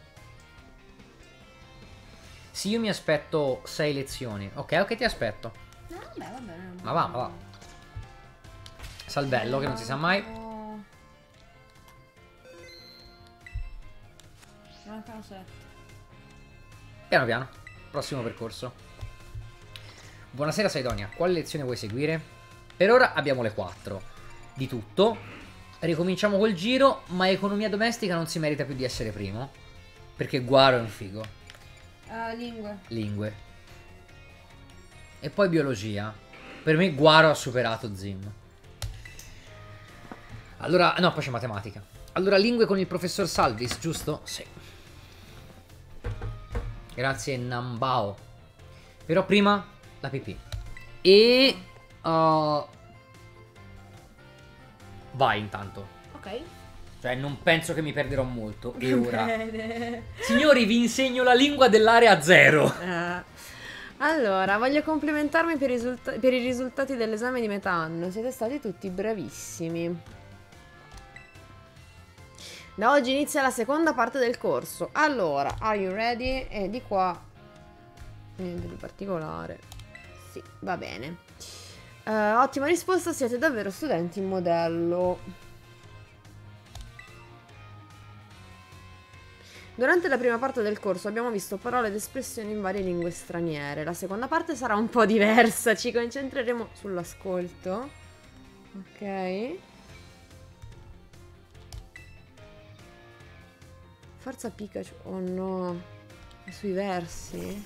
A: Sì, io mi aspetto sei lezioni. Ok, ok, ti aspetto.
B: No, vabbè, va bene.
A: Ma va, ma va. Salvello, che non si sa mai.
B: Mancano sette.
A: Piano piano. Prossimo percorso. Buonasera Saidonia, quale lezione vuoi seguire? Per ora abbiamo le quattro. Di tutto. Ricominciamo col giro, ma economia domestica non si merita più di essere primo. Perché Guaro è un figo.
B: Uh, lingue.
A: Lingue. E poi biologia. Per me Guaro ha superato Zim. Allora, no, poi c'è matematica. Allora, lingue con il professor Salvis, giusto? Sì. Grazie Nambao. Però prima la pipì. E... Uh, vai intanto.
B: Ok.
A: Cioè non penso che mi perderò molto. E ora signori, vi insegno la lingua dell'area zero.
B: uh, Allora, voglio complimentarmi per, per i risultati dell'esame di metà anno. Siete stati tutti bravissimi. Da oggi inizia la seconda parte del corso. Allora, are you ready? E di qua niente di particolare. Sì, va bene. Uh, ottima risposta, siete davvero studenti in modello. Durante la prima parte del corso abbiamo visto parole ed espressioni in varie lingue straniere. La seconda parte sarà un po' diversa, ci concentreremo sull'ascolto. Ok. Forza Pikachu, oh no, è sui versi?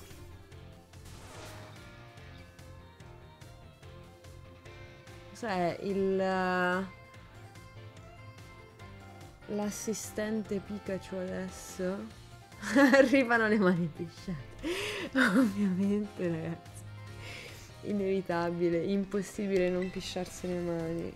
B: Cos'è il... l'assistente Pikachu adesso? Arrivano le mani pisciate. Ovviamente, ragazzi. Inevitabile, impossibile non pisciarsi le mani.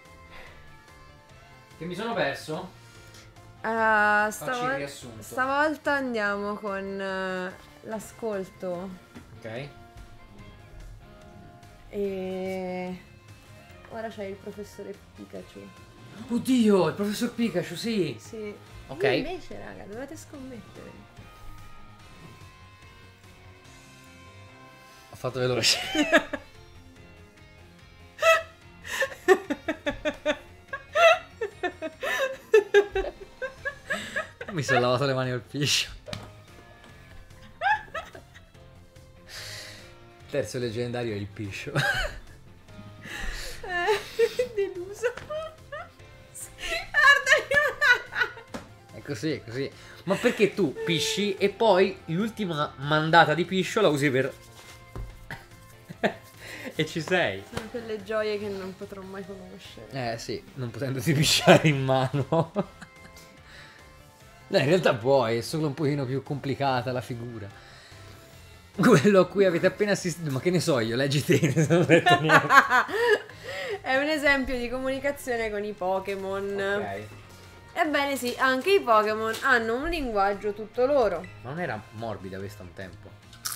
A: Che mi sono perso?
B: Uh,
A: Facci il
B: stavo...
A: riassunto.
B: Stavolta andiamo con uh, l'ascolto.
A: Ok.
B: E... ora c'è il professore Pikachu.
A: Oddio, il professor Pikachu, sì.
B: Sì.
A: Ok.
B: Io invece, raga, dovete scommettere.
A: Ho fatto veloce. Mi sono lavato le mani col piscio. Terzo leggendario è il piscio.
B: Deluso.
A: È così, è così. Ma perché tu pisci e poi l'ultima mandata di piscio la usi per... e ci sei.
B: Sono quelle gioie che non potrò mai conoscere.
A: Eh sì, non potendoti pisciare in mano. No, in realtà puoi, è solo un pochino più complicata la figura. Quello a cui avete appena assistito, ma che ne so io, leggi te, non ho detto niente.
B: È un esempio di comunicazione con i Pokémon.
A: Ok.
B: Ebbene sì, anche i Pokémon hanno un linguaggio tutto loro.
A: Ma non era morbida questa un tempo?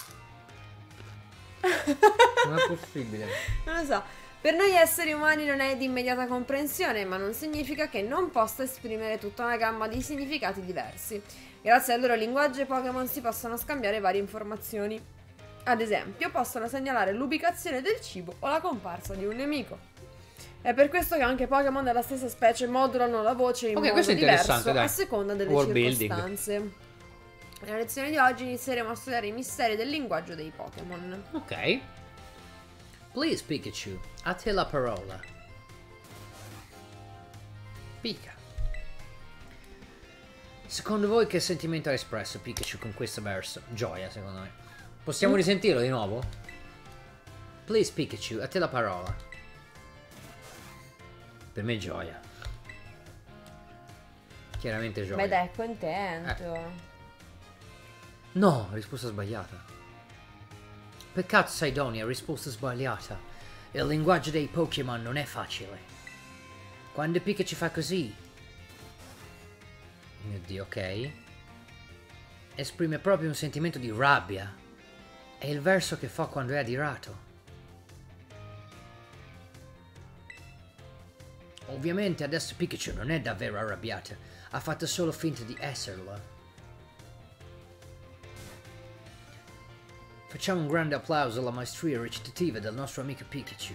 A: Non è possibile.
B: Non lo so. Per noi esseri umani non è di immediata comprensione, ma non significa che non possa esprimere tutta una gamma di significati diversi. Grazie al loro linguaggio i Pokémon si possono scambiare varie informazioni. Ad esempio, possono segnalare l'ubicazione del cibo o la comparsa di un nemico. È per questo che anche Pokémon della stessa specie modulano la voce in
A: Ok,
B: modo
A: questo è
B: diverso
A: interessante, dai.
B: a seconda delle
A: World building.
B: circostanze. Nella lezione di oggi inizieremo a studiare i misteri del linguaggio dei Pokémon.
A: Ok. Please Pikachu, a te la parola. Pika. Secondo voi che sentimento ha espresso Pikachu con questo verso? Gioia, secondo me. Possiamo risentirlo di nuovo? Please Pikachu, a te la parola. Per me gioia. Chiaramente gioia.
B: Beh, dai, è contento.
A: Eh. No, risposta sbagliata. Peccato Sidonia, risposta sbagliata. Il linguaggio dei Pokémon non è facile. Quando Pikachu fa così... Mio Dio, ok. Esprime proprio un sentimento di rabbia. È il verso che fa quando è adirato. Ovviamente adesso Pikachu non è davvero arrabbiata, ha fatto solo finta di esserlo. Facciamo un grande applauso alla maestria recitativa del nostro amico Pikachu.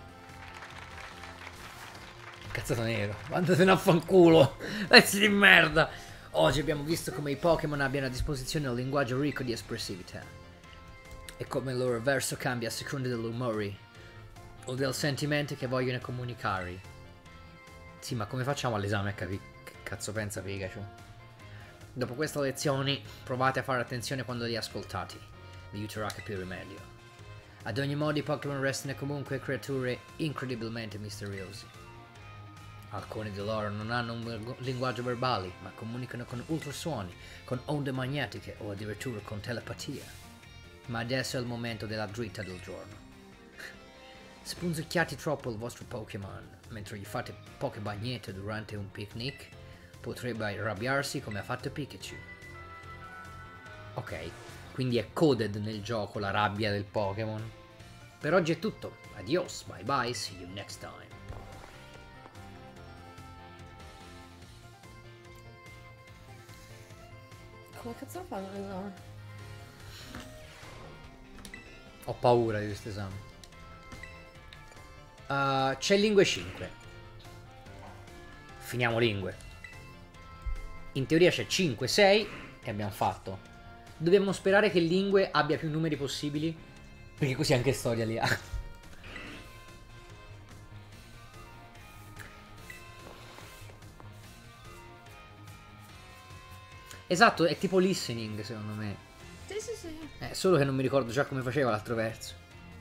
A: Cazzato nero, andatene a fanculo, pezzi di merda. Oggi abbiamo visto come i Pokémon abbiano a disposizione un linguaggio ricco di espressività e come il loro verso cambia a seconda dell'umore o del sentimento che vogliono comunicare. Sì, ma come facciamo all'esame a capire che cazzo pensa Pikachu? Dopo queste lezioni provate a fare attenzione quando li ascoltate, vi aiuterà a capire meglio. Ad ogni modo i Pokémon restano comunque creature incredibilmente misteriose. Alcuni di loro non hanno un linguaggio verbale, ma comunicano con ultrasuoni, con onde magnetiche o addirittura con telepatia. Ma adesso è il momento della dritta del giorno. Spunzicchiate troppo il vostro Pokémon mentre gli fate poche bagnette durante un picnic, potrebbe arrabbiarsi come ha fatto Pikachu. Ok, quindi è coded nel gioco la rabbia del Pokémon. Per oggi è tutto. Adios, bye bye, see you next time.
B: Come cazzo lo fanno l'esame?
A: Ho paura di questo esame. Uh, c'è lingue cinque. Finiamo lingue. In teoria c'è cinque, sei e abbiamo fatto. Dobbiamo sperare che lingue abbia più numeri possibili, perché così anche storia li ha. Esatto, è tipo listening secondo me.
B: Sì, sì, sì.
A: Eh, solo che non mi ricordo già come faceva l'altro verso.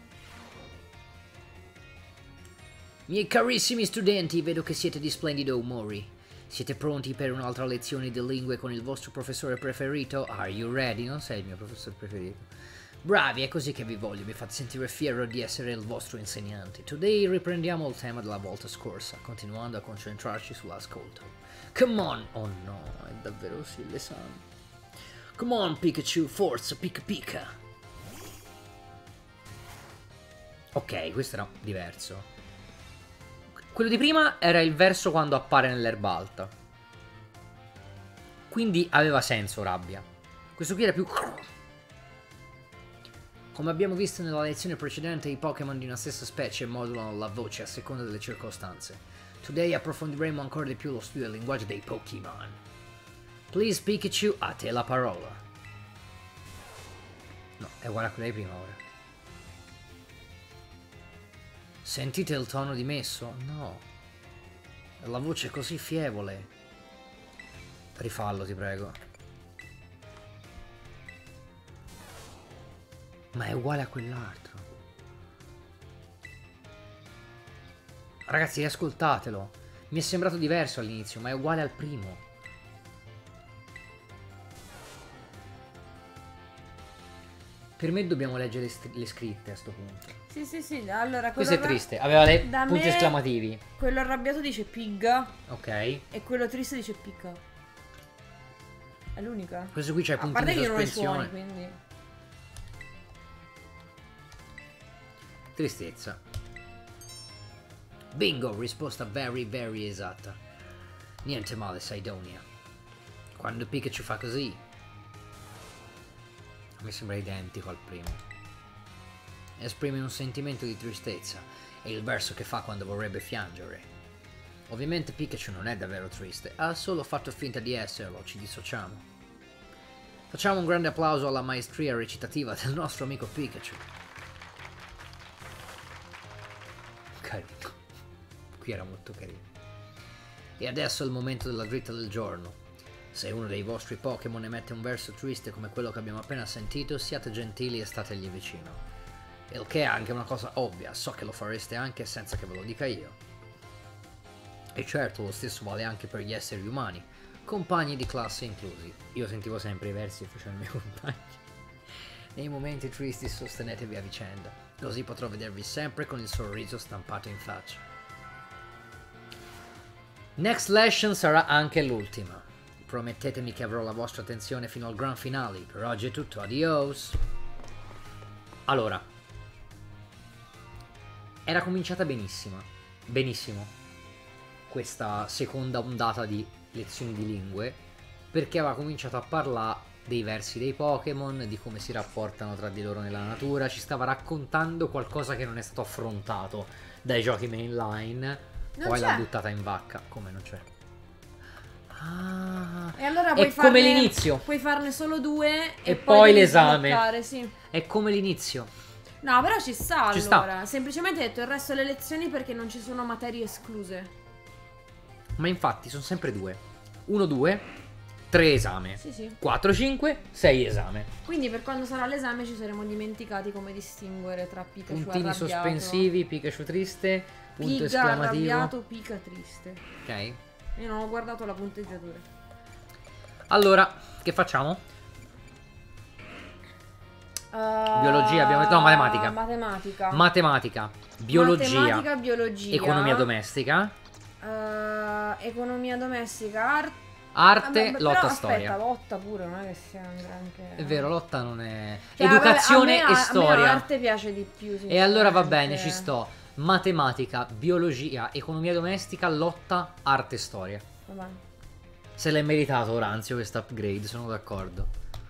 A: Miei carissimi studenti, vedo che siete di splendido umori. Siete pronti per un'altra lezione di lingue con il vostro professore preferito? Are you ready? Non sei il mio professore preferito. Bravi, è così che vi voglio, mi fate sentire fiero di essere il vostro insegnante. Today riprendiamo il tema della volta scorsa, continuando a concentrarci sull'ascolto. Come on! Oh no, è davvero sì l'esame. Come on Pikachu, forza, pika pika! Ok, questo era diverso. Quello di prima era il verso quando appare nell'erba alta. Quindi aveva senso rabbia. Questo qui era più... Come abbiamo visto nella lezione precedente, i Pokémon di una stessa specie modulano la voce a seconda delle circostanze. Today approfondiremo ancora di più lo studio del linguaggio dei Pokémon. Please Pikachu, a te la parola. No, è uguale a quella di prima ora. Sentite il tono dimesso? No. La voce è così fievole. Rifallo, ti prego. Ma è uguale a quell'altro. Ragazzi, ascoltatelo. Mi è sembrato diverso all'inizio, ma è uguale al primo. Per me dobbiamo leggere le, le scritte a sto punto.
B: Sì, sì, sì. Allora,
A: questo è triste. Aveva le
B: da
A: punti
B: me,
A: esclamativi.
B: Quello arrabbiato dice pig.
A: Ok.
B: E quello triste dice picca. È l'unica.
A: Questo qui c'è i punti
B: di
A: di
B: sospensione.
A: sospensione.
B: Quindi.
A: Tristezza. Bingo, risposta very very esatta. Niente male, Sidonia. Quando Pikachu fa così, mi sembra identico al primo. Esprime un sentimento di tristezza. È il verso che fa quando vorrebbe piangere. Ovviamente Pikachu non è davvero triste, ha solo fatto finta di esserlo, ci dissociamo. Facciamo un grande applauso alla maestria recitativa del nostro amico Pikachu. Carino. Qui era molto carino. E adesso è il momento della dritta del giorno. Se uno dei vostri Pokémon emette un verso triste come quello che abbiamo appena sentito, siate gentili e stategli vicino. Il che è anche una cosa ovvia, so che lo fareste anche senza che ve lo dica io. E certo, lo stesso vale anche per gli esseri umani, compagni di classe inclusi. Io sentivo sempre i versi e facevo i miei compagni. Nei momenti tristi sostenetevi a vicenda, così potrò vedervi sempre con il sorriso stampato in faccia. Next lesson sarà anche l'ultima. Promettetemi che avrò la vostra attenzione fino al gran finale. Per oggi è tutto, adios! Allora, era cominciata benissimo, benissimo. questa seconda ondata di lezioni di lingue, perché aveva cominciato a parlare dei versi dei Pokémon, di come si rapportano tra di loro nella natura, ci stava raccontando qualcosa che non è stato affrontato dai giochi mainline,
B: Non
A: poi l'ha
B: c'è.
A: buttata in vacca. Come non c'è? Ah,
B: E allora
A: è
B: puoi
A: come
B: farne,
A: l'inizio.
B: puoi farne solo due e,
A: E
B: poi,
A: poi
B: devi
A: l'esame.
B: sbloccare, sì.
A: È come l'inizio.
B: No, però ci sta
A: Ci sta.
B: allora. Semplicemente hai detto il resto delle lezioni perché non ci sono materie escluse.
A: Ma infatti sono sempre due. uno due, tre esame.
B: Sì, sì.
A: quattro cinque, sei esame.
B: Quindi per quando sarà l'esame ci saremo dimenticati come distinguere tra Pikachu
A: Puntini
B: arrabbiato,
A: sospensivi, Pikachu triste, punto
B: Piga
A: esclamativo.
B: arrabbiato, Pika triste.
A: Ok.
B: Io non ho guardato la punteggiatura.
A: Allora, che facciamo?
B: Uh,
A: Biologia, abbiamo detto, no, matematica.
B: Matematica.
A: Matematica, biologia,
B: Matematica, biologia.
A: economia domestica,
B: Uh, economia domestica, arte.
A: arte,
B: Vabbè,
A: lotta
B: però,
A: storia.
B: Aspetta, lotta pure, non è che sia un granché.
A: È vero, lotta non è...
B: Cioè,
A: Educazione
B: vabbè, a me-
A: e storia.
B: A me arte piace di più.
A: E allora va bene,
B: sinceramente.
A: ci sto. Matematica, biologia, economia domestica, lotta, arte e storia.
B: Va bene.
A: Se l'è meritato Oranzio questo upgrade, sono d'accordo.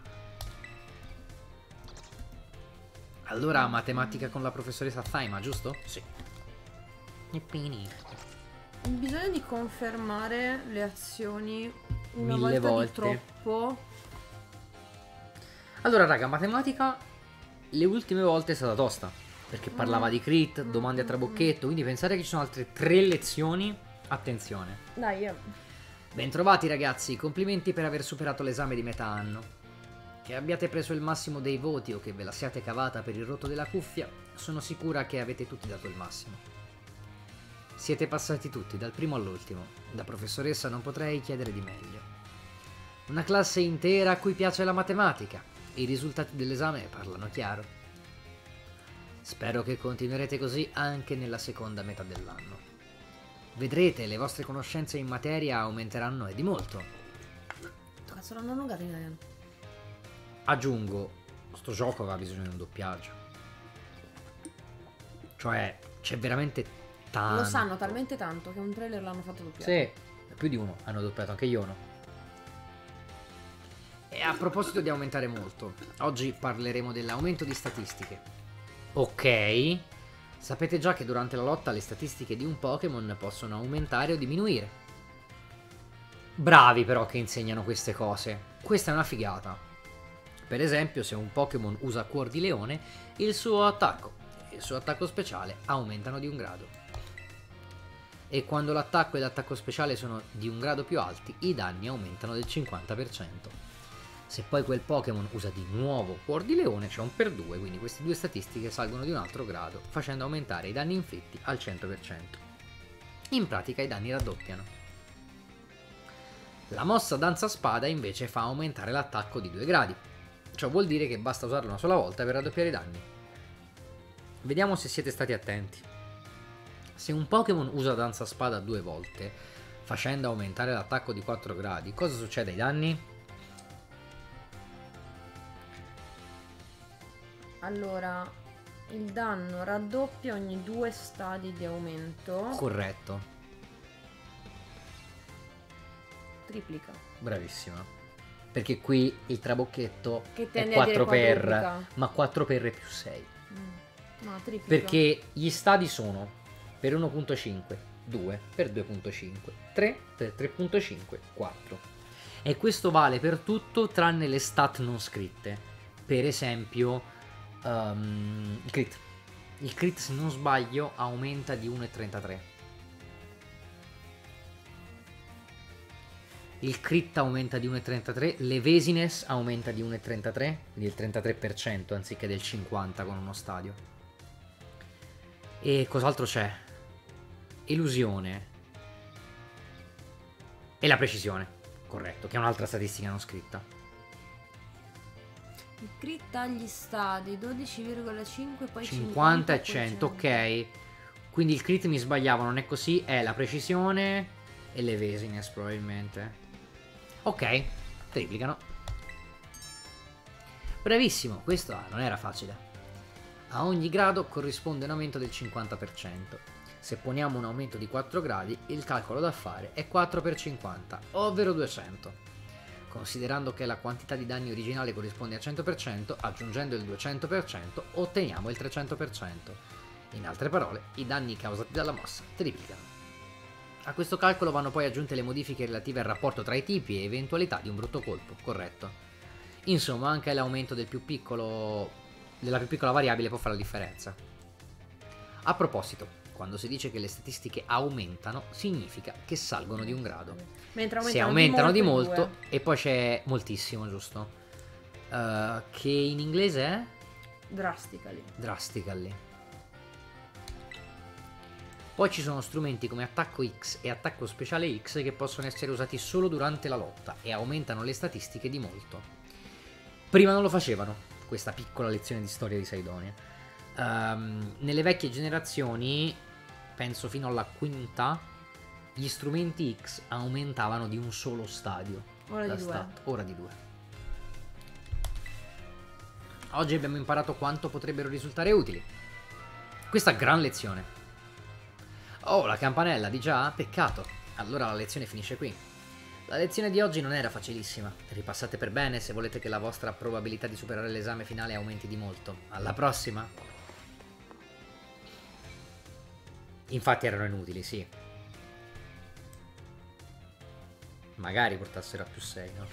A: Allora, matematica con la professoressa Thaima, giusto? Sì. Nippini.
B: Bisogna di confermare le azioni una
A: Mille
B: volta
A: volte.
B: di troppo.
A: Allora, raga, matematica le ultime volte è stata tosta. Perché parlava di crit, domande a trabocchetto. Quindi pensate che ci sono altre tre lezioni. Attenzione.
B: Dai, eh.
A: Bentrovati ragazzi, complimenti per aver superato l'esame di metà anno. Che abbiate preso il massimo dei voti o che ve la siate cavata per il rotto della cuffia, sono sicura che avete tutti dato il massimo. Siete passati tutti, dal primo all'ultimo. Da professoressa non potrei chiedere di meglio. Una classe intera a cui piace la matematica. I risultati dell'esame parlano chiaro. Spero che continuerete così anche nella seconda metà dell'anno. Vedrete, le vostre conoscenze in materia aumenteranno e di molto.
B: Cazzo, l'hanno allungato in italiano.
A: Aggiungo, sto gioco aveva bisogno di un doppiaggio. Cioè, c'è veramente tanto.
B: Lo sanno talmente tanto che un trailer l'hanno fatto doppiare.
A: Sì, più di uno hanno doppiato, anche io no. E a proposito di aumentare molto, oggi parleremo dell'aumento di statistiche. Ok, sapete già che durante la lotta le statistiche di un Pokémon possono aumentare o diminuire. Bravi però che insegnano queste cose. Questa è una figata. Per esempio, se un Pokémon usa Cuor di Leone, il suo attacco e il suo attacco speciale aumentano di un grado. E quando l'attacco e l'attacco speciale sono di un grado più alti, i danni aumentano del cinquanta per cento. Se poi quel Pokémon usa di nuovo Cuor di Leone, c'è un per due, quindi queste due statistiche salgono di un altro grado, facendo aumentare i danni inflitti al cento per cento. In pratica i danni raddoppiano. La mossa Danza Spada invece fa aumentare l'attacco di due gradi. Ciò vuol dire che basta usarlo una sola volta per raddoppiare i danni. Vediamo se siete stati attenti. Se un Pokémon usa Danza Spada due volte, facendo aumentare l'attacco di quattro gradi, cosa succede ai danni?
B: Allora, il danno raddoppia ogni due stadi di aumento.
A: Corretto,
B: Triplica.
A: bravissima. Perché qui il trabocchetto
B: Che
A: è
B: tende a dire
A: quattro per,
B: quadruplica.
A: ma quattro per è più sei.
B: Mm. No, triplica.
A: Perché gli stadi sono per uno virgola cinque, due per due virgola cinque, tre per tre virgola cinque, quattro. E questo vale per tutto tranne le stat non scritte. Per esempio, um, il crit. Il crit, se non sbaglio, aumenta di uno virgola trentatré. Il crit aumenta di uno virgola trentatré, l'evasines aumenta di uno virgola trentatré, quindi il trentatré per cento anziché del cinquanta per cento con uno stadio. E cos'altro c'è? Elusione e la precisione, corretto, che è un'altra statistica non scritta.
B: Il crit agli stadi dodici virgola cinque, poi
A: cinquanta
B: cinquanta
A: e cento, ok. Quindi il crit mi sbagliavo, non è così, è la precisione e l'evasines probabilmente. Ok, triplicano. Bravissimo, questo ah, non era facile. A ogni grado corrisponde un aumento del cinquanta per cento. Se poniamo un aumento di quattro gradi, il calcolo da fare è quattro per cinquanta, ovvero duecento. Considerando che la quantità di danni originale corrisponde al cento per cento, aggiungendo il duecento per cento otteniamo il trecento per cento. In altre parole, i danni causati dalla mossa triplicano. A questo calcolo vanno poi aggiunte le modifiche relative al rapporto tra i tipi e eventualità di un brutto colpo, corretto. Insomma, anche l'aumento del più piccolo, della più piccola variabile può fare la differenza. A proposito, quando si dice che le statistiche aumentano, significa che salgono di un grado.
B: Mentre aumentano
A: Se aumentano di molto,
B: di molto
A: e poi c'è moltissimo, giusto? Uh, che in inglese è?
B: Drastically.
A: Drastically. Poi ci sono strumenti come attacco X e attacco speciale X che possono essere usati solo durante la lotta e aumentano le statistiche di molto. Prima non lo facevano, questa piccola lezione di storia di Saidonia. Um, nelle vecchie generazioni, penso fino alla quinta, gli strumenti X aumentavano di un solo stadio.
B: Ora di due.
A: Stat, ora di due. Oggi abbiamo imparato quanto potrebbero risultare utili. Questa gran lezione. Oh, la campanella di già? Peccato. Allora la lezione finisce qui. La lezione di oggi non era facilissima. Ripassate per bene se volete che la vostra probabilità di superare l'esame finale aumenti di molto. Alla prossima! Infatti erano inutili, sì. Magari portassero a più sei, no?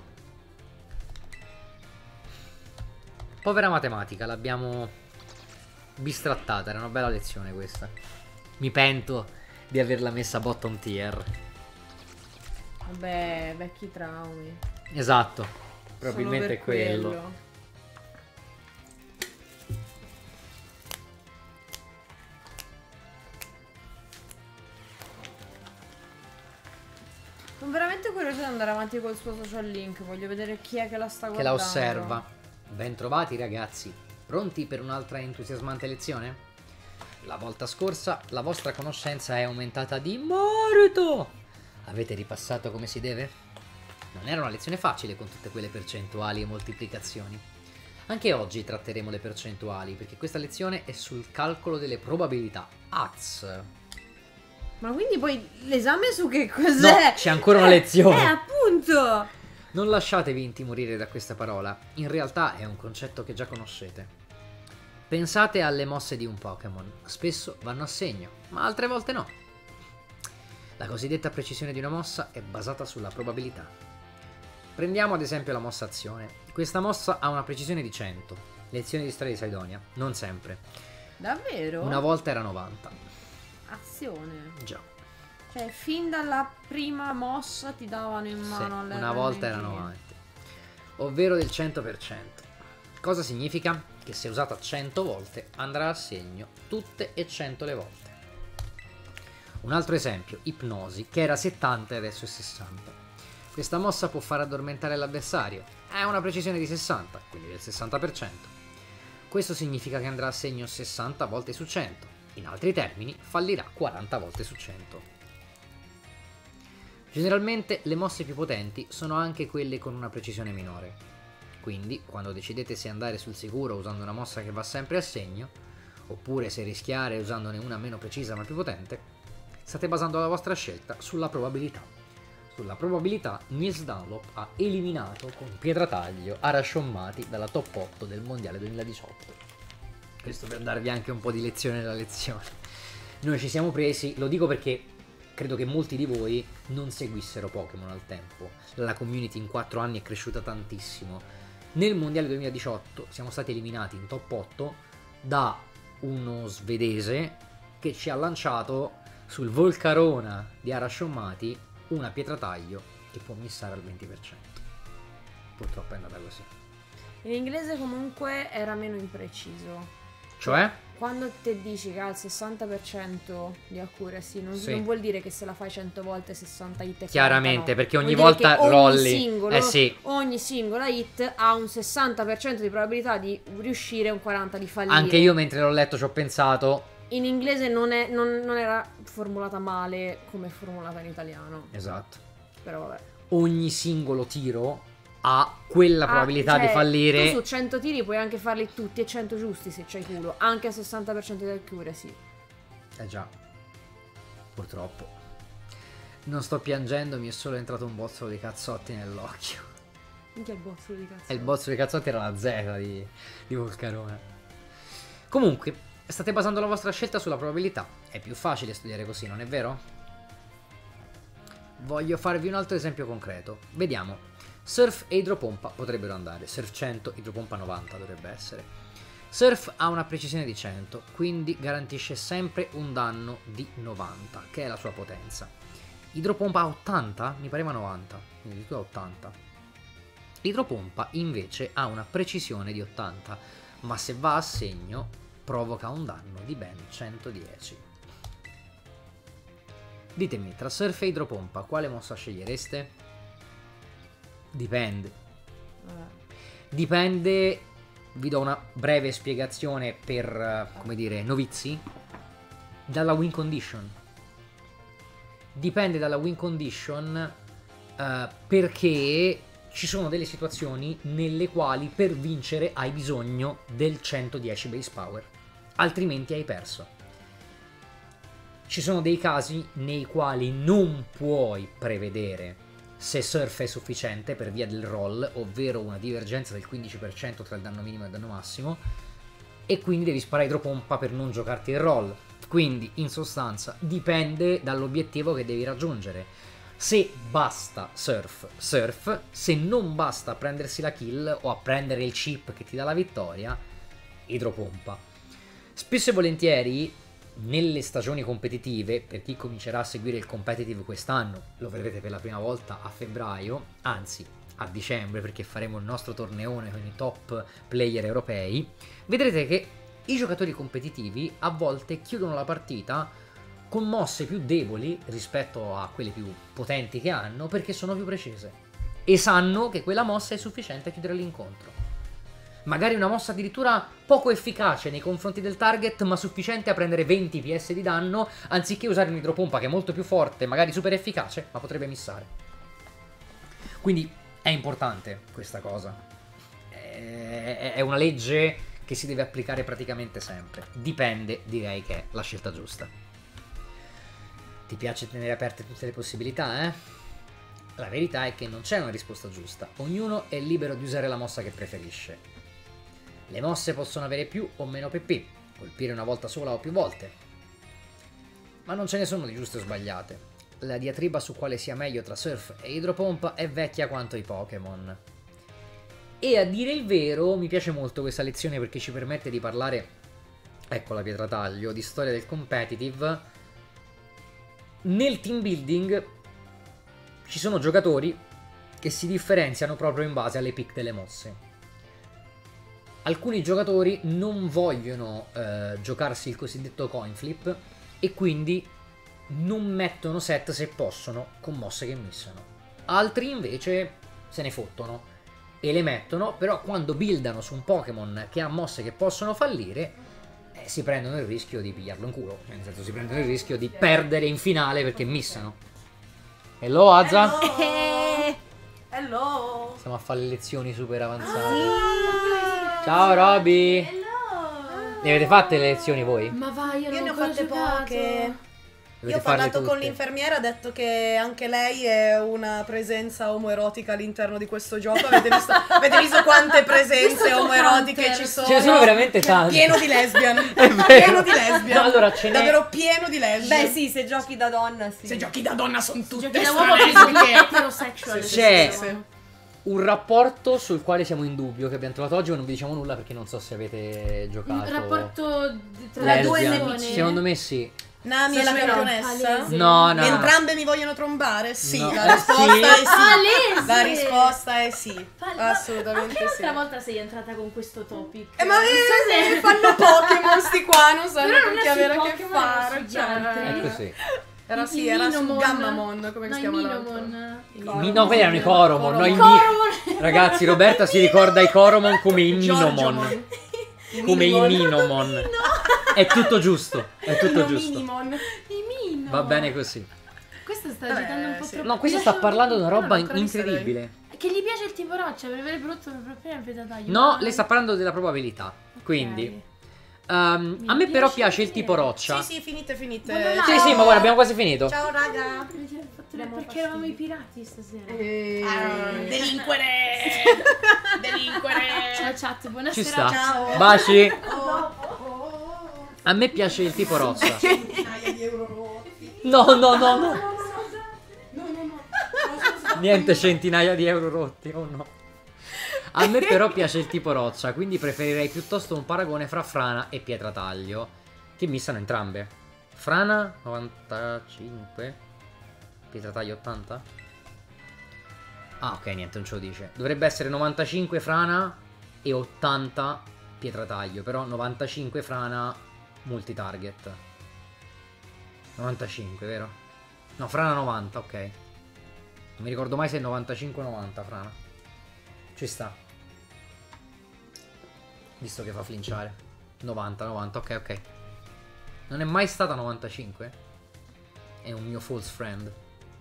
A: Povera matematica, l'abbiamo bistrattata. Era una bella lezione questa. Mi pento di averla messa bottom tier.
B: Vabbè, vecchi traumi.
A: Esatto, probabilmente è quello.
B: quello. Sono veramente curioso di andare avanti col suo social link. Voglio vedere chi è che la sta
A: Che
B: guardando.
A: la osserva. Ben trovati ragazzi. Pronti per un'altra entusiasmante lezione? La volta scorsa la vostra conoscenza è aumentata di molto. Avete ripassato come si deve? Non era una lezione facile con tutte quelle percentuali e moltiplicazioni. Anche oggi tratteremo le percentuali perché questa lezione è sul calcolo delle probabilità. A Z.
B: Ma quindi poi l'esame su che cos'è?
A: No, c'è ancora una lezione.
B: Eh, appunto.
A: Non lasciatevi intimorire da questa parola. In realtà è un concetto che già conoscete. Pensate alle mosse di un Pokémon. Spesso vanno a segno, ma altre volte no. La cosiddetta precisione di una mossa è basata sulla probabilità. Prendiamo ad esempio la mossa azione. Questa mossa ha una precisione di cento. Lezione di storia di Saidonia. Non sempre.
B: Davvero?
A: Una volta era novanta.
B: Azione.
A: Già.
B: Cioè, fin dalla prima mossa ti davano in mano
A: Sì,
B: alle
A: una volta
B: R N G.
A: era novanta. Ovvero del cento per cento. Cosa significa? Che se usata cento volte andrà a segno tutte e cento le volte. Un altro esempio, ipnosi, che era settanta e adesso è sessanta. Questa mossa può far addormentare l'avversario. Ha una precisione di sessanta, quindi del sessanta per cento. Questo significa che andrà a segno sessanta volte su cento. In altri termini, fallirà quaranta volte su cento. Generalmente le mosse più potenti sono anche quelle con una precisione minore. Quindi, quando decidete se andare sul sicuro usando una mossa che va sempre a segno, oppure se rischiare usandone una meno precisa ma più potente, state basando la vostra scelta sulla probabilità. Sulla probabilità Nils Dunlop ha eliminato con pietrataglio Arashon Mati dalla top otto del mondiale duemiladiciotto. Questo per darvi anche un po' di lezione nella lezione. Noi ci siamo presi, lo dico perché credo che molti di voi non seguissero Pokémon al tempo. La community in quattro anni è cresciuta tantissimo. Nel mondiale duemiladiciotto siamo stati eliminati in top otto da uno svedese che ci ha lanciato sul Volcarona di Arashon Mati una pietrataglio che può missare al venti per cento. Purtroppo è andata così.
B: In inglese comunque era meno impreciso.
A: Cioè?
B: Quando te dici che ha il sessanta per cento di accuracy, non,
A: Sì.
B: non vuol dire che se la fai cento volte sessanta hit è
A: Chiaramente,
B: quaranta, no.
A: perché ogni
B: Vuol dire
A: volta
B: che ogni
A: rolli.
B: Singolo,
A: Eh sì.
B: Ogni singola hit ha un sessanta per cento di probabilità di riuscire e un quaranta per cento di fallire.
A: Anche io mentre l'ho letto ci ho pensato.
B: In inglese non, è, non, non era formulata male come è formulata in italiano.
A: Esatto.
B: Però vabbè.
A: Ogni singolo tiro ha quella probabilità
B: Ah, cioè,
A: di fallire.
B: Tu su cento tiri puoi anche farli tutti e cento giusti se c'hai culo, anche a sessanta per cento di accuracy.
A: Eh già. purtroppo. Non sto piangendo, mi è solo entrato un bozzolo di cazzotti nell'occhio.
B: Minchia il bozzolo di cazzo.
A: E il bozzolo di cazzotti era la Z di, di Volcarona. Comunque, state basando la vostra scelta sulla probabilità. È più facile studiare così, non è vero? Voglio farvi un altro esempio concreto. Vediamo. Surf e idropompa potrebbero andare. Surf cento, idropompa novanta dovrebbe essere. Surf ha una precisione di cento, quindi garantisce sempre un danno di novanta, che è la sua potenza. Idropompa ha ottanta? Mi pareva novanta, quindi tu hai ottanta. L'idropompa invece ha una precisione di ottanta, ma se va a segno provoca un danno di ben centodieci. Ditemi, tra Surf e idropompa, quale mossa scegliereste? Dipende. Dipende, vi do una breve spiegazione per, come dire, novizi, dalla win condition. Dipende dalla win condition uh, perché ci sono delle situazioni nelle quali per vincere hai bisogno del centodieci base power, altrimenti hai perso. Ci sono dei casi nei quali non puoi prevedere se Surf è sufficiente per via del roll, ovvero una divergenza del quindici per cento tra il danno minimo e il danno massimo, e quindi devi sparare idropompa per non giocarti il roll. Quindi, in sostanza, dipende dall'obiettivo che devi raggiungere. Se basta Surf, Surf, se non basta prendersi la kill o a prendere il chip che ti dà la vittoria, idropompa. Spesso e volentieri, nelle stagioni competitive, per chi comincerà a seguire il competitive quest'anno, lo vedrete per la prima volta a febbraio, anzi a dicembre, perché faremo il nostro torneone con i top player europei, vedrete che i giocatori competitivi a volte chiudono la partita con mosse più deboli rispetto a quelle più potenti che hanno, perché sono più precise e sanno che quella mossa è sufficiente a chiudere l'incontro. Magari una mossa addirittura poco efficace nei confronti del target, ma sufficiente a prendere venti P S di danno, anziché usare un'idropompa che è molto più forte, magari super efficace, ma potrebbe missare. Quindi è importante questa cosa. È una legge che si deve applicare praticamente sempre. Dipende, direi che è la scelta giusta. Ti piace tenere aperte tutte le possibilità, eh? La verità è che non c'è una risposta giusta. Ognuno è libero di usare la mossa che preferisce. Le mosse possono avere più o meno P P, colpire una volta sola o più volte. Ma non ce ne sono di giuste o sbagliate. La diatriba su quale sia meglio tra Surf e idropompa è vecchia quanto i Pokémon. E a dire il vero, mi piace molto questa lezione perché ci permette di parlare, ecco la pietra taglio, di storia del competitive. Nel team building ci sono giocatori che si differenziano proprio in base alle pick delle mosse. Alcuni giocatori non vogliono eh, giocarsi il cosiddetto coin flip e quindi non mettono set se possono con mosse che missano. Altri invece se ne fottono e le mettono, però quando buildano su un Pokémon che ha mosse che possono fallire eh, si prendono il rischio di pigliarlo in culo, cioè nel senso si prendono il rischio di perdere in finale perché missano. Hello Azza?
C: Hello! Hello!
A: Stiamo a fare le lezioni super avanzate. Ciao Roby!
C: Hello!
A: Le avete fatte le lezioni voi?
B: Ma vai, io,
C: Io
B: non
C: ne ho
B: ancora
C: fatte
B: giocato.
C: poche.
A: Dovete
C: Io ho
A: farle
C: parlato con
A: tutte.
C: l'infermiera, ha detto che anche lei è una presenza omoerotica all'interno di questo gioco. Avete visto, avete visto quante presenze
B: Visto
C: omoerotiche
B: Hunter.
C: ci sono?
A: Ce ne sono veramente tante.
C: Pieno di lesbian.
A: È vero.
C: Pieno di lesbian.
A: No, allora ce n'è-
C: Davvero pieno di lesbian.
D: Beh sì, se giochi da donna sì.
C: Se giochi da donna sono tutte
B: Giochi da uomo perché è eterosexual.
A: C'è
C: Sì.
A: un rapporto sul quale siamo in dubbio, che abbiamo trovato oggi, ma non vi diciamo nulla perché non so se avete giocato.
B: Un rapporto di- tra
C: Tra
B: le
C: due
A: lesbian.
C: nemici.
A: Secondo me sì.
C: Nami e la
B: Sì, no,
C: campionessa?
B: palese.
A: No, no.
C: Entrambe mi vogliono trombare? Sì,
A: No.
C: la risposta
A: Sì.
C: è sì.
B: Palese!
C: La risposta è sì.
B: Pal-
C: Assolutamente
B: Anche
C: sì.
B: l'altra volta sei entrata con questo topic.
C: Eh, ma
B: Non so
C: eh,
B: se-
C: fanno Pokémon sti qua, non sanno
B: Però non
C: con
B: è
C: chi
B: sui
C: avere a che
B: Pokémon,
C: fare.
B: era sugli
C: Cioè,
B: altri.
A: È così.
C: era
B: I-
C: sì,
B: i
C: era su
B: Minomon.
C: Gammamon, come
B: No,
C: si
B: i
C: chiama l'altro?
B: Minomon.
C: I
A: Mi- no, quelli erano i Coromon, no, i Mi-
B: Coromon.
A: Ragazzi, Roberta si ricorda i Coromon come i Minomon.
C: Giorgiomon. I
A: Come i
C: Minimon.
A: Minomon. È tutto giusto. È tutto
C: No,
A: giusto.
C: Minimon.
B: I Mino.
A: Va bene così.
B: Questo sta
C: Vabbè,
B: agitando un po'
C: sì.
B: troppo.
A: No, questo
B: Mi
A: sta
B: piace-
A: parlando di una
C: non
A: roba
C: l'ho ancora vista
A: incredibile.
B: Che gli piace il tipo roccia, per avere brutto per proprio in taglio.
A: No, le sta parlando della probabilità. Quindi, Um,
B: Mi
A: a me però
B: piace
A: piace il
B: vedere.
A: tipo roccia.
C: Sì, sì, finite, finite.
B: Guarda là.
A: Sì, sì, ma guarda, abbiamo quasi finito.
C: Ciao raga.
B: Perché eravamo i pirati stasera.
C: Eh,
B: Ah.
C: delinquere. Delinquere.
B: Ciao chat,
A: Ci
B: buonasera.
A: sta.
C: Ciao.
A: Baci.
C: Oh.
A: A me piace il tipo roccia.
C: Centinaia di euro rotti.
A: No, no, no, no.
C: No, no, no.
A: Niente centinaia di euro rotti, oh no. A me però piace il tipo roccia, quindi preferirei piuttosto un paragone fra frana e pietrataglio, che missano entrambe. Frana novantacinque, pietrataglio ottanta. Ah, ok, niente, non ce lo dice. Dovrebbe essere novantacinque frana e ottanta pietrataglio, però novantacinque frana multitarget. novantacinque, vero? No, frana novanta, ok. Non mi ricordo mai se è novantacinque o novanta frana. Ci sta. Visto che fa flinciare. novanta, novanta, ok, ok. Non è mai stata novantacinque? È un mio false friend.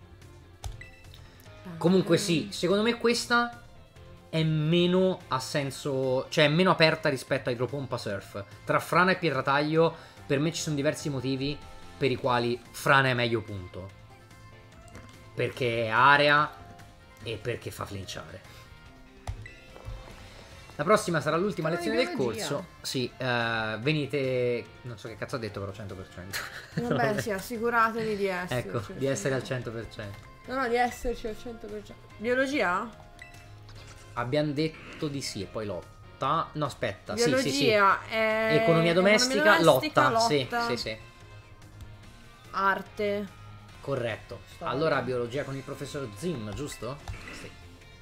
A: Comunque sì, secondo me questa è meno a senso, cioè è meno aperta rispetto a Idropompa Surf. Tra frana e pietrataglio per me ci sono diversi motivi per i quali frana è meglio, punto. Perché è area e perché fa flinciare. La prossima sarà l'ultima
B: Sono
A: lezione
B: di
A: del
B: biologia.
A: corso. Sì, eh, venite, non so che cazzo ha detto, però cento per cento.
B: Vabbè, sì, assicuratevi di essere.
A: Ecco, di essere al cento per cento.
B: No, no, di esserci al cento per cento. Biologia?
A: Abbiamo detto di sì e poi lotta. No, aspetta, sì,
B: Biologia
A: sì, sì.
B: è...
A: Economia domestica,
B: economia
A: lotta.
B: domestica,
A: Sì, sì, sì.
B: Arte.
A: Corretto.
B: Storia.
A: Allora biologia con il professor Zim, giusto? Sì.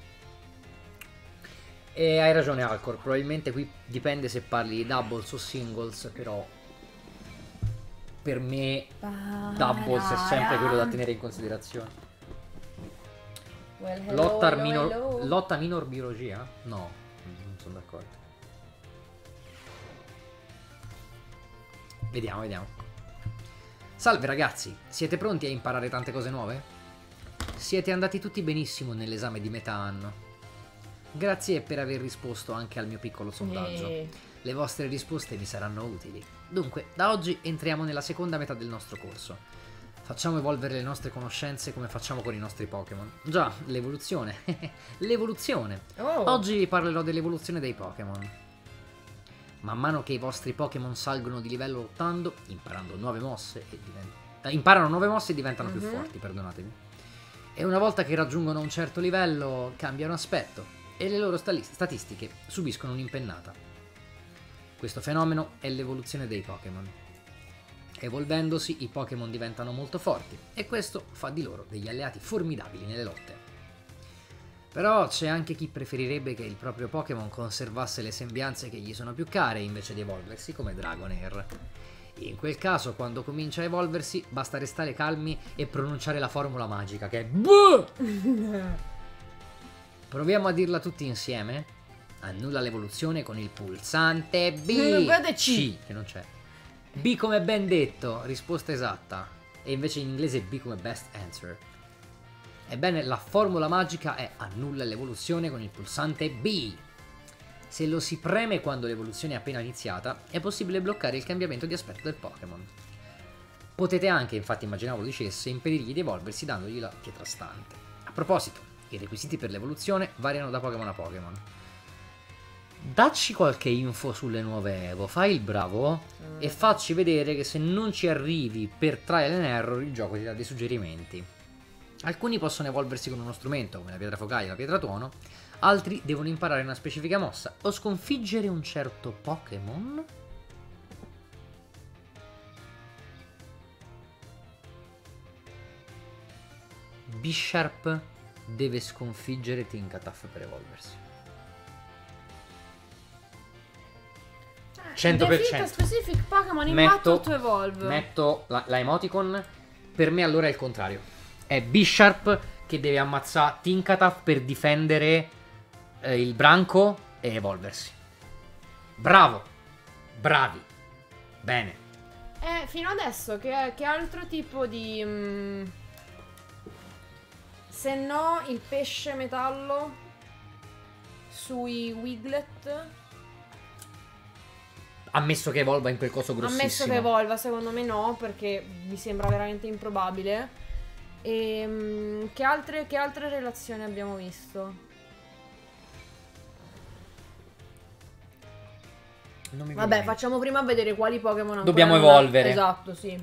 A: E hai ragione Alcor, probabilmente qui dipende se parli di doubles o singles, però per me doubles è sempre quello da tenere in considerazione.
B: Well, hello,
A: Lotta,
B: hello,
A: minor,
B: hello.
A: lotta minor biologia? No, non sono d'accordo. Vediamo, vediamo. Salve ragazzi, siete pronti a imparare tante cose nuove? Siete andati tutti benissimo nell'esame di metà anno. Grazie per aver risposto anche al mio piccolo sondaggio.
B: Eh.
A: Le vostre risposte mi saranno utili. Dunque, da oggi entriamo nella seconda metà del nostro corso. Facciamo evolvere le nostre conoscenze come facciamo con i nostri Pokémon. Già, l'evoluzione. L'evoluzione.
B: Oh.
A: Oggi vi parlerò dell'evoluzione dei Pokémon. Man mano che i vostri Pokémon salgono di livello lottando, imparando nuove mosse e divent- eh, imparano nuove mosse e diventano più
B: Mhm.
A: forti, perdonatemi. E una volta che raggiungono un certo livello, cambiano aspetto e le loro stali- statistiche subiscono un'impennata. Questo fenomeno è l'evoluzione dei Pokémon. Evolvendosi, i Pokémon diventano molto forti e questo fa di loro degli alleati formidabili nelle lotte. Però c'è anche chi preferirebbe che il proprio Pokémon conservasse le sembianze che gli sono più care invece di evolversi, come Dragonair. In quel caso, quando comincia a evolversi, basta restare calmi e pronunciare la formula magica, che è B! Proviamo a dirla tutti insieme. Annulla l'evoluzione con il pulsante B.
B: Non vede C.
A: Che non c'è. B come ben detto, risposta esatta. E invece in inglese B come best answer. Ebbene, la formula magica è annulla l'evoluzione con il pulsante B. Se lo si preme quando l'evoluzione è appena iniziata, è possibile bloccare il cambiamento di aspetto del Pokémon. Potete anche, infatti immaginavo lo dicesse, impedirgli di evolversi dandogli la pietra stante. A proposito, i requisiti per l'evoluzione variano da Pokémon a Pokémon. Dacci qualche info sulle nuove Evo, fai il bravo e facci vedere che se non ci arrivi per trial and error il gioco ti dà dei suggerimenti. Alcuni possono evolversi con uno strumento come la pietra focale o la pietra tuono, altri devono imparare una specifica mossa o sconfiggere un certo Pokémon. Bisharp deve sconfiggere Tinkatuff per evolversi. cento per
B: Defeat a
A: cento.
B: specific Pokémon in
A: Metto,
B: battle to evolve.
A: metto la, la emoticon. Per me allora è il contrario. È Bisharp che deve ammazzare Tinkatuff per difendere eh, il branco e evolversi. Bravo. Bravi. Bene.
B: Eh, fino adesso che, che altro tipo di... mm, se no il pesce metallo sui Wiglet.
A: Ammesso che evolva in quel coso grossissimo.
B: Ammesso che evolva, secondo me no, perché mi sembra veramente improbabile. E che altre, che altre relazioni abbiamo visto?
A: Non mi
B: Vabbè,
A: viene.
B: facciamo prima vedere quali Pokémon ancora
A: Dobbiamo
B: non-
A: evolvere.
B: Esatto, sì.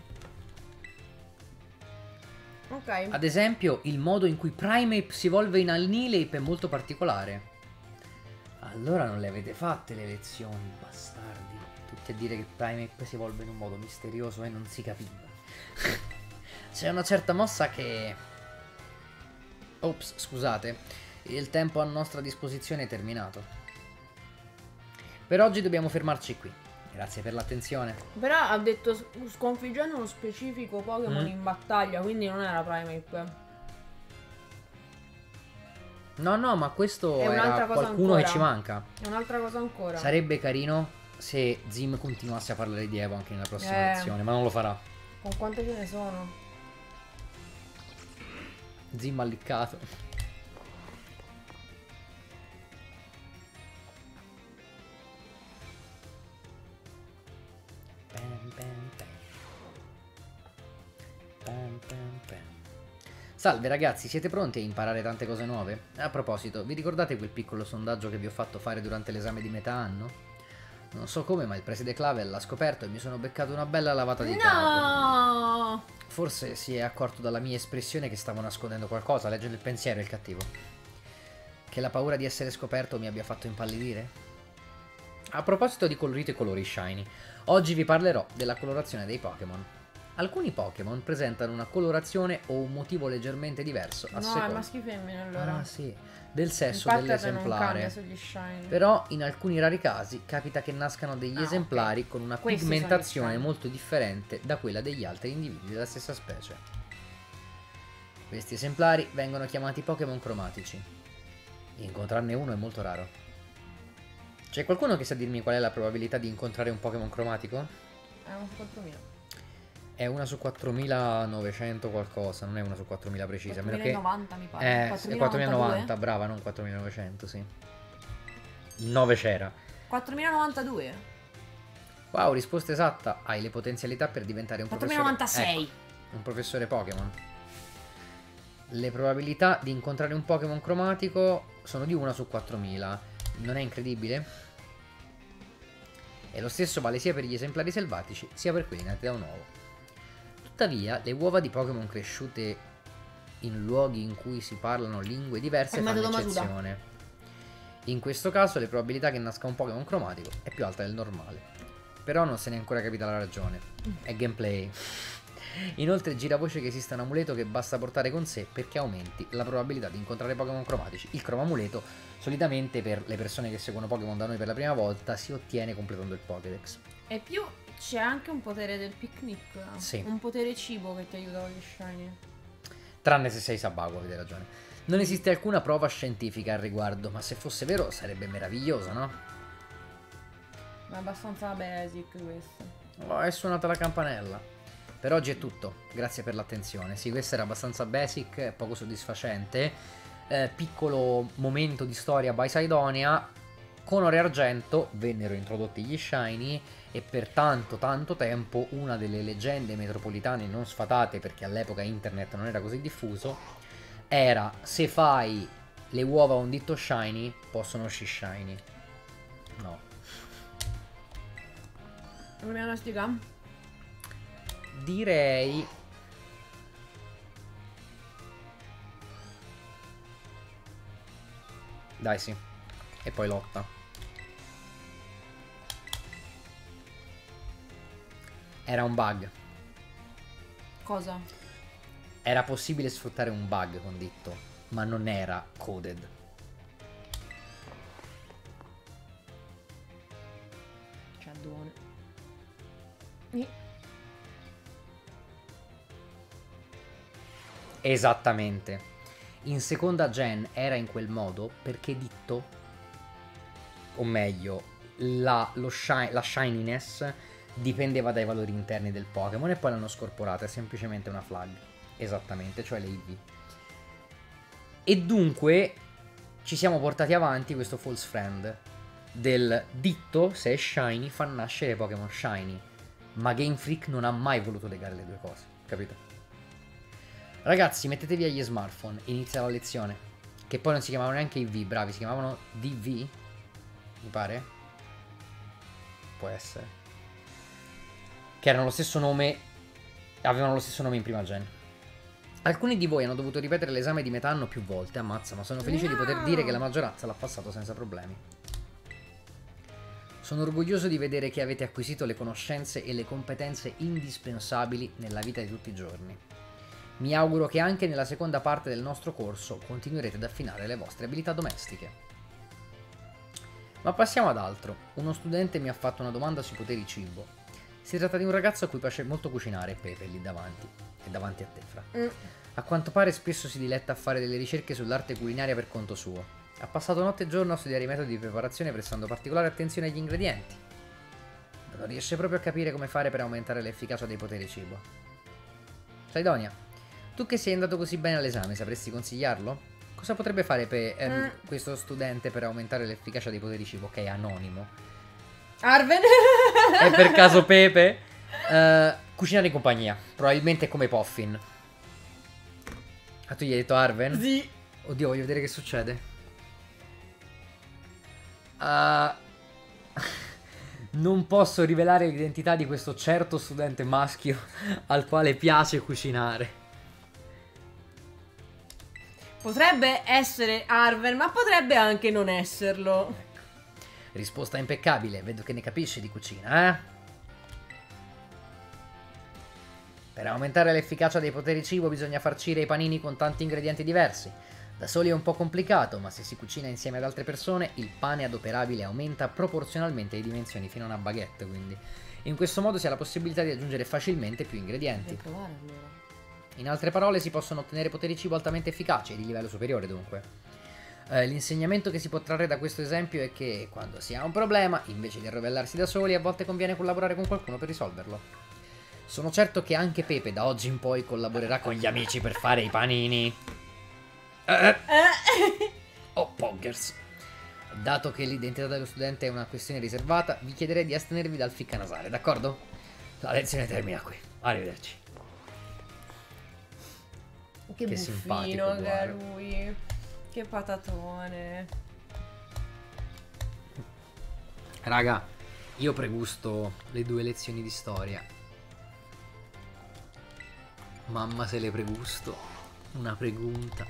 B: Ok.
A: Ad esempio, il modo in cui Primeape si evolve in Alnileape è molto particolare. Allora non le avete fatte le lezioni, bastardi. Tutti a dire che Primeape si evolve in un modo misterioso e non si capiva. C'è una certa mossa che... Ops, scusate. Il tempo a nostra disposizione è terminato. Per oggi dobbiamo fermarci qui. Grazie per l'attenzione.
B: Però ha detto s- sconfiggendo uno specifico Pokémon
A: Mm.
B: in battaglia, quindi non era Primeape.
A: No, no, ma questo
B: È
A: era
B: un'altra cosa
A: qualcuno
B: ancora.
A: che ci manca.
B: È un'altra cosa ancora.
A: Sarebbe carino se Zim continuasse a parlare di Evo anche nella prossima
B: Eh.
A: lezione, ma non lo farà.
B: Con quante ce ne sono?
A: Zim ha liccato. Pam, pam, pam. Pam, pam, pam. Salve ragazzi, siete pronti a imparare tante cose nuove? A proposito, vi ricordate quel piccolo sondaggio che vi ho fatto fare durante l'esame di metà anno? Non so come, ma il preside Clavel l'ha scoperto e mi sono beccato una bella lavata di capo.
B: No!
A: Forse si è accorto dalla mia espressione che stavo nascondendo qualcosa, leggendo il pensiero il cattivo. Che la paura di essere scoperto mi abbia fatto impallidire? A proposito di colorito e colori shiny, oggi vi parlerò della colorazione dei Pokémon. Alcuni Pokémon presentano una colorazione o un motivo leggermente diverso a
B: No, è
A: seconda
B: maschi femmine allora.
A: ah, sì, del sesso
B: Il pattern non
A: dell'esemplare.
B: cambia sugli shiny.
A: Però in alcuni rari casi capita che nascano degli
B: Ah,
A: esemplari
B: ok.
A: con una
B: Questi sono gli
A: pigmentazione
B: shiny.
A: molto differente da quella degli altri individui della stessa specie. Questi esemplari vengono chiamati Pokémon cromatici. Incontrarne uno è molto raro. C'è qualcuno che sa dirmi qual è la probabilità di incontrare un Pokémon cromatico?
B: È un quattromila.
A: È una su quattromilanovecento qualcosa, non è una su quattromila precisa. A meno che...
B: quattromilanovanta mi pare.
A: Eh, quattromilanovanta,
B: quattromilanovantadue?
A: brava, non quattromilanovecento, sì. nove c'era.
B: quattromilanovantadue.
A: Wow, risposta esatta. Hai le potenzialità per diventare un professore.
B: quattromilanovantasei.
A: Ecco, un professore Pokémon. Le probabilità di incontrare un Pokémon cromatico sono di una su quattromila. Non è incredibile? E lo stesso vale sia per gli esemplari selvatici, sia per quelli nati da un uovo. Tuttavia, le uova di Pokémon cresciute in luoghi in cui si parlano lingue diverse
B: È il
A: fanno
B: metodo Masuda.
A: eccezione. In questo caso, le probabilità che nasca un Pokémon cromatico è più alta del normale. Però non se ne è ancora capita la ragione. È gameplay. Inoltre gira voce che esiste un amuleto che basta portare con sé perché aumenti la probabilità di incontrare Pokémon cromatici. Il cromamuleto, solitamente per le persone che seguono Pokémon da noi per la prima volta, si ottiene completando il Pokédex.
B: E più c'è anche un potere del picnic.
A: Sì.
B: Un potere cibo che ti aiuta con gli shiny.
A: Tranne se sei Sabago, avete ragione. Non esiste alcuna prova scientifica al riguardo, ma se fosse vero sarebbe meraviglioso, no?
B: Ma è abbastanza basic questo.
A: Oh, è suonata la campanella. Per oggi è tutto, grazie per l'attenzione. Sì, questo era abbastanza basic, poco soddisfacente. Eh, piccolo momento di storia by Sidonia. Con oro e argento vennero introdotti gli shiny e per tanto tanto tempo una delle leggende metropolitane non sfatate, perché all'epoca internet non era così diffuso, era: se fai le uova a un dito shiny possono uscire shiny. No.
B: Proviamo a stica?
A: Direi... Dai, sì. E poi lotta. Era un bug.
B: Cosa?
A: Era possibile sfruttare un bug con Ditto, ma non era coded.
B: C'è Adone.
A: Esattamente. In seconda gen era in quel modo perché Ditto, o meglio, la, lo shi- la shininess dipendeva dai valori interni del Pokémon e poi l'hanno scorporata, è semplicemente una flag. Esattamente, cioè le I V. E dunque ci siamo portati avanti questo false friend. del ditto, se è shiny, fa nascere Pokémon shiny. Ma Game Freak non ha mai voluto legare le due cose, capito? Ragazzi, mettetevi agli smartphone, inizia la lezione. Che poi non si chiamavano neanche I V, bravi, si chiamavano D V, mi pare. Può essere. Che erano lo stesso nome, avevano lo stesso nome in prima gen. Alcuni di voi hanno dovuto ripetere l'esame di metà anno più volte, ammazza, ma sono felice
B: No.
A: di poter dire che la maggioranza l'ha passato senza problemi. Sono orgoglioso di vedere che avete acquisito le conoscenze e le competenze indispensabili nella vita di tutti i giorni. Mi auguro che anche nella seconda parte del nostro corso continuerete ad affinare le vostre abilità domestiche. Ma passiamo ad altro. Uno studente mi ha fatto una domanda sui poteri cibo. Si tratta di un ragazzo a cui piace molto cucinare, Pepe, lì davanti. È davanti a te, Fra.
B: Mm.
A: A quanto pare spesso si diletta a fare delle ricerche sull'arte culinaria per conto suo. Ha passato notte e giorno a studiare i metodi di preparazione prestando particolare attenzione agli ingredienti. Ma non riesce proprio a capire come fare per aumentare l'efficacia dei poteri cibo. Saidonia, tu che sei andato così bene all'esame, sapresti consigliarlo? Cosa potrebbe fare per ehm,
B: Mm.
A: questo studente per aumentare l'efficacia dei poteri cibo? Ok, è anonimo.
B: Arven.
A: È per caso Pepe? Uh, cucinare in compagnia. Probabilmente come Puffin. Ah, tu gli hai detto Arven?
B: Sì.
A: Oddio, voglio vedere che succede. Uh, non posso rivelare l'identità di questo certo studente maschio al quale piace cucinare.
B: Potrebbe essere Arven, ma potrebbe anche non esserlo.
A: Risposta impeccabile, vedo che ne capisci di cucina, eh? Per aumentare l'efficacia dei poteri cibo bisogna farcire i panini con tanti ingredienti diversi. Da soli è un po' complicato, ma se si cucina insieme ad altre persone, il pane adoperabile aumenta proporzionalmente di dimensioni fino a una baguette, quindi. In questo modo si ha la possibilità di aggiungere facilmente più ingredienti.
B: Devi provare allora.
A: In altre parole, si possono ottenere poteri cibo altamente efficaci, di livello superiore dunque. Eh, l'insegnamento che si può trarre da questo esempio è che, quando si ha un problema, invece di arrovellarsi da soli, a volte conviene collaborare con qualcuno per risolverlo. Sono certo che anche Pepe da oggi in poi collaborerà con gli amici per fare i panini. Eh. Oh, poggers. Dato che l'identità dello studente è una questione riservata, vi chiederei di astenervi dal ficca nasale, d'accordo? La lezione termina qui. Arrivederci.
B: Che,
A: Che
B: buffino
A: simpatico,
B: che è
A: guarda.
B: lui. Che patatone.
A: Raga, io pregusto le due lezioni di storia. Mamma se le pregusto. Una pregunta.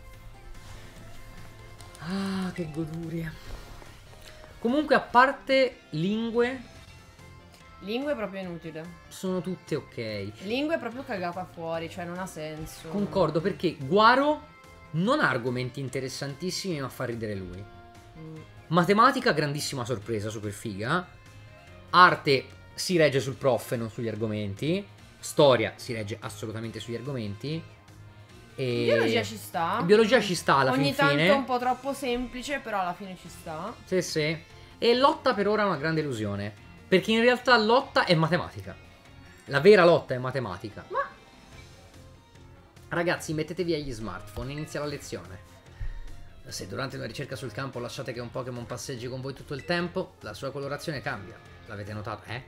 A: Ah, che goduria. Comunque, a parte lingue,
B: Lingue è proprio inutile.
A: sono tutte ok.
B: Lingue è proprio cagata fuori, cioè non ha senso.
A: Concordo, perché Guaro non ha argomenti interessantissimi, ma fa ridere lui.
B: Mm.
A: Matematica, grandissima sorpresa, super figa. Arte si regge sul prof e non sugli argomenti. Storia si regge assolutamente sugli argomenti. E...
B: Biologia ci sta.
A: Biologia ci sta alla
B: Ogni
A: fin
B: tanto
A: fine.
B: un po' troppo semplice, però alla fine ci sta.
A: Sì, sì. E lotta per ora è una grande illusione. Perché in realtà lotta è matematica. La vera lotta è matematica.
B: Ma
A: Ragazzi, mettetevi agli smartphone, inizia la lezione. Se durante una ricerca sul campo lasciate che un Pokémon passeggi con voi tutto il tempo, la sua colorazione cambia. L'avete notato? Eh?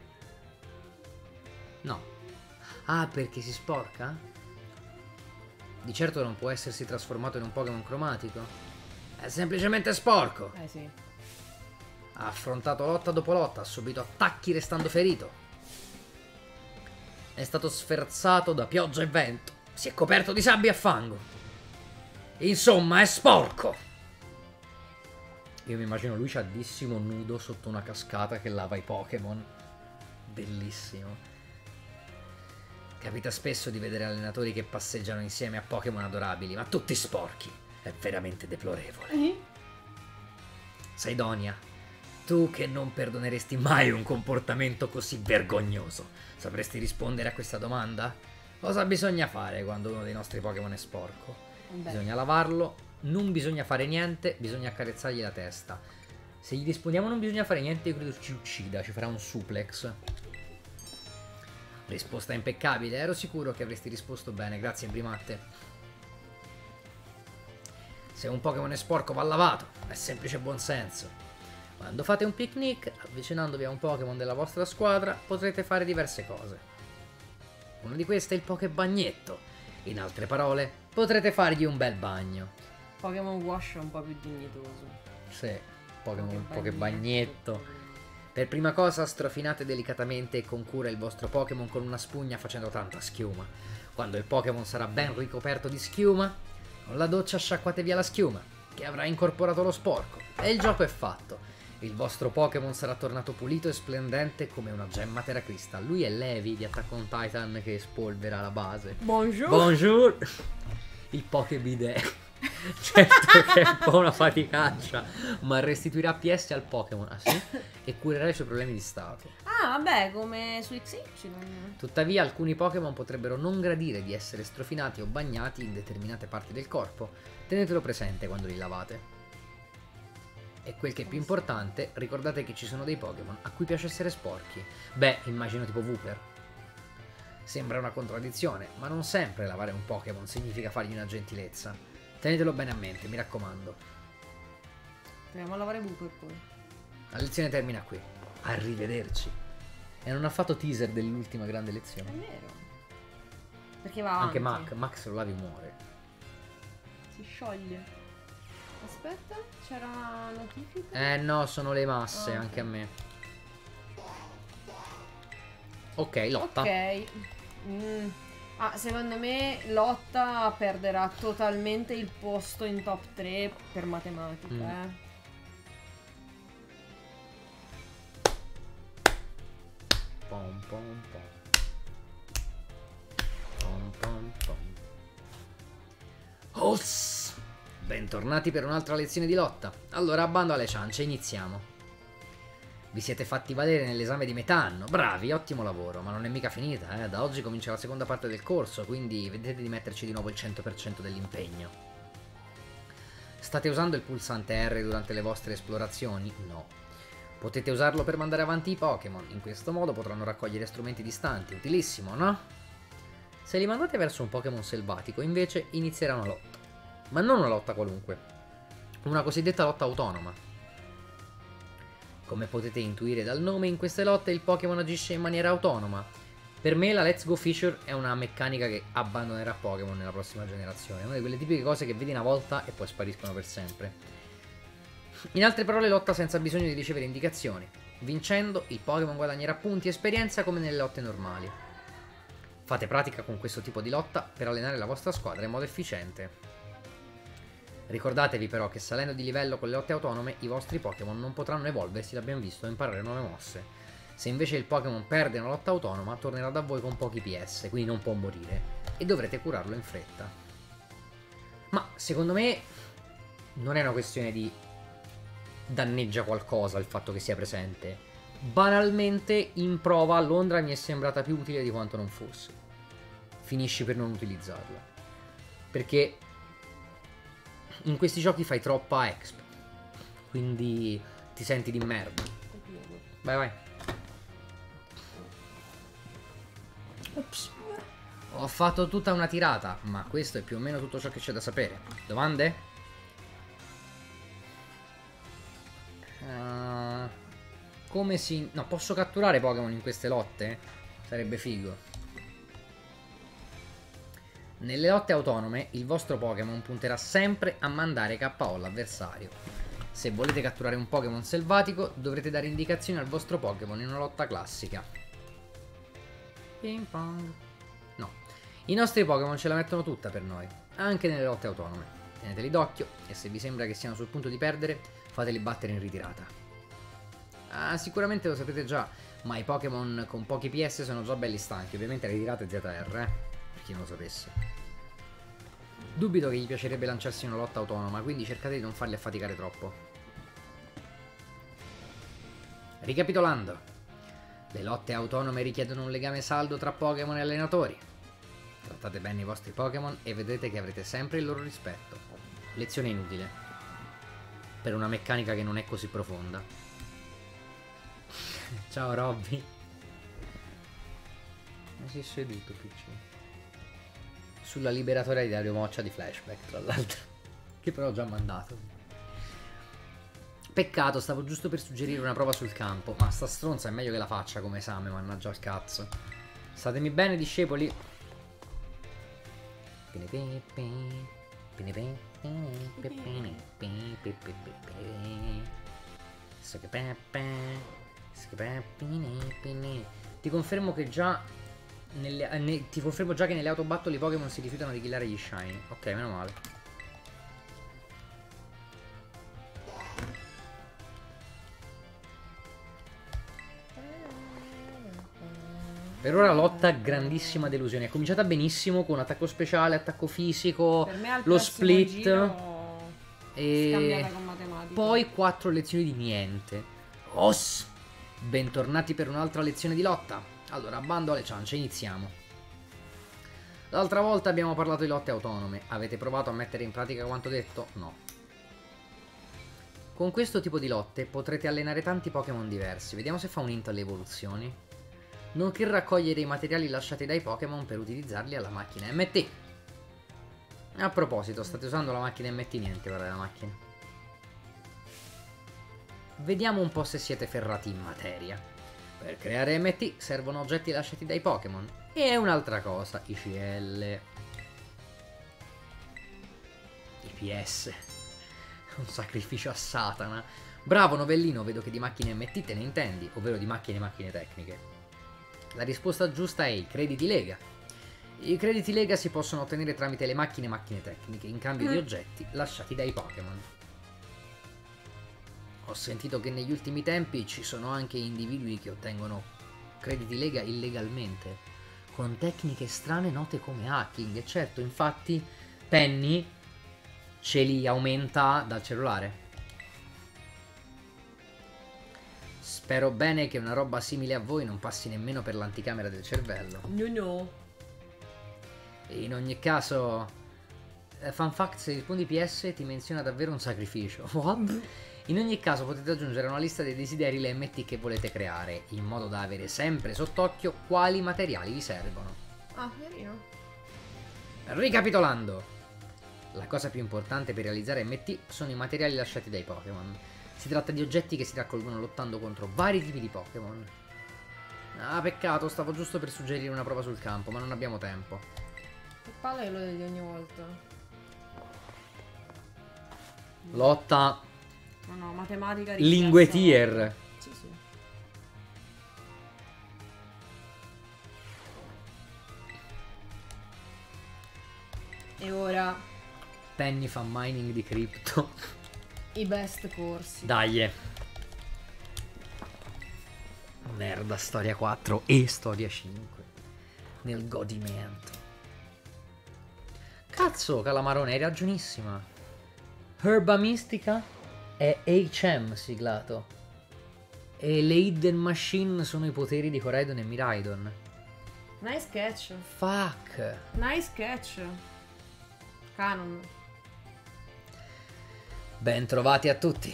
A: No. Ah, perché si sporca? Di certo non può essersi trasformato in un Pokémon cromatico. È semplicemente sporco.
B: eh sì.
A: Ha affrontato lotta dopo lotta, ha subito attacchi restando ferito. È stato sferzato da pioggia e vento. Si è coperto di sabbia e fango. Insomma, è sporco. Io mi immagino lui ciaddissimo nudo sotto una cascata che lava i Pokémon. Bellissimo. Capita spesso di vedere allenatori che passeggiano insieme a Pokémon adorabili, ma tutti sporchi. È veramente deplorevole. Saidonia, tu che non perdoneresti mai un comportamento così vergognoso, sapresti rispondere a questa domanda? Cosa bisogna fare quando uno dei nostri Pokémon è sporco?
B: Beh.
A: Bisogna lavarlo, non bisogna fare niente, bisogna accarezzargli la testa. Se gli rispondiamo non bisogna fare niente, io credo ci uccida, ci farà un suplex. Risposta impeccabile, ero sicuro che avresti risposto bene, grazie Brimatte. Se un Pokémon è sporco va lavato, è semplice buonsenso. Quando fate un picnic, avvicinandovi a un Pokémon della vostra squadra, potrete fare diverse cose. Una di queste è il Pokébagnetto. In altre parole, potrete fargli un bel bagno.
B: Pokémon Wash è un po' più dignitoso.
A: Sì, Pokémon
B: Pokébagnetto.
A: Pokébagnetto. Per prima cosa strofinate delicatamente e con cura il vostro Pokémon con una spugna facendo tanta schiuma. Quando il Pokémon sarà ben ricoperto di schiuma, con la doccia sciacquate via la schiuma, che avrà incorporato lo sporco, e il gioco è fatto. Il vostro Pokémon sarà tornato pulito e splendente come una gemma terracristal. Lui è Levi di Attack on Titan che spolvera la base.
B: Bonjour!
A: Bonjour! Il Pokébidet. Certo che è un po' una faticaccia, ma restituirà P S al Pokémon, ah sì? E curerà i suoi problemi di stato.
B: Ah, vabbè, come su X Y.
A: Tuttavia alcuni Pokémon potrebbero non gradire di essere strofinati o bagnati in determinate parti del corpo. Tenetelo presente quando li lavate. E quel che è più importante, ricordate che ci sono dei Pokémon a cui piace essere sporchi. Beh, immagino tipo Wooper. Sembra una contraddizione, ma non sempre lavare un Pokémon significa fargli una gentilezza. Tenetelo bene a mente, mi raccomando.
B: Proviamo a lavare Wooper poi.
A: La lezione termina qui. Arrivederci. E non ha fatto teaser dell'ultima grande
B: È
A: lezione.
B: vero. Perché va avanti.
A: Anche Mac, Max lo lavi muore.
B: Si scioglie. Aspetta, c'era una notifica?
A: Eh no, sono le masse,
B: Ah, ok.
A: anche a me. Ok, lotta.
B: Ok. Mm. Ah, secondo me Lotta perderà totalmente il posto in top tre per matematica,
A: Mm.
B: eh.
A: Pom pom pom. Pom pom pom. Oss! Bentornati per un'altra lezione di lotta. Allora, bando alle ciance, iniziamo. Vi siete fatti valere nell'esame di metà anno. Bravi, ottimo lavoro, ma non è mica finita, eh. Da oggi comincia la seconda parte del corso, quindi vedete di metterci di nuovo il cento per cento dell'impegno. State usando il pulsante R durante le vostre esplorazioni? No. Potete usarlo per mandare avanti i Pokémon. In questo modo potranno raccogliere strumenti distanti. Utilissimo, no? Se li mandate verso un Pokémon selvatico, invece, inizierà una lotta. Ma non una lotta qualunque. Una cosiddetta lotta autonoma. Come potete intuire dal nome, in queste lotte il Pokémon agisce in maniera autonoma. Per me la Let's Go feature è una meccanica che abbandonerà Pokémon nella prossima generazione. È una di quelle tipiche cose che vedi una volta e poi spariscono per sempre. In altre parole, lotta senza bisogno di ricevere indicazioni. Vincendo, il Pokémon guadagnerà punti e esperienza come nelle lotte normali. Fate pratica con questo tipo di lotta per allenare la vostra squadra in modo efficiente. Ricordatevi però che salendo di livello con le lotte autonome, i vostri Pokémon non potranno evolversi, l'abbiamo visto, o imparare nuove mosse. Se invece il Pokémon perde una lotta autonoma, tornerà da voi con pochi P S, quindi non può morire, e dovrete curarlo in fretta. Ma secondo me non è una questione di danneggia qualcosa il fatto che sia presente. Banalmente in prova Londra mi è sembrata più utile di quanto non fosse. Finisci per non utilizzarla, perché in questi giochi fai troppa exp, quindi ti senti di merda. Vai vai. Ops. Ho fatto tutta una tirata, ma questo è più o meno tutto ciò che c'è da sapere. Domande? Uh, come si... No, posso catturare Pokémon in queste lotte? Sarebbe figo. Nelle lotte autonome il vostro Pokémon punterà sempre a mandare K O all'avversario. Se volete catturare un Pokémon selvatico dovrete dare indicazioni al vostro Pokémon in una lotta classica. Ping pong. No, i nostri Pokémon ce la mettono tutta per noi, anche nelle lotte autonome. Teneteli d'occhio e se vi sembra che siano sul punto di perdere, fateli battere in ritirata. Ah, sicuramente lo sapete già, ma i Pokémon con pochi P S sono già belli stanchi. Ovviamente ritirate Z R, eh? Per chi non lo sapesse. Dubito che gli piacerebbe lanciarsi in una lotta autonoma, quindi cercate di non farli affaticare troppo. Ricapitolando, le lotte autonome richiedono un legame saldo tra Pokémon e allenatori. Trattate bene i vostri Pokémon e vedrete che avrete sempre il loro rispetto. Lezione inutile, per una meccanica che non è così profonda. Ciao Robby. Ma si è seduto P C sulla liberatoria di Dario Moccia di Flashback, tra l'altro, che però ho già mandato. Peccato, stavo giusto per suggerire una prova sul campo. Ma sta stronza è meglio che la faccia come esame, mannaggia al cazzo. Statemi bene, discepoli. Ti confermo che già nelle, ne, ti confermo già che nelle autobattle i Pokémon si rifiutano di killare gli shiny. Ok, meno male. Per ora lotta grandissima delusione. È cominciata benissimo con attacco speciale, attacco fisico,
B: Per me al
A: lo
B: prossimo
A: split
B: giro scambiata
A: e
B: con matematica.
A: poi quattro lezioni di niente. Os! Bentornati per un'altra lezione di lotta. Allora, bando alle ciance, iniziamo. L'altra volta abbiamo parlato di lotte autonome. Avete provato a mettere in pratica quanto detto? No. Con questo tipo di lotte potrete allenare tanti Pokémon diversi. Vediamo se fa un int alle evoluzioni. Nonché raccogliere i materiali lasciati dai Pokémon per utilizzarli alla macchina M T. A proposito, state usando la macchina M T? Niente, guarda la macchina. Vediamo un po' se siete ferrati in materia. Per creare M T servono oggetti lasciati dai Pokémon. E un'altra cosa, I C L. I P S. Un sacrificio a Satana. Bravo novellino, vedo che di macchine M T te ne intendi, ovvero di macchine e macchine tecniche. La risposta giusta è i crediti Lega. I crediti Lega si possono ottenere tramite le macchine e macchine tecniche in cambio di oggetti lasciati dai Pokémon. Ho sentito che negli ultimi tempi ci sono anche individui che ottengono crediti Lega illegalmente, con tecniche strane note come hacking. E certo, infatti Penny ce li aumenta dal cellulare. Spero bene che una roba simile a voi non passi nemmeno per l'anticamera del cervello.
C: No, no.
A: E in ogni caso, fun fact, se rispondi P S ti menziona davvero un sacrificio. What? In ogni caso potete aggiungere a una lista dei desideri le M T che volete creare, in modo da avere sempre sott'occhio quali materiali vi servono.
C: Ah, carino.
A: Ricapitolando, la cosa più importante per realizzare M T sono i materiali lasciati dai Pokémon. Si tratta di oggetti che si raccolgono lottando contro vari tipi di Pokémon. Ah, peccato, stavo giusto per suggerire una prova sul campo, ma non abbiamo tempo.
B: Che palle che lo vedi ogni volta.
A: Lotta
B: No, no, matematica
A: lingue
B: riflessa.
A: tier.
B: Sì, sì. E ora
A: Penny fa mining di cripto.
B: i best corsi.
A: Dai. Merda, storia quattro e storia cinque. Nel godimento. Cazzo, Calamarone, hai ragionissima. Herba Mistica è H M siglato. E le Hidden Machine sono i poteri di Coraidon e Miraidon.
B: Nice catch.
A: Fuck.
B: Nice catch. Canon.
A: Ben trovati a tutti.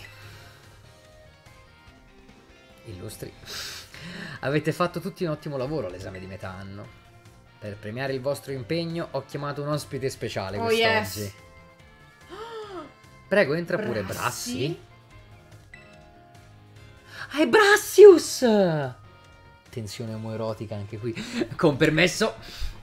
A: Illustri. Avete fatto tutti un ottimo lavoro all'esame di metà anno. Per premiare il vostro impegno ho chiamato un ospite speciale
B: Oh,
A: quest'oggi.
B: yes.
A: Prego, entra pure
B: Brassi?
A: Brassi. Ah, è Brassius! Tensione omoerotica anche qui. Con permesso.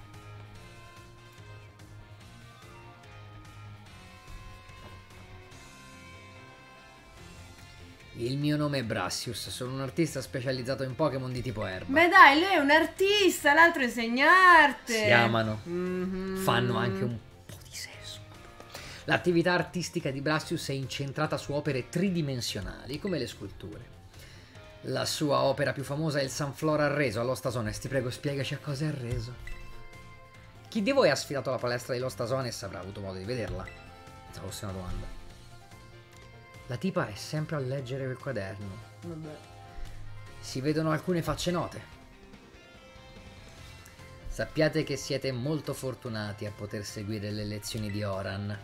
A: Il mio nome è Brassius, sono un artista specializzato in Pokémon di tipo erba.
B: Beh dai, lui è un artista, l'altro è segnarte.
A: Si amano.
B: Mhm.
A: Fanno anche un po' di sesso. L'attività artistica di Brassius è incentrata su opere tridimensionali, come le sculture. La sua opera più famosa è il Sunflora Arreso a Lost Azones. Ti prego, spiegaci a cosa è arreso. Chi di voi ha sfidato la palestra di Lost Azones avrà avuto modo di vederla? Se fosse una domanda. La tipa è sempre a leggere il quaderno.
B: Vabbè.
A: Si vedono alcune facce note. Sappiate che siete molto fortunati a poter seguire le lezioni di Oran.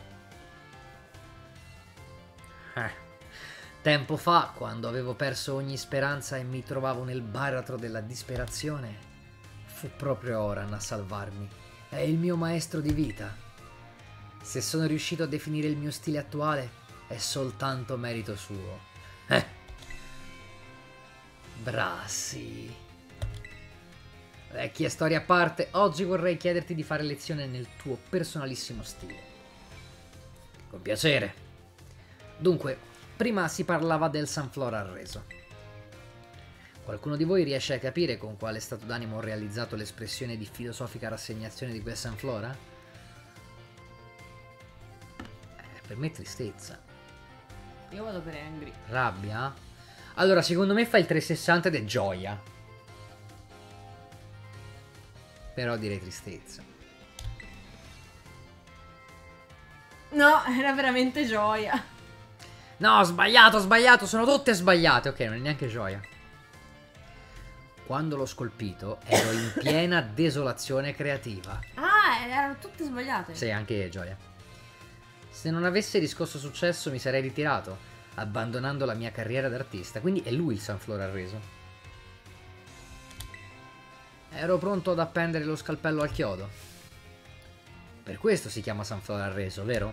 A: Eh. Tempo fa, quando avevo perso ogni speranza e mi trovavo nel baratro della disperazione, fu proprio Oran a salvarmi. È il mio maestro di vita. Se sono riuscito a definire il mio stile attuale, è soltanto merito suo. Eh. Brassi. Vecchia storia a parte, oggi vorrei chiederti di fare lezione nel tuo personalissimo stile. Con piacere. Dunque, prima si parlava del Sunflora arreso. Qualcuno di voi riesce a capire con quale stato d'animo ho realizzato l'espressione di filosofica rassegnazione di quel Sunflora? Eh, per me tristezza.
B: Io vado per Angry.
A: Rabbia? Allora, secondo me fa il trecentosessanta ed è gioia. Però direi tristezza.
B: No, era veramente gioia.
A: No, ho sbagliato, ho sbagliato, sono tutte sbagliate. Ok, non è neanche gioia. Quando l'ho scolpito ero in piena desolazione creativa.
B: Ah, erano tutte sbagliate.
A: Sì, anche gioia. Se non avesse riscosso successo mi sarei ritirato, abbandonando la mia carriera d'artista. Quindi è lui il Sunflora arreso. Ero pronto ad appendere lo scalpello al chiodo. Per questo si chiama Sunflora arreso, vero?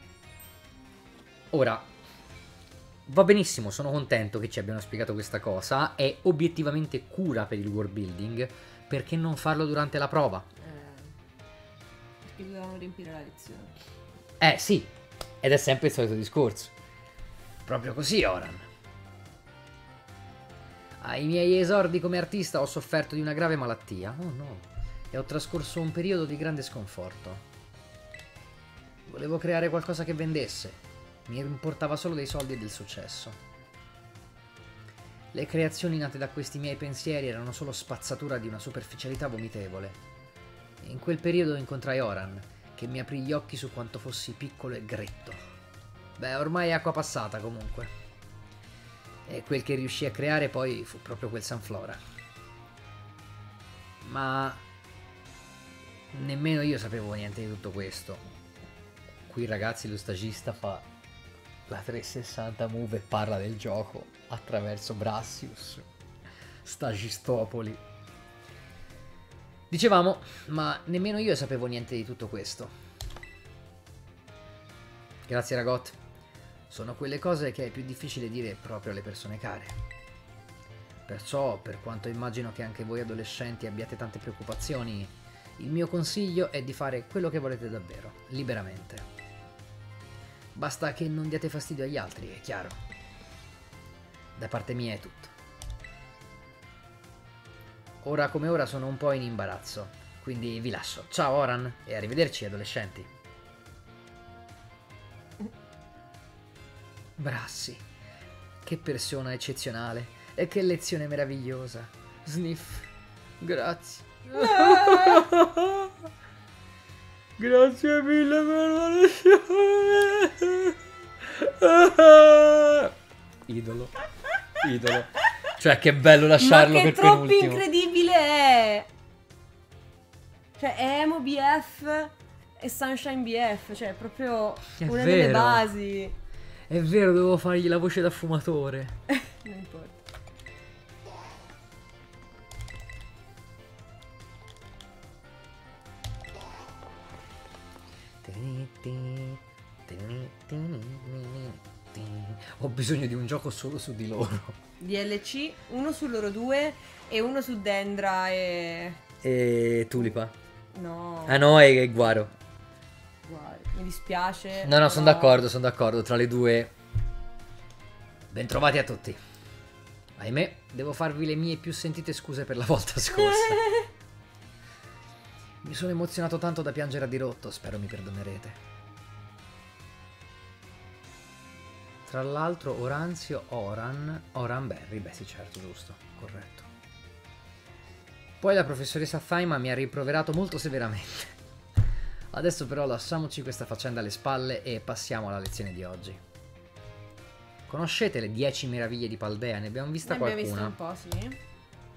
A: Ora, va benissimo, sono contento che ci abbiano spiegato questa cosa. È obiettivamente cura per il world building. Perché non farlo durante la prova?
B: Eh, perché dovevamo riempire la lezione.
A: Eh sì, ed è sempre il solito discorso. Proprio così, Oran. Ai miei esordi come artista ho sofferto di una grave malattia. Oh no. E ho trascorso un periodo di grande sconforto. Volevo creare qualcosa che vendesse. Mi importava solo dei soldi e del successo. Le creazioni nate da questi miei pensieri erano solo spazzatura di una superficialità vomitevole. E in quel periodo incontrai Oran, che mi aprì gli occhi su quanto fossi piccolo e gretto. Beh, ormai è acqua passata comunque. E quel che riuscì a creare poi fu proprio quel Sunflora. Ma nemmeno io sapevo niente di tutto questo. Qui ragazzi lo stagista fa la trecentosessanta move e parla del gioco attraverso Brassius. Stagistopoli. Dicevamo, ma nemmeno io sapevo niente di tutto questo. Grazie Ragot. Sono quelle cose che è più difficile dire proprio alle persone care. Perciò, per quanto immagino che anche voi adolescenti abbiate tante preoccupazioni, il mio consiglio è di fare quello che volete davvero, liberamente. Basta che non diate fastidio agli altri, è chiaro. Da parte mia è tutto. Ora come ora sono un po' in imbarazzo, quindi vi lascio. Ciao Oran e arrivederci adolescenti. Brassi, che persona eccezionale e che lezione meravigliosa. Sniff, grazie. Grazie mille per la lezione. Idolo, idolo. Cioè che bello lasciarlo
B: Ma che
A: per
B: troppo
A: penultimo.
B: incredibile è. Cioè è Emo B F e Sunshine B F. Cioè è proprio
A: È
B: una delle
A: vero.
B: basi.
A: È vero, dovevo fargli la voce da fumatore.
B: Non importa.
A: Ho bisogno di un gioco solo su di loro.
B: D L C, uno su loro due e uno su Dendra e...
A: E Tulipa.
B: No,
A: Ah no, è Guaro.
B: guarda, mi dispiace.
A: No, no, sono
B: però-
A: d'accordo, sono d'accordo. Tra le due. Bentrovati a tutti. Ahimè, devo farvi le mie più sentite scuse per la volta scorsa. Mi sono emozionato tanto da piangere a dirotto, spero mi perdonerete. Tra l'altro Oranzio, Oran, Oran Berry, beh sì certo, giusto, corretto. Poi la professoressa Thaima mi ha rimproverato molto severamente. Adesso però lasciamoci questa faccenda alle spalle e passiamo alla lezione di oggi. Conoscete le dieci meraviglie di Paldea? Ne abbiamo vista
B: Ne abbiamo
A: qualcuna?
B: visto un po', sì.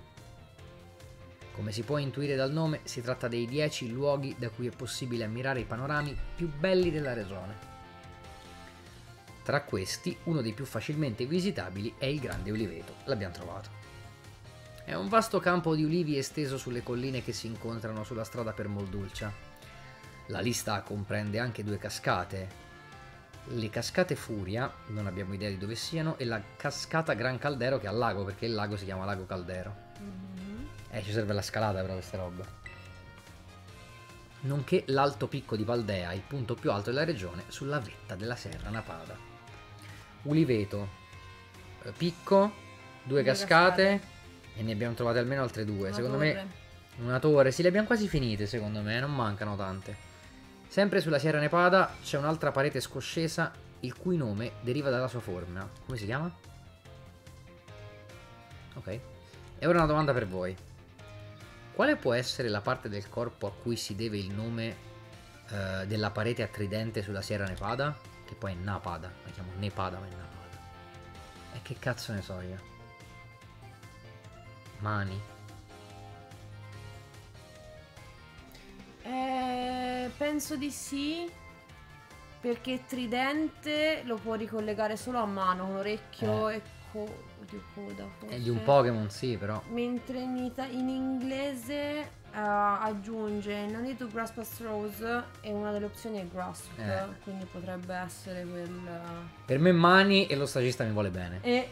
A: Come si può intuire dal nome, si tratta dei dieci luoghi da cui è possibile ammirare i panorami più belli della regione. Tra questi, uno dei più facilmente visitabili è il Grande Uliveto. L'abbiamo trovato. È un vasto campo di ulivi esteso sulle colline che si incontrano sulla strada per Moldulcia. La lista comprende anche due cascate, le cascate Furia, non abbiamo idea di dove siano, e la cascata Gran Caldero che è al lago, perché il lago si chiama Lago Caldero.
B: Mhm.
A: Eh, ci serve la scalata però queste robe. Nonché l'alto picco di Paldea, il punto più alto della regione, sulla vetta della Serra Napada. Uliveto, eh, picco, due
B: Due
A: cascate,
B: cascate.
A: e ne abbiamo trovate almeno altre due.
B: Una
A: Secondo
B: torre.
A: me una torre, sì, le abbiamo quasi finite secondo me, non mancano tante. Sempre sulla Sierra Nevada c'è un'altra parete scoscesa il cui nome deriva dalla sua forma. Come si chiama? Ok. E ora una domanda per voi. Quale può essere la parte del corpo a cui si deve il nome eh, della parete a tridente sulla Sierra Nevada? Che poi è Napada, la chiamo Nepada ma è Napada. E che cazzo ne so io? Mani.
B: Eh, penso di sì. Perché tridente lo può ricollegare solo a mano, con orecchio
A: Eh.
B: e co- oddio, coda. Forse.
A: È di un Pokémon, sì, però.
B: Mentre in, ita- in inglese eh, aggiunge no need to grasp a straws e una delle opzioni è grasp,
A: Eh.
B: quindi potrebbe essere quel...
A: Per me mani e lo stagista mi vuole bene.
B: E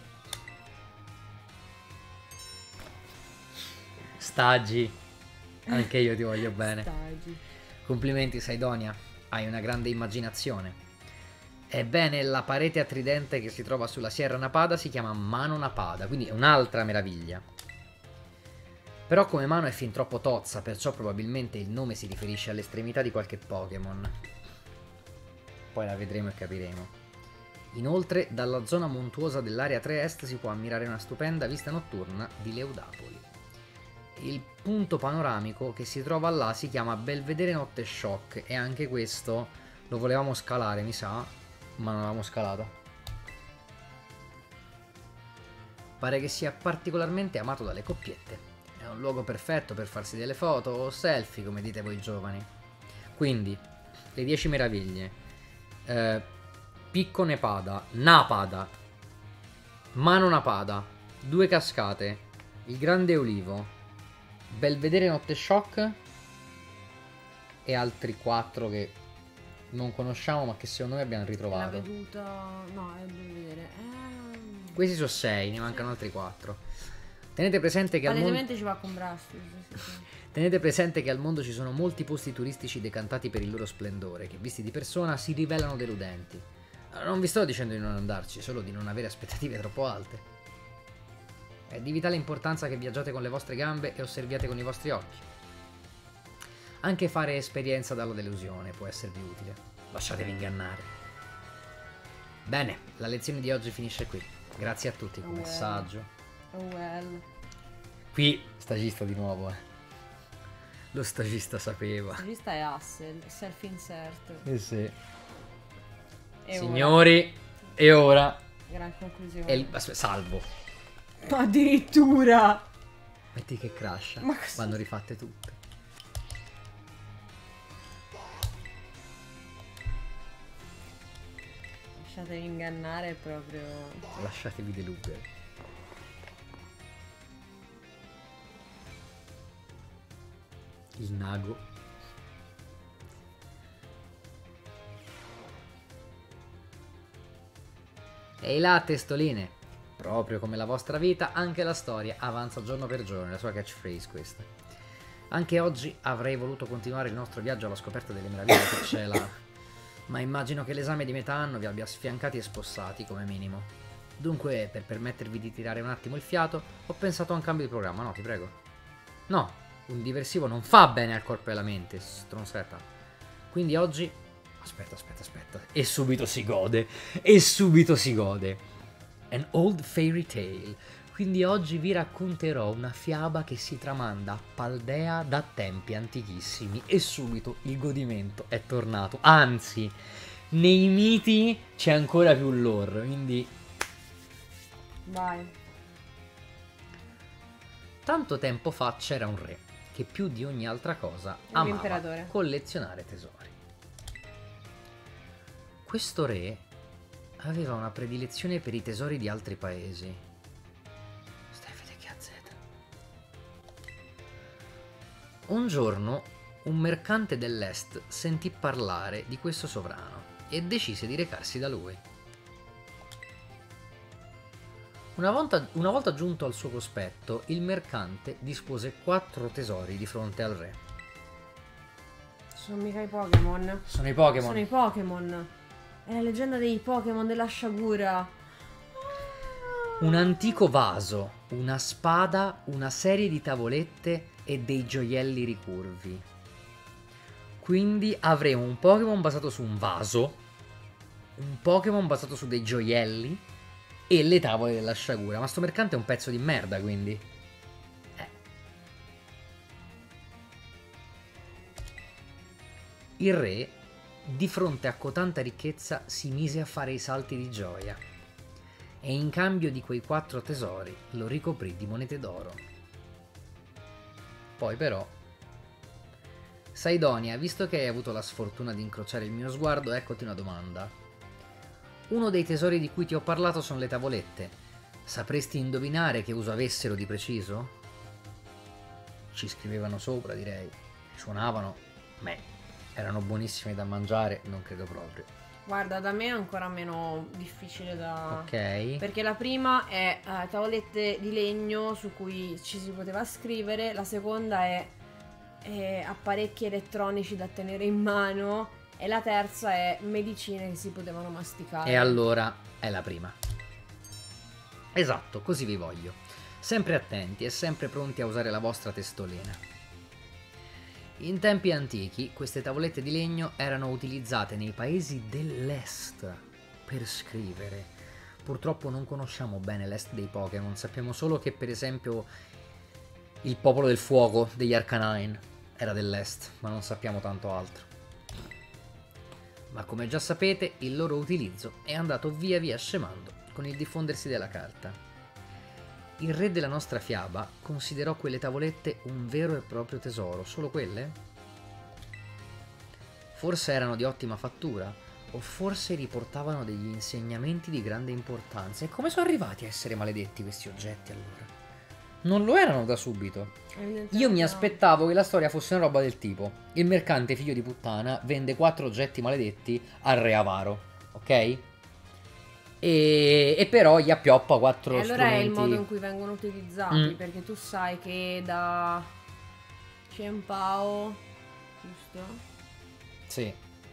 A: Stagi. Anche io ti voglio bene.
B: stagi.
A: Complimenti, Saidonia. Hai una grande immaginazione. Ebbene, la parete a tridente che si trova sulla Sierra Napada si chiama Mano Napada, quindi è un'altra meraviglia. Però come mano è fin troppo tozza, perciò probabilmente il nome si riferisce all'estremità di qualche Pokémon. Poi la vedremo e capiremo. Inoltre, dalla zona montuosa dell'area tre est si può ammirare una stupenda vista notturna di Leudapoli. Il punto panoramico che si trova là si chiama Belvedere Notte Shock e anche questo lo volevamo scalare, mi sa, ma non l'avevamo scalato. Pare che sia particolarmente amato dalle coppiette. È un luogo perfetto per farsi delle foto o selfie, come dite voi giovani. Quindi, le dieci meraviglie. Eh, Picco Nepada, Napada, Mano Napada, due cascate, il Grande Olivo, Belvedere Notte Shock e altri quattro che non conosciamo ma che secondo me abbiamo
B: La
A: ritrovato.
B: veduta... no, è Belvedere. Ehm...
A: Questi sono sei, ne mancano altri quattro. Tenete presente che al mondo...
B: Palesemente ci va con Brastus. Sì, sì.
A: Tenete presente che al mondo ci sono molti posti turistici decantati per il loro splendore, che visti di persona si rivelano deludenti. Non vi sto dicendo di non andarci, solo di non avere aspettative troppo alte. È di vitale importanza che viaggiate con le vostre gambe e osserviate con i vostri occhi. Anche fare esperienza dalla delusione può esservi utile. Lasciatevi ingannare. Bene, la lezione di oggi finisce qui. Grazie a tutti come
B: Oh,
A: messaggio.
B: Oh well.
A: Qui stagista di nuovo, eh. Lo stagista sapeva.
B: Il regista è Hassel, self-insert.
A: Eh sì.
B: E
A: Signori, e ora
B: ora, gran conclusione.
A: è il... aspetta, salvo.
B: Addirittura!
A: Metti che crasha.
B: Ma cosa-
A: Vanno rifatte tutte.
B: Lasciatevi ingannare proprio.
A: Lasciatevi deludere. Il nago. Ehi là, testoline. Proprio come la vostra vita, anche la storia avanza giorno per giorno, la sua catchphrase questa. Anche oggi avrei voluto continuare il nostro viaggio alla scoperta delle meraviglie che c'è là, ma immagino che l'esame di metà anno vi abbia sfiancati e spossati come minimo. Dunque, per permettervi di tirare un attimo il fiato, ho pensato a un cambio di programma, no, ti prego. No, un diversivo non fa bene al corpo e alla mente, stronzetta. Quindi oggi... Aspetta, aspetta, aspetta. E subito si gode. E subito si gode. An old fairy tale. Quindi oggi vi racconterò una fiaba che si tramanda a Paldea da tempi antichissimi. E subito il godimento è tornato. Anzi, nei miti c'è ancora più lore. Quindi...
B: Vai.
A: Tanto tempo fa c'era un re che più di ogni altra cosa
B: Un
A: amava
B: imperatore.
A: collezionare tesori. Questo re aveva una predilezione per i tesori di altri paesi. Stai a vedere che azzetta. Un giorno un mercante dell'est sentì parlare di questo sovrano e decise di recarsi da lui. Una volta, una volta giunto al suo cospetto, il mercante dispose quattro tesori di fronte al re.
B: Sono mica i Pokémon.
A: Sono i Pokémon.
B: Sono i Pokémon. È la leggenda dei Pokémon della sciagura.
A: Un antico vaso, una spada, una serie di tavolette e dei gioielli ricurvi. Quindi avremo un Pokémon basato su un vaso, un Pokémon basato su dei gioielli e le tavole della sciagura. Ma sto mercante è un pezzo di merda, quindi. Eh. Il re, di fronte a cotanta ricchezza, si mise a fare i salti di gioia e in cambio di quei quattro tesori lo ricoprì di monete d'oro. Poi però: Saidonia, visto che hai avuto la sfortuna di incrociare il mio sguardo, eccoti una domanda. Uno dei tesori di cui ti ho parlato sono le tavolette. Sapresti indovinare che uso avessero di preciso? Ci scrivevano sopra, direi. Suonavano. Beh, erano buonissime da mangiare, non credo proprio.
B: Guarda, da me è ancora meno difficile da...
A: Ok.
B: Perché la prima è eh, tavolette di legno su cui ci si poteva scrivere, la seconda è, è apparecchi elettronici da tenere in mano e la terza è medicine che si potevano masticare.
A: E allora è la prima. Esatto, così vi voglio. Sempre attenti e sempre pronti a usare la vostra testolina. In tempi antichi queste tavolette di legno erano utilizzate nei paesi dell'est per scrivere. Purtroppo non conosciamo bene l'est dei Pokémon, sappiamo solo che per esempio il popolo del fuoco degli Arcanine era dell'est, ma non sappiamo tanto altro. Ma come già sapete, il loro utilizzo è andato via via scemando con il diffondersi della carta. Il re della nostra fiaba considerò quelle tavolette un vero e proprio tesoro, solo quelle? Forse erano di ottima fattura, o forse riportavano degli insegnamenti di grande importanza. E come sono arrivati a essere maledetti questi oggetti allora? Non lo erano da subito. Io mi aspettavo che la storia fosse una roba del tipo: il mercante figlio di puttana vende quattro oggetti maledetti al re avaro, ok? E, e però gli appioppa quattro
B: e allora
A: strumenti.
B: è il modo in cui vengono utilizzati,
A: Mm.
B: perché tu sai che da Cienpao, giusto?
A: Sì.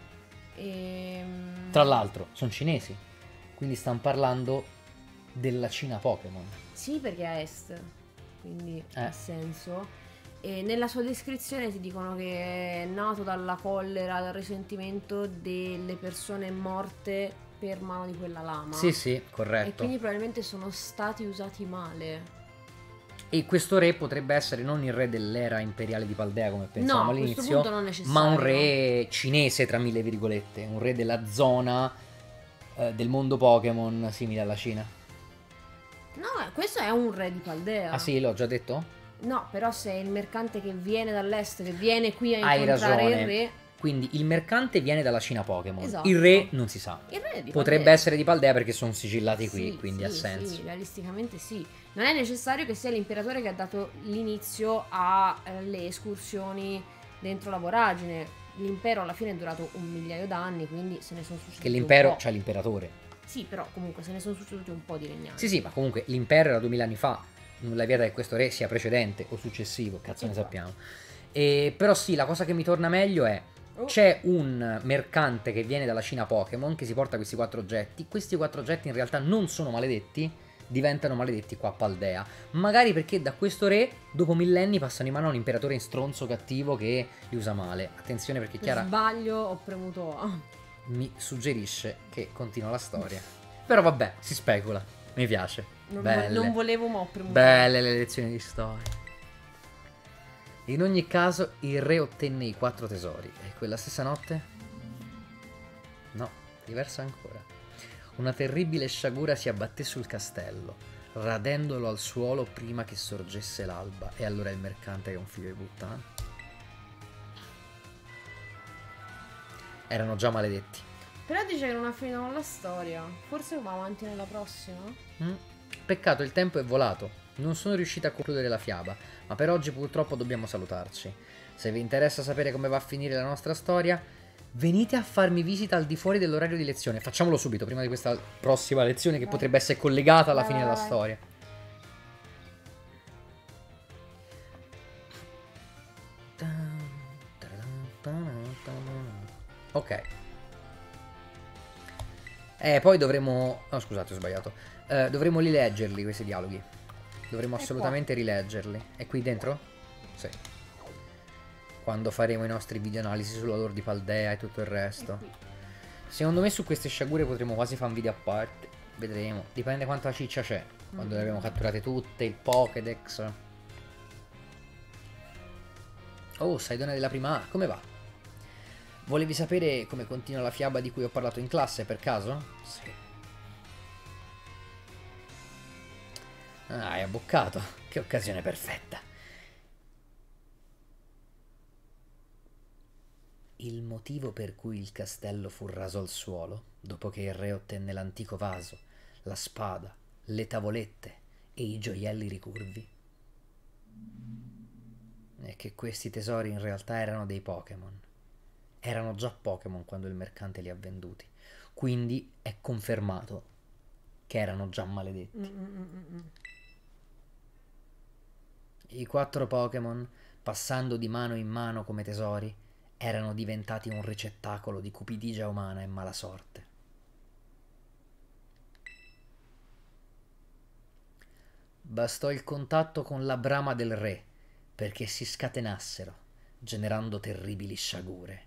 B: E...
A: Tra l'altro sono cinesi, quindi stanno parlando della Cina Pokémon.
B: Sì, perché è a est, quindi
A: Eh.
B: ha senso. E nella sua descrizione ti dicono che è nato dalla collera, dal risentimento delle persone morte per mano di quella lama.
A: Sì, sì,
B: E
A: corretto.
B: quindi probabilmente sono stati usati male.
A: E questo re potrebbe essere non il re dell'era imperiale di Paldea come pensavamo
B: No, a questo
A: all'inizio,
B: punto non necessario.
A: ma un re cinese tra mille virgolette, un re della zona eh, del mondo Pokémon simile alla Cina.
B: No, questo è un re di Paldea.
A: Ah sì, l'ho già detto?
B: No, però se è il mercante che viene dall'est, che viene qui a
A: Hai
B: incontrare
A: ragione.
B: il re,
A: Quindi il mercante viene dalla Cina Pokémon,
B: Esatto.
A: il re non si sa.
B: il re è di
A: Potrebbe
B: Paldea.
A: essere di Paldea perché sono sigillati qui,
B: Sì,
A: quindi
B: sì,
A: ha senso.
B: Sì, realisticamente sì. Non è necessario che sia l'imperatore che ha dato l'inizio alle escursioni dentro la voragine. L'impero alla fine è durato un migliaio d'anni, quindi se ne sono succeduti
A: Che l'impero
B: un po'.
A: c'ha l'imperatore.
B: Sì, però comunque se ne sono succeduti un po' di regnanti.
A: Sì, sì, ma comunque l'impero era duemila anni fa. Nulla vieta che questo re sia precedente o successivo, cazzo ne
B: Esatto.
A: sappiamo. E, però sì, la cosa che mi torna meglio è:
B: Oh.
A: c'è un mercante che viene dalla Cina Pokémon che si porta questi quattro oggetti. Questi quattro oggetti in realtà non sono maledetti, diventano maledetti qua a Paldea. Magari perché da questo re, dopo millenni, passano in mano a un imperatore in stronzo cattivo che li usa male. Attenzione perché
B: Per
A: Chiara
B: sbaglio ho premuto A.
A: mi suggerisce che continua la storia. Però vabbè, si specula. Mi piace.
B: Non, vo-
A: Belle.
B: non volevo, ma ho premuto A.
A: Belle le lezioni di storia. In ogni caso, il re ottenne i quattro tesori. E quella stessa notte? No, diversa ancora. Una terribile sciagura si abbatté sul castello, radendolo al suolo prima che sorgesse l'alba. E allora il mercante che è un figlio di puttana. Erano già maledetti.
B: Però dice che non ha finito con la storia. Forse va avanti nella prossima?
A: Mm. Peccato, il tempo è volato. Non sono riuscita a concludere la fiaba, ma per oggi purtroppo dobbiamo salutarci. Se vi interessa sapere come va a finire la nostra storia, Venite a farmi visita al di fuori dell'orario di lezione. Facciamolo subito, prima di questa prossima lezione che
B: Vai.
A: potrebbe essere collegata alla
B: Vai,
A: fine
B: vai,
A: della
B: vai.
A: storia. Ok. Eh, poi dovremo... No, scusate, ho sbagliato. Eh, dovremo rileggerli questi dialoghi. Dovremmo
B: È
A: assolutamente rileggerli. È qui dentro? Sì. Quando faremo i nostri video analisi sulla lore di Paldea e tutto il resto.
B: qui.
A: Secondo me su queste sciagure potremo quasi fare un video a parte. Vedremo. Dipende quanta ciccia c'è. Quando le abbiamo catturate tutte, il Pokédex. Oh, Saidone della prima A, come va? Volevi sapere come continua la fiaba di cui ho parlato in classe, per caso? Sì. Ah, hai abboccato. Che occasione perfetta. Il motivo per cui il castello fu raso al suolo, dopo che il re ottenne l'antico vaso, la spada, le tavolette e i gioielli ricurvi, è che questi tesori in realtà erano dei Pokémon. Erano già Pokémon quando il mercante li ha venduti, quindi è confermato che erano già maledetti.
B: Mm, mm, mm, mm.
A: I quattro Pokémon, passando di mano in mano come tesori, erano diventati un ricettacolo di cupidigia umana e malasorte. Bastò il contatto con la brama del re perché si scatenassero, generando terribili sciagure.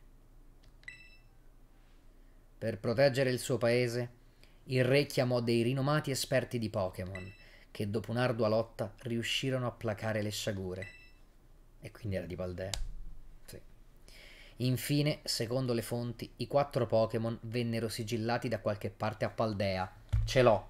A: Per proteggere il suo paese, il re chiamò dei rinomati esperti di Pokémon che dopo un'ardua lotta riuscirono a placare le sciagure. E quindi era di Paldea. Sì. Infine, secondo le fonti, i quattro Pokémon vennero sigillati da qualche parte a Paldea. Ce l'ho.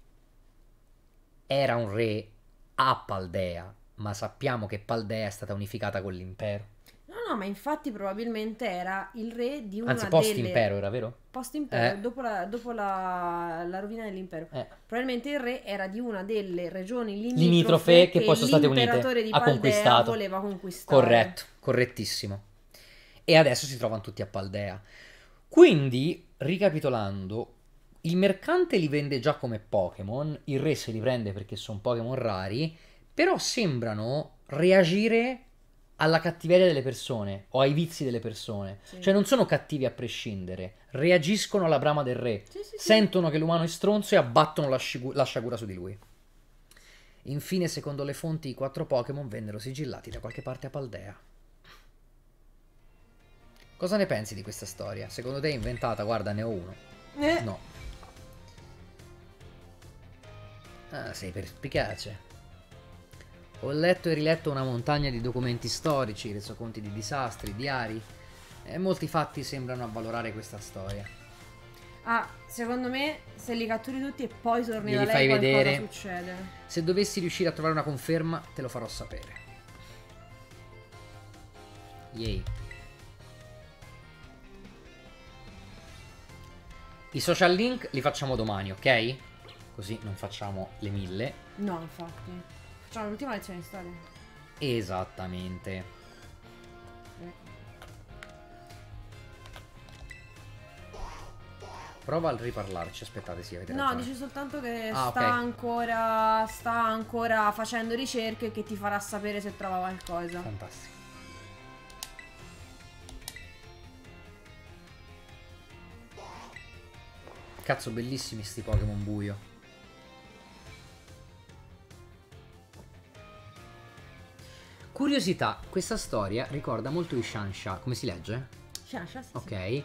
A: Era un re a Paldea, ma sappiamo che Paldea è stata unificata con l'impero.
B: No, no, ma infatti probabilmente era il re di una
A: Anzi,
B: delle...
A: post-impero era, vero?
B: Post-impero,
A: Eh.
B: dopo, la, dopo la, la rovina dell'impero.
A: Eh.
B: Probabilmente il re era di una delle regioni limitrofe,
A: Limitrofe che poi sono state unite,
B: l'imperatore di
A: ha
B: Paldea
A: conquistato.
B: voleva conquistare.
A: Corretto, correttissimo. E adesso si trovano tutti a Paldea. Quindi, ricapitolando, il mercante li vende già come Pokémon, il re se li prende perché sono Pokémon rari, però sembrano reagire alla cattiveria delle persone o ai vizi delle persone.
B: Sì.
A: Cioè non sono cattivi a prescindere, reagiscono alla brama del re,
B: Sì, sì, sì.
A: sentono che l'umano è stronzo e abbattono la, scigu- la sciagura su di lui. Infine, secondo le fonti, i quattro Pokémon vennero sigillati da qualche parte a Paldea. Cosa ne pensi di questa storia? Secondo te è inventata? Guarda, ne ho uno.
B: Eh.
A: No. Ah, sei perspicace. Ho letto e riletto una montagna di documenti storici, resoconti di disastri, diari, e molti fatti sembrano avvalorare questa storia.
B: Ah, secondo me se li catturi tutti e poi torni
A: Me
B: da
A: li
B: lei
A: fai
B: qualcosa
A: vedere?
B: succede.
A: Se dovessi riuscire a trovare una conferma, te lo farò sapere. Yay. I social link li facciamo domani, ok? Così non facciamo le mille.
B: No, infatti. Facciamo l'ultima lezione di storia.
A: Esattamente.
B: Eh.
A: Prova a riparlarci, aspettate, sì, avete
B: No,
A: ragione.
B: dice soltanto che
A: Ah,
B: sta
A: ok.
B: ancora sta ancora facendo ricerche e che ti farà sapere se trova qualcosa.
A: Fantastico. Cazzo, bellissimi sti Pokémon buio. Curiosità, questa storia ricorda molto i Shansha. Come si legge?
B: Scia, scia, sì, sì.
A: Ok.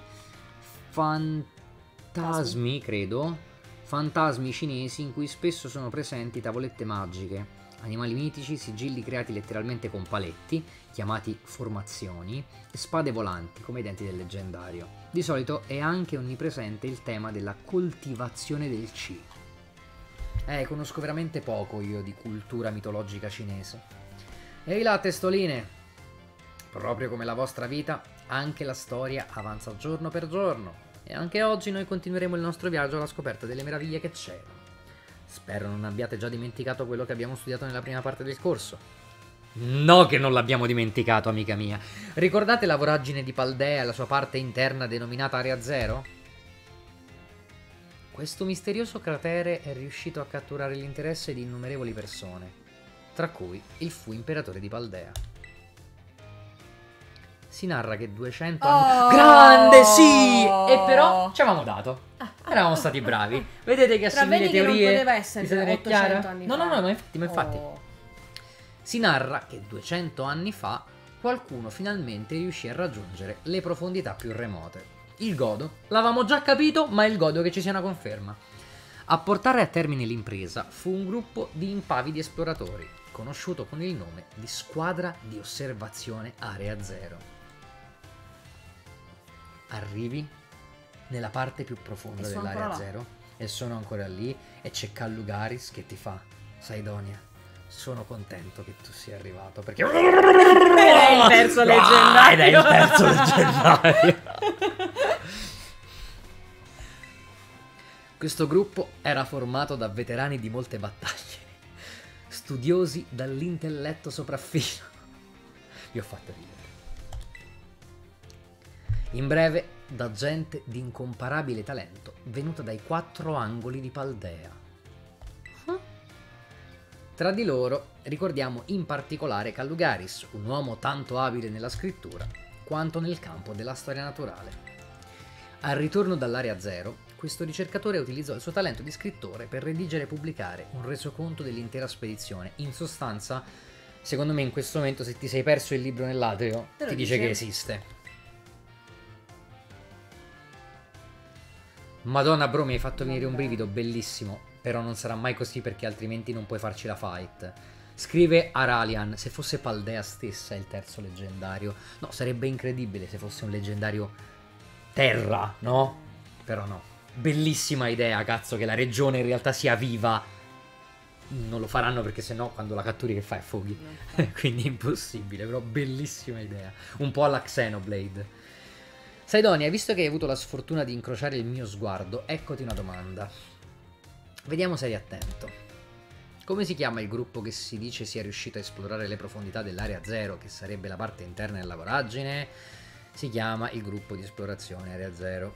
A: Fantasmi, credo. Fantasmi cinesi in cui spesso sono presenti tavolette magiche, animali mitici, sigilli creati letteralmente con paletti, chiamati formazioni, e spade volanti, come i denti del leggendario. Di solito è anche onnipresente il tema della coltivazione del Qi. Eh, conosco veramente poco io di cultura mitologica cinese. Ehi là, testoline! Proprio come la vostra vita, anche la storia avanza giorno per giorno. E anche oggi noi continueremo il nostro viaggio alla scoperta delle meraviglie che c'erano. Spero non abbiate già dimenticato quello che abbiamo studiato nella prima parte del corso. No che non l'abbiamo dimenticato, amica mia. Ricordate la voragine di Paldea e la sua parte interna denominata Area Zero? Questo misterioso cratere è riuscito a catturare l'interesse di innumerevoli persone, tra cui il fu imperatore di Paldea. Si narra che duecento anni...
B: Oh!
A: Grande, sì! E però ci avevamo dato. Eravamo stati bravi. Vedete che
B: Tra
A: assimili
B: vedi che non
A: teorie...
B: poteva essere
A: vi siete
B: ottocento
A: chiara?
B: anni
A: No,
B: fa.
A: no, no, ma infatti, ma infatti.
B: Oh.
A: Si narra che duecento anni fa qualcuno finalmente riuscì a raggiungere le profondità più remote. Il godo, l'avevamo già capito, ma è il godo che ci sia una conferma. A portare a termine l'impresa fu un gruppo di impavidi esploratori, conosciuto con il nome di Squadra di Osservazione Area Zero. Arrivi nella parte più profonda
B: E sono
A: dell'Area
B: ancora là.
A: Zero e sono ancora lì e c'è Callugaris che ti fa: Saidonia, sono contento che tu sia arrivato perché...
B: Ed è il terzo leggendario.
A: Ah, ed è il terzo leggendario. Questo gruppo era formato da veterani di molte battaglie, studiosi dall'intelletto sopraffino. Vi ho fatto ridere. In breve, da gente di incomparabile talento, venuta dai quattro angoli di Paldea. Tra di loro ricordiamo in particolare Callugaris, un uomo tanto abile nella scrittura quanto nel campo della storia naturale. Al ritorno dall'Area Zero, questo ricercatore utilizzò il suo talento di scrittore per redigere e pubblicare un resoconto dell'intera spedizione. In sostanza, secondo me in questo momento, se ti sei perso il libro nell'atrio,
B: Te lo
A: ti dice
B: dice.
A: che esiste. Madonna bro, mi hai fatto venire un brivido, bellissimo. Però non sarà mai così perché altrimenti non puoi farci la fight. Scrive Aralian: se fosse Paldea stessa il terzo leggendario. No, sarebbe incredibile se fosse un leggendario terra, no? Però no. Bellissima idea, cazzo, che la regione in realtà sia viva. Non lo faranno perché sennò quando la catturi che fai? Affoghi. Quindi impossibile, però bellissima idea. Un po' alla Xenoblade. Saidonia, visto che hai avuto la sfortuna di incrociare il mio sguardo, eccoti una domanda. Vediamo se eri attento. Come si chiama il gruppo che si dice sia riuscito a esplorare le profondità dell'Area Zero, che sarebbe la parte interna della voragine? Si chiama il gruppo di esplorazione Area Zero.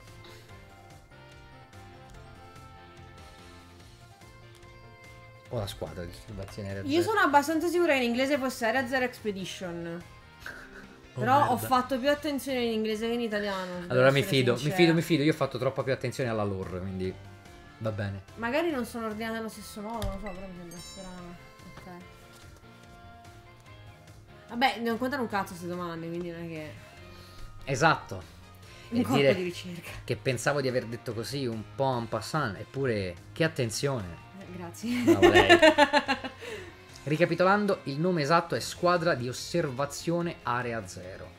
A: O la squadra di osservazione Area Zero.
B: Io sono abbastanza sicura che in inglese fosse Area Zero Expedition.
A: Oh,
B: Però
A: merda.
B: ho fatto più attenzione in inglese che in italiano. devo
A: Allora mi
B: essere
A: fido, mi
B: sincera.
A: fido, mi fido. Io ho fatto troppa più attenzione alla lore, quindi va bene.
B: Magari non sono ordinate allo stesso modo, non lo so, però mi sembra strano. Ok. Vabbè, non contano un cazzo queste domande, quindi non è che...
A: Esatto.
B: Un
A: E
B: corpo
A: dire
B: di ricerca.
A: che pensavo di aver detto così un po' en passant, eppure che attenzione.
B: Eh, grazie.
A: Bravo lei. Ricapitolando, il nome esatto è Squadra di Osservazione Area Zero.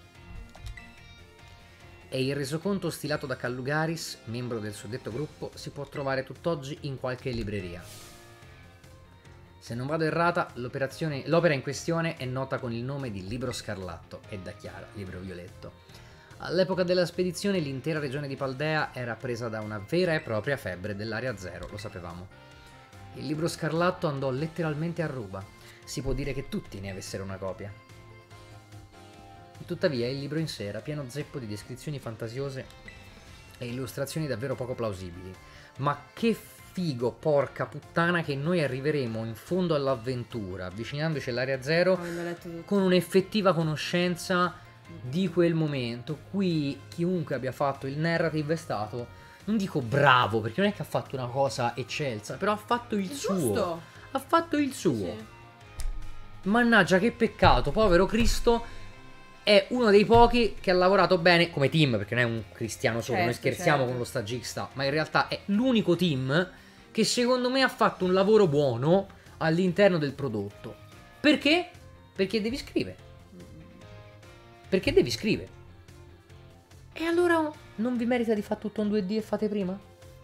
A: E il resoconto stilato da Callugaris, membro del suddetto gruppo, si può trovare tutt'oggi in qualche libreria. Se non vado errata, l'operazione- l'opera in questione è nota con il nome di Libro Scarlatto e da Chiara, Libro Violetto. All'epoca della spedizione l'intera regione di Paldea era presa da una vera e propria febbre dell'Area Zero, lo sapevamo. Il Libro Scarlatto andò letteralmente a ruba, si può dire che tutti ne avessero una copia. Tuttavia il libro in sé era pieno zeppo di descrizioni fantasiose e illustrazioni davvero poco plausibili. Ma che figo, porca puttana, che noi arriveremo in fondo all'avventura, avvicinandoci all'Area Zero,
B: Avendo letto tutto.
A: con un'effettiva conoscenza di quel momento. Qui chiunque abbia fatto il narrative è stato, non dico bravo, perché non è che ha fatto una cosa eccelsa, però ha fatto il suo.
B: Giusto.
A: Ha fatto il suo.
B: Sì.
A: Mannaggia, che peccato, povero Cristo. È uno dei pochi che ha lavorato bene come team, perché non è un cristiano solo, noi
B: Certo,
A: scherziamo
B: certo.
A: con lo stagista, ma in realtà è l'unico team che secondo me ha fatto un lavoro buono all'interno del prodotto. Perché? Perché devi scrivere. Perché devi scrivere. E allora non vi merita di fare tutto in due D e fate prima?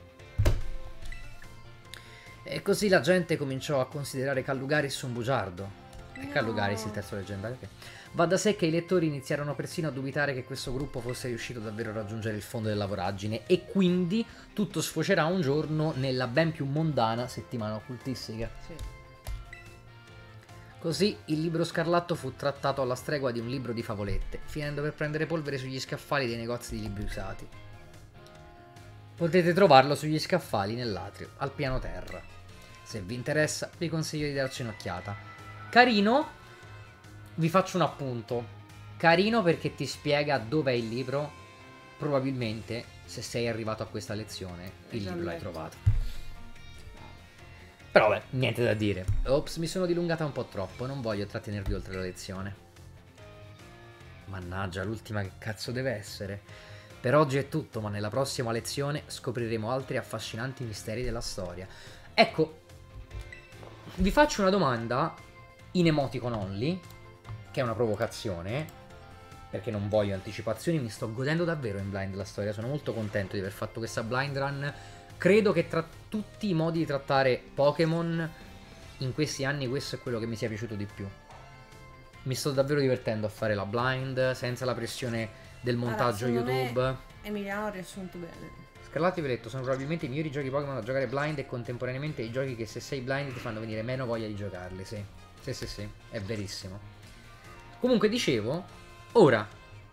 A: E così la gente cominciò a considerare Callugaris un bugiardo. E Callugaris il terzo leggendario che... Va da sé che i lettori iniziarono persino a dubitare che questo gruppo fosse riuscito davvero a raggiungere il fondo della voragine, e quindi tutto sfocerà un giorno nella ben più mondana settimana occultistica.
B: Sì.
A: Così il libro scarlatto fu trattato alla stregua di un libro di favolette, finendo per prendere polvere sugli scaffali dei negozi di libri usati. Potete trovarlo sugli scaffali nell'atrio, al piano terra. Se vi interessa, vi consiglio di darci un'occhiata. Carino, vi faccio un appunto. Carino perché ti spiega dov'è il libro. Probabilmente, se sei arrivato a questa lezione, il libro l'hai trovato. Però beh, niente da dire. Ops, mi sono dilungata un po' troppo, non voglio trattenervi oltre la lezione. Mannaggia, l'ultima che cazzo deve essere. Per oggi è tutto, ma nella prossima lezione scopriremo altri affascinanti misteri della storia. Ecco, vi faccio una domanda in emoticon only, che è una provocazione, perché non voglio anticipazioni, mi sto godendo davvero in blind la storia, sono molto contento di aver fatto questa blind run. Credo che tra tutti i modi di trattare Pokémon in questi anni questo è quello che mi sia piaciuto di più. Mi sto davvero divertendo a fare la blind senza la pressione del montaggio
B: Allora,
A: YouTube.
B: Emiliano ha riassunto bene.
A: Scarlatto e Violetto sono probabilmente i migliori giochi Pokémon da giocare blind e contemporaneamente i giochi che se sei blind ti fanno venire meno voglia di giocarli, sì. Sì, sì, sì, è verissimo. Comunque dicevo, ora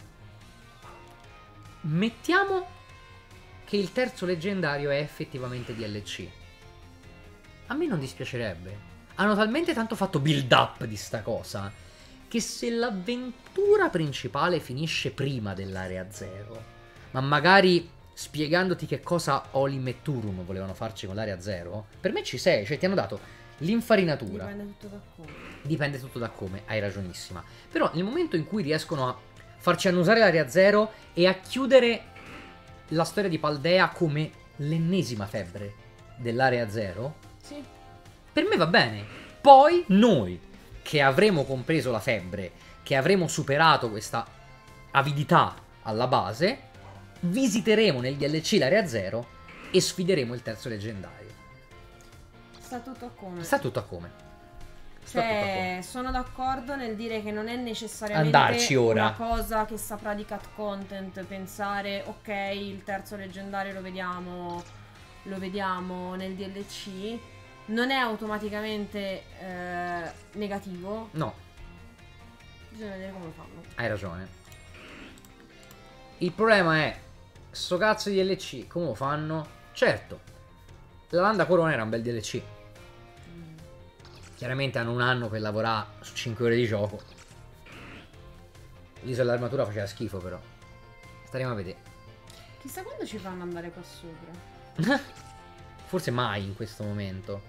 A: mettiamo che il terzo leggendario è effettivamente D L C. A me non dispiacerebbe. Hanno talmente tanto fatto build up di sta cosa che se l'avventura principale finisce prima dell'area zero, ma magari spiegandoti che cosa Olim e Turum volevano farci con l'area zero, per me ci sei, cioè ti hanno dato l'infarinatura.
B: Dipende tutto da come.
A: Dipende tutto da come, hai ragionissima. Però nel momento in cui riescono a farci annusare l'area zero e a chiudere la storia di Paldea come l'ennesima febbre dell'area zero,
B: Sì.
A: per me va bene. Poi noi, che avremo compreso la febbre, che avremo superato questa avidità alla base, visiteremo nel D L C l'area zero e sfideremo il terzo leggendario.
B: Sta tutto a come.
A: Sta tutto a come. Sta tutto a come.
B: Cioè, sono d'accordo nel dire che non è necessariamente
A: Andarci ora.
B: una cosa che saprà di cat content pensare ok, il terzo leggendario lo vediamo lo vediamo nel D L C, non è automaticamente eh, negativo.
A: No,
B: Bisogna vedere come lo fanno.
A: hai ragione. Il problema è sto cazzo di D L C, come lo fanno? Certo, la Landa Corona era un bel D L C. Chiaramente hanno un anno per lavorare su cinque ore di gioco. L'isola dell'armatura faceva schifo, però. Staremo a vedere.
B: Chissà quando ci fanno andare qua sopra.
A: Forse mai in questo momento.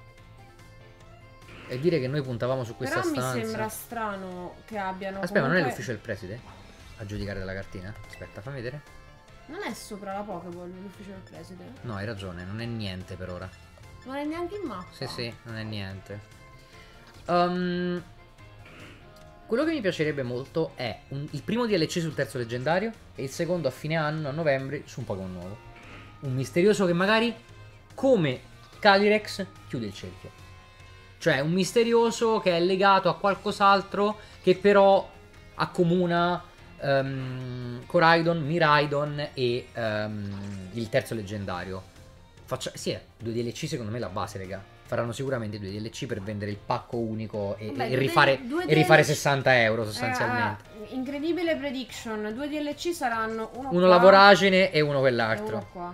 A: E dire che noi puntavamo su questa
B: Però
A: stanza.
B: mi sembra strano che abbiano
A: Aspetta, ma non è
B: comunque-
A: l'ufficio del preside? A giudicare dalla cartina? Aspetta, fammi vedere.
B: Non è sopra la Pokéball l'ufficio del preside?
A: No, hai ragione, non è niente per ora.
B: Non è neanche in mappa.
A: Sì, sì, non è niente. Um, quello che mi piacerebbe molto è un- il primo D L C sul terzo leggendario e il secondo a fine anno, a novembre, su un Pokémon nuovo. Un misterioso che magari, come Calyrex, chiude il cerchio. Cioè un misterioso che è legato a qualcos'altro che però accomuna um, Coraidon, Miraidon e um, il terzo leggendario. Faccia, sì, è due D L C secondo me è la base, raga. Faranno sicuramente due D L C per vendere il pacco unico e,
B: Vabbè,
A: e
B: due
A: rifare,
B: due
A: e rifare
B: D L C
A: sessanta euro sostanzialmente.
B: Eh, incredibile prediction. Due D L C saranno uno,
A: Uno
B: qua
A: la voragine e uno
B: e uno
A: quell'altro.
B: qua.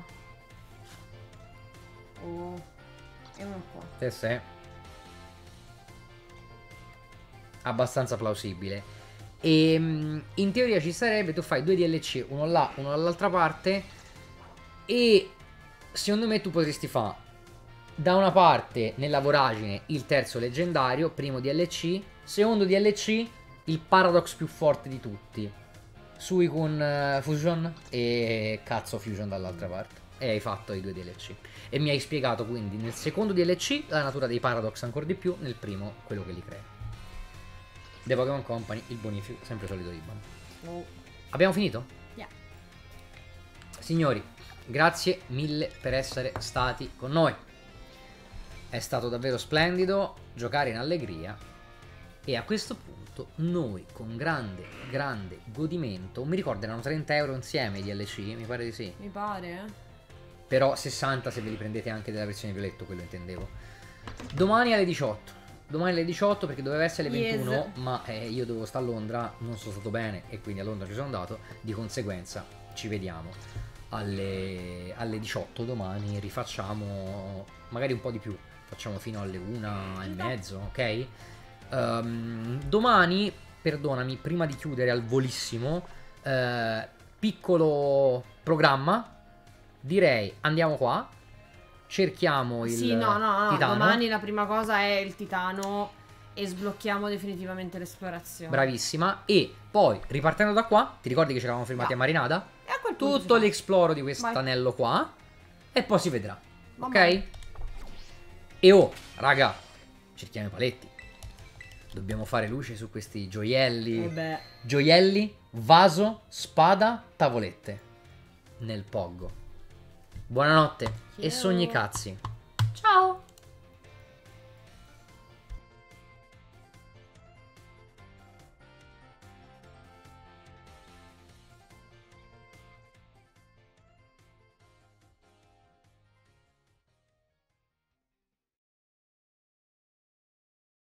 B: Oh. E uno qua.
A: Sì, sì. Abbastanza plausibile. E mm, in teoria ci sarebbe, tu fai due D L C, uno là, uno dall'altra parte. E secondo me tu potresti fare da una parte nella voragine il terzo leggendario, primo D L C, secondo D L C il Paradox più forte di tutti, Suicune uh, Fusion e cazzo Fusion dall'altra parte. E hai fatto i due D L C. E mi hai spiegato quindi nel secondo D L C la natura dei Paradox ancora di più, nel primo quello che li crea. The Pokémon Company, il bonifico, sempre solito Ribbon.
B: Oh.
A: Abbiamo finito?
B: Yeah.
A: Signori, grazie mille per essere stati con noi. È stato davvero splendido giocare in allegria. E a questo punto noi con grande, grande godimento, mi ricordo erano trenta euro insieme i D L C, mi pare di sì.
B: Mi pare, eh.
A: Però sessanta se ve li prendete anche della versione violetto, quello intendevo. Domani alle diciotto domani alle diciotto perché doveva essere alle
B: Yes.
A: ventuno, ma eh, io dovevo stare a Londra, non sono stato bene e quindi a Londra ci sono andato, di conseguenza ci vediamo alle, alle diciotto domani, rifacciamo magari un po' di più, facciamo fino alle una e mezzo, ok? Um, domani, perdonami, prima di chiudere al volissimo, eh, piccolo programma, direi andiamo qua, cerchiamo il
B: Sì, no, no, no.
A: titano.
B: Domani la prima cosa è il titano e sblocchiamo definitivamente l'esplorazione.
A: Bravissima. E poi ripartendo da qua, ti ricordi che ci eravamo fermati a Marinada?
B: E a quel punto
A: Tutto
B: si fa.
A: l'esploro di questo
B: Vai.
A: anello qua e poi si vedrà.
B: Va
A: Ok?
B: bene.
A: E oh, raga, cerchiamo i paletti. Dobbiamo fare luce su questi gioielli.
B: Eh beh.
A: Gioielli, vaso, spada, tavolette. Nel Poggo. Buonanotte e
B: Ciao.
A: sogni cazzi.
B: Ciao.